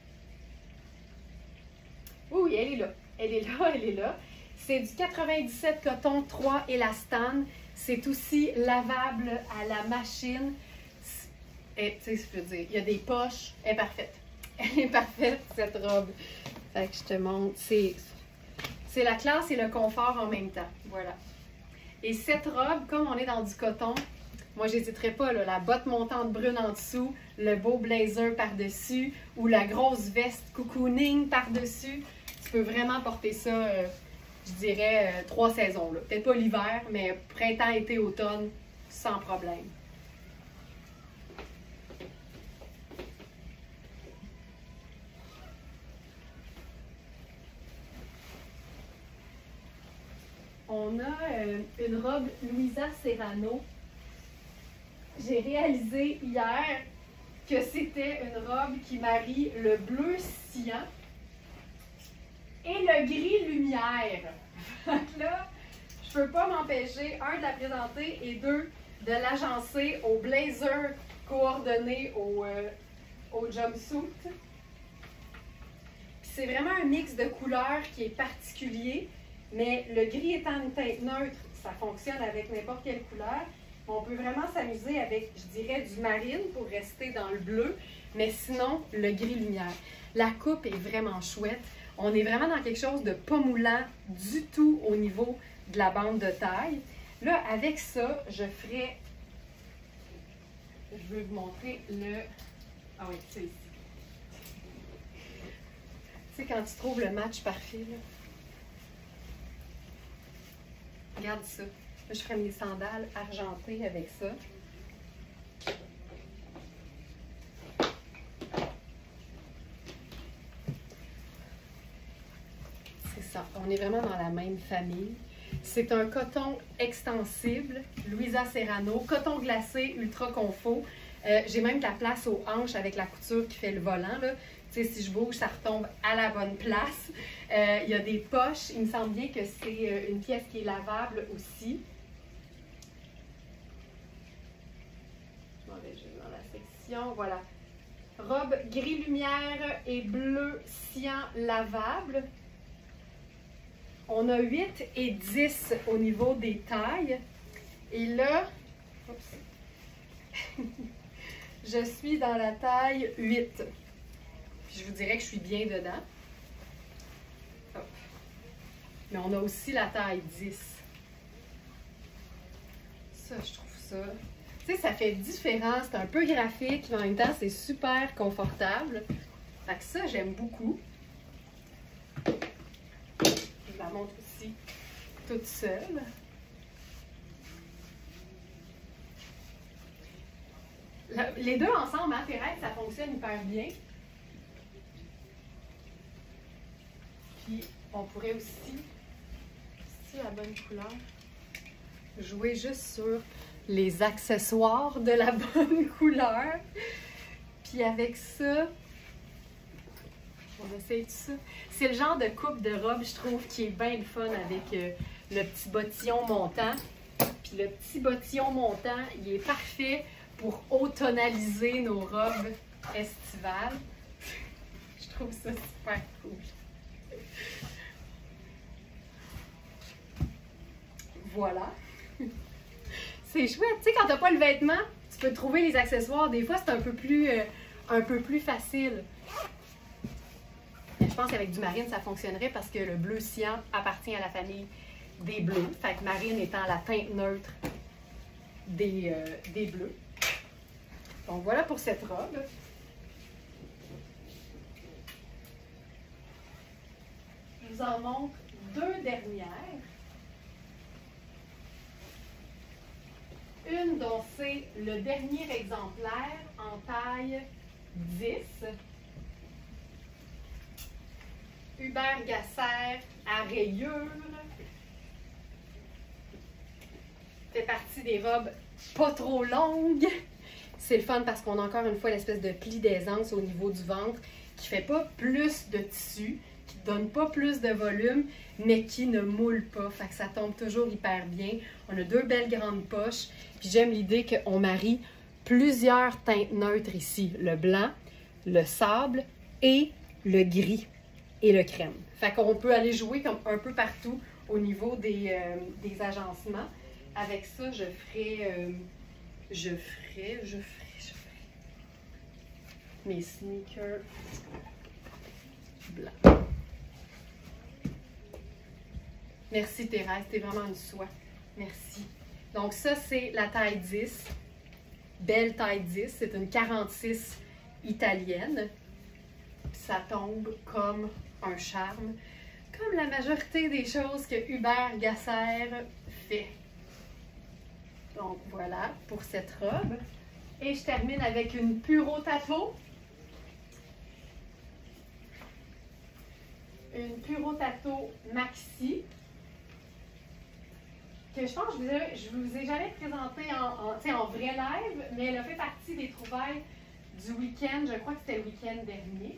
Oui, elle est là. Elle est là, elle est là. C'est du quatre-vingt-dix-sept coton trois élastane. C'est aussi lavable à la machine. Et tu sais, je veux dire, il y a des poches. Elle est parfaite. Elle est parfaite, cette robe. Fait que je te montre. C'est la classe et le confort en même temps. Voilà. Et cette robe, comme on est dans du coton, moi, j'hésiterais pas, là, la botte montante brune en dessous, le beau blazer par-dessus ou la grosse veste cocooning par-dessus. Tu peux vraiment porter ça, euh, je dirais, euh, trois saisons. Peut-être pas l'hiver, mais printemps, été, automne, sans problème. On a euh, une robe Luisa Serrano. J'ai réalisé hier que c'était une robe qui marie le bleu cyan et le gris lumière. Donc là, je peux pas m'empêcher, un, de la présenter et deux, de l'agencer au blazer coordonné au, euh, au jumpsuit. C'est vraiment un mix de couleurs qui est particulier, mais le gris étant une teinte neutre, ça fonctionne avec n'importe quelle couleur. On peut vraiment s'amuser avec, je dirais, du marine pour rester dans le bleu, mais sinon, le gris lumière. La coupe est vraiment chouette. On est vraiment dans quelque chose de pas moulant du tout au niveau de la bande de taille. Là, avec ça, je ferai... Je veux vous montrer le... Ah oui, c'est ici. Tu sais, quand tu trouves le match parfait, là. Regarde ça. Là, je ferai mes sandales argentées avec ça. C'est ça. On est vraiment dans la même famille. C'est un coton extensible, Louisa Serrano, coton glacé, ultra confo. Euh, J'ai même de la place aux hanches avec la couture qui fait le volant, là. Tu sais, si je bouge, ça retombe à la bonne place. Euh, il y a des poches. Il me semble bien que c'est une pièce qui est lavable aussi. Je m'en vais juste dans la section. Voilà. Robe gris lumière et bleu cyan lavable. On a huit et dix au niveau des tailles. Et là, oups, je suis dans la taille huit. Je vous dirais que je suis bien dedans. Hop. Mais on a aussi la taille dix. Ça, je trouve ça... Tu sais, ça fait différent. C'est un peu graphique, mais en même temps, c'est super confortable. Fait que ça, j'aime beaucoup. Je la montre aussi toute seule. Les deux ensemble, hein, Thérèse, ça fonctionne hyper bien. Puis, on pourrait aussi, si la bonne couleur, jouer juste sur les accessoires de la bonne couleur. Puis avec ça, on essaye tout ça. C'est le genre de coupe de robe, je trouve, qui est bien le fun avec euh, le petit bottillon montant. Puis le petit bottillon montant, il est parfait pour automnaliser nos robes estivales. Je trouve ça super cool. Voilà. C'est chouette. Tu sais, quand t'as pas le vêtement, tu peux trouver les accessoires. Des fois, c'est un peu plus euh, un peu plus facile. Mais je pense qu'avec du marine, ça fonctionnerait parce que le bleu cyan appartient à la famille des bleus. Fait que marine étant la teinte neutre des, euh, des bleus. Donc voilà pour cette robe. Je vous en montre deux dernières. Une dont c'est le dernier exemplaire en taille dix. Hubert Gasser à rayures. Fait partie des robes pas trop longues. C'est le fun parce qu'on a encore une fois l'espèce de pli d'aisance au niveau du ventre qui fait pas plus de tissu, qui donne pas plus de volume, mais qui ne moule pas. Fait que ça tombe toujours hyper bien. On a deux belles grandes poches. Puis j'aime l'idée qu'on marie plusieurs teintes neutres ici. Le blanc, le sable et le gris et le crème. Fait qu'on peut aller jouer comme un peu partout au niveau des, euh, des agencements. Avec ça, je ferai, euh, je ferai, je ferai, je ferai mes sneakers blancs. Merci Thérèse, t'es vraiment une soie. Merci. Donc ça, c'est la taille dix. Belle taille dix. C'est une quarante-six italienne. Puis ça tombe comme un charme. Comme la majorité des choses que Hubert Gasser fait. Donc voilà pour cette robe. Et je termine avec une Puro Tato. Une Puro Tato Maxi. Que je pense que je vous ai, je vous ai jamais présenté en, en, en vrai live, mais elle a fait partie des trouvailles du week-end. Je crois que c'était le week-end dernier.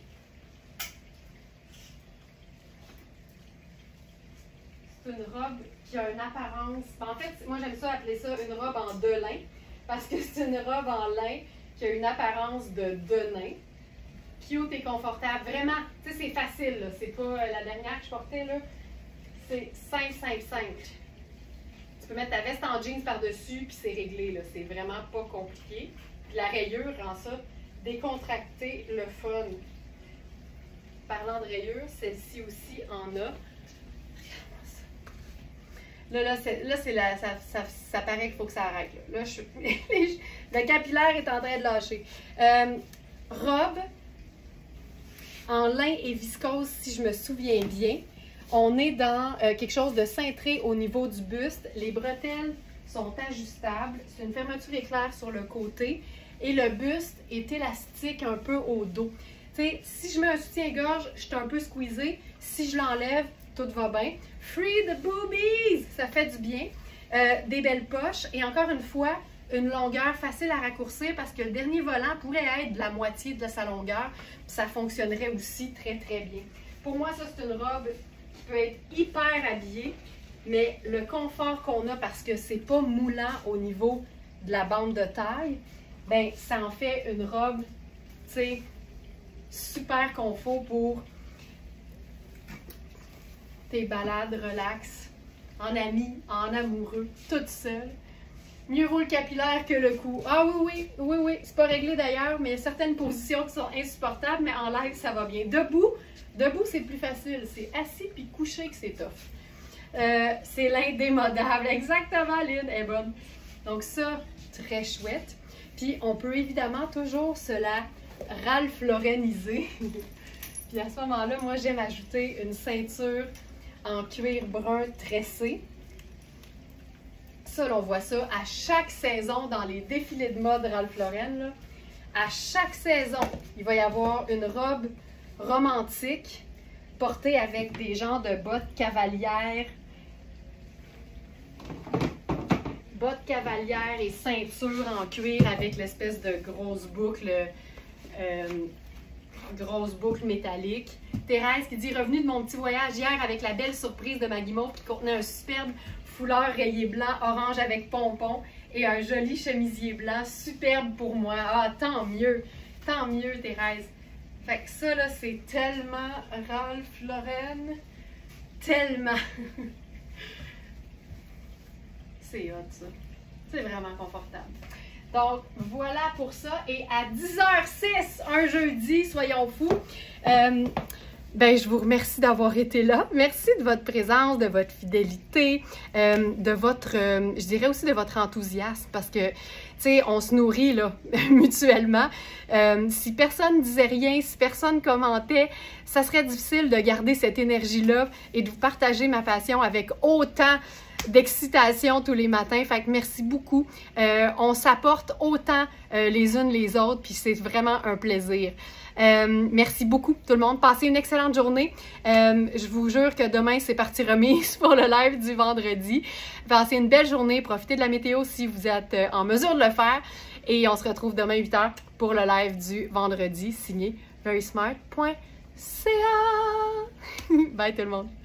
C'est une robe qui a une apparence... En fait, moi j'aime ça appeler ça une robe en de lin, parce que c'est une robe en lin qui a une apparence de de lin. Cute et confortable. Vraiment, tu sais, c'est facile, là. C'est pas la dernière que je portais, là. C'est simple, simple, simple. Tu peux mettre ta veste en jeans par-dessus, puis c'est réglé, là. C'est vraiment pas compliqué. Puis la rayure rend ça décontracté, le fun. Parlant de rayures, celle-ci aussi en a. Là, là, c'est, là c'est la, ça, ça, ça paraît qu'il faut que ça arrête. Là, là je, le capillaire est en train de lâcher. Euh, robe en lin et viscose, si je me souviens bien. On est dans euh, quelque chose de cintré au niveau du buste. Les bretelles sont ajustables. C'est une fermeture éclair sur le côté. Et le buste est élastique un peu au dos. Tu sais, si je mets un soutien-gorge, je suis un peu squeezée. Si je l'enlève, tout va bien. Free the boobies! Ça fait du bien. Euh, des belles poches et encore une fois, une longueur facile à raccourcir parce que le dernier volant pourrait être de la moitié de sa longueur. Ça fonctionnerait aussi très très bien. Pour moi, ça c'est une robe qui peut être hyper habillée, mais le confort qu'on a parce que c'est pas moulant au niveau de la bande de taille, ben ça en fait une robe, tu sais, super confort pour tes balades relax, en ami, en amoureux, toute seule. Mieux vaut le capillaire que le cou. Ah oui, oui, oui, oui. C'est pas réglé d'ailleurs, mais il y a certaines positions qui sont insupportables, mais en live, ça va bien. Debout, debout, c'est plus facile. C'est assis puis couché que c'est tough. Euh, c'est l'indémodable. Exactement, Lynn est bonne. Donc ça, très chouette. Puis on peut évidemment toujours se la Ralph Laureniser. Puis à ce moment-là, moi, j'aime ajouter une ceinture en cuir brun tressé. Ça, là, on voit ça à chaque saison dans les défilés de mode Ralph Lauren. Là. À chaque saison, il va y avoir une robe romantique portée avec des genres de bottes cavalières. Bottes cavalières et ceinture en cuir avec l'espèce de grosse boucle, euh, grosse boucle métallique. Thérèse qui dit « Revenu de mon petit voyage hier avec la belle surprise de ma guimauve qui contenait un superbe foulard rayé blanc, orange avec pompon et un joli chemisier blanc, superbe pour moi. Ah, tant mieux, tant mieux, Thérèse. Fait que ça, là, c'est tellement Ralph Lauren, tellement. C'est hot, ça. C'est vraiment confortable. Donc, voilà pour ça. Et à dix heures six, un jeudi, soyons fous, euh, ben, je vous remercie d'avoir été là. Merci de votre présence, de votre fidélité, euh, de votre, euh, je dirais aussi de votre enthousiasme parce que, tu sais, on se nourrit là, mutuellement. Euh, si personne ne disait rien, si personne commentait, ça serait difficile de garder cette énergie-là et de vous partager ma passion avec autant d'excitation tous les matins. Fait que merci beaucoup. Euh, on s'apporte autant euh, les unes les autres, puis c'est vraiment un plaisir. Euh, merci beaucoup tout le monde. Passez une excellente journée. Euh, je vous jure que demain, c'est partie remise pour le live du vendredi. Passez une belle journée. Profitez de la météo si vous êtes en mesure de le faire. Et on se retrouve demain à huit heures pour le live du vendredi signé very smart point c a. Bye tout le monde.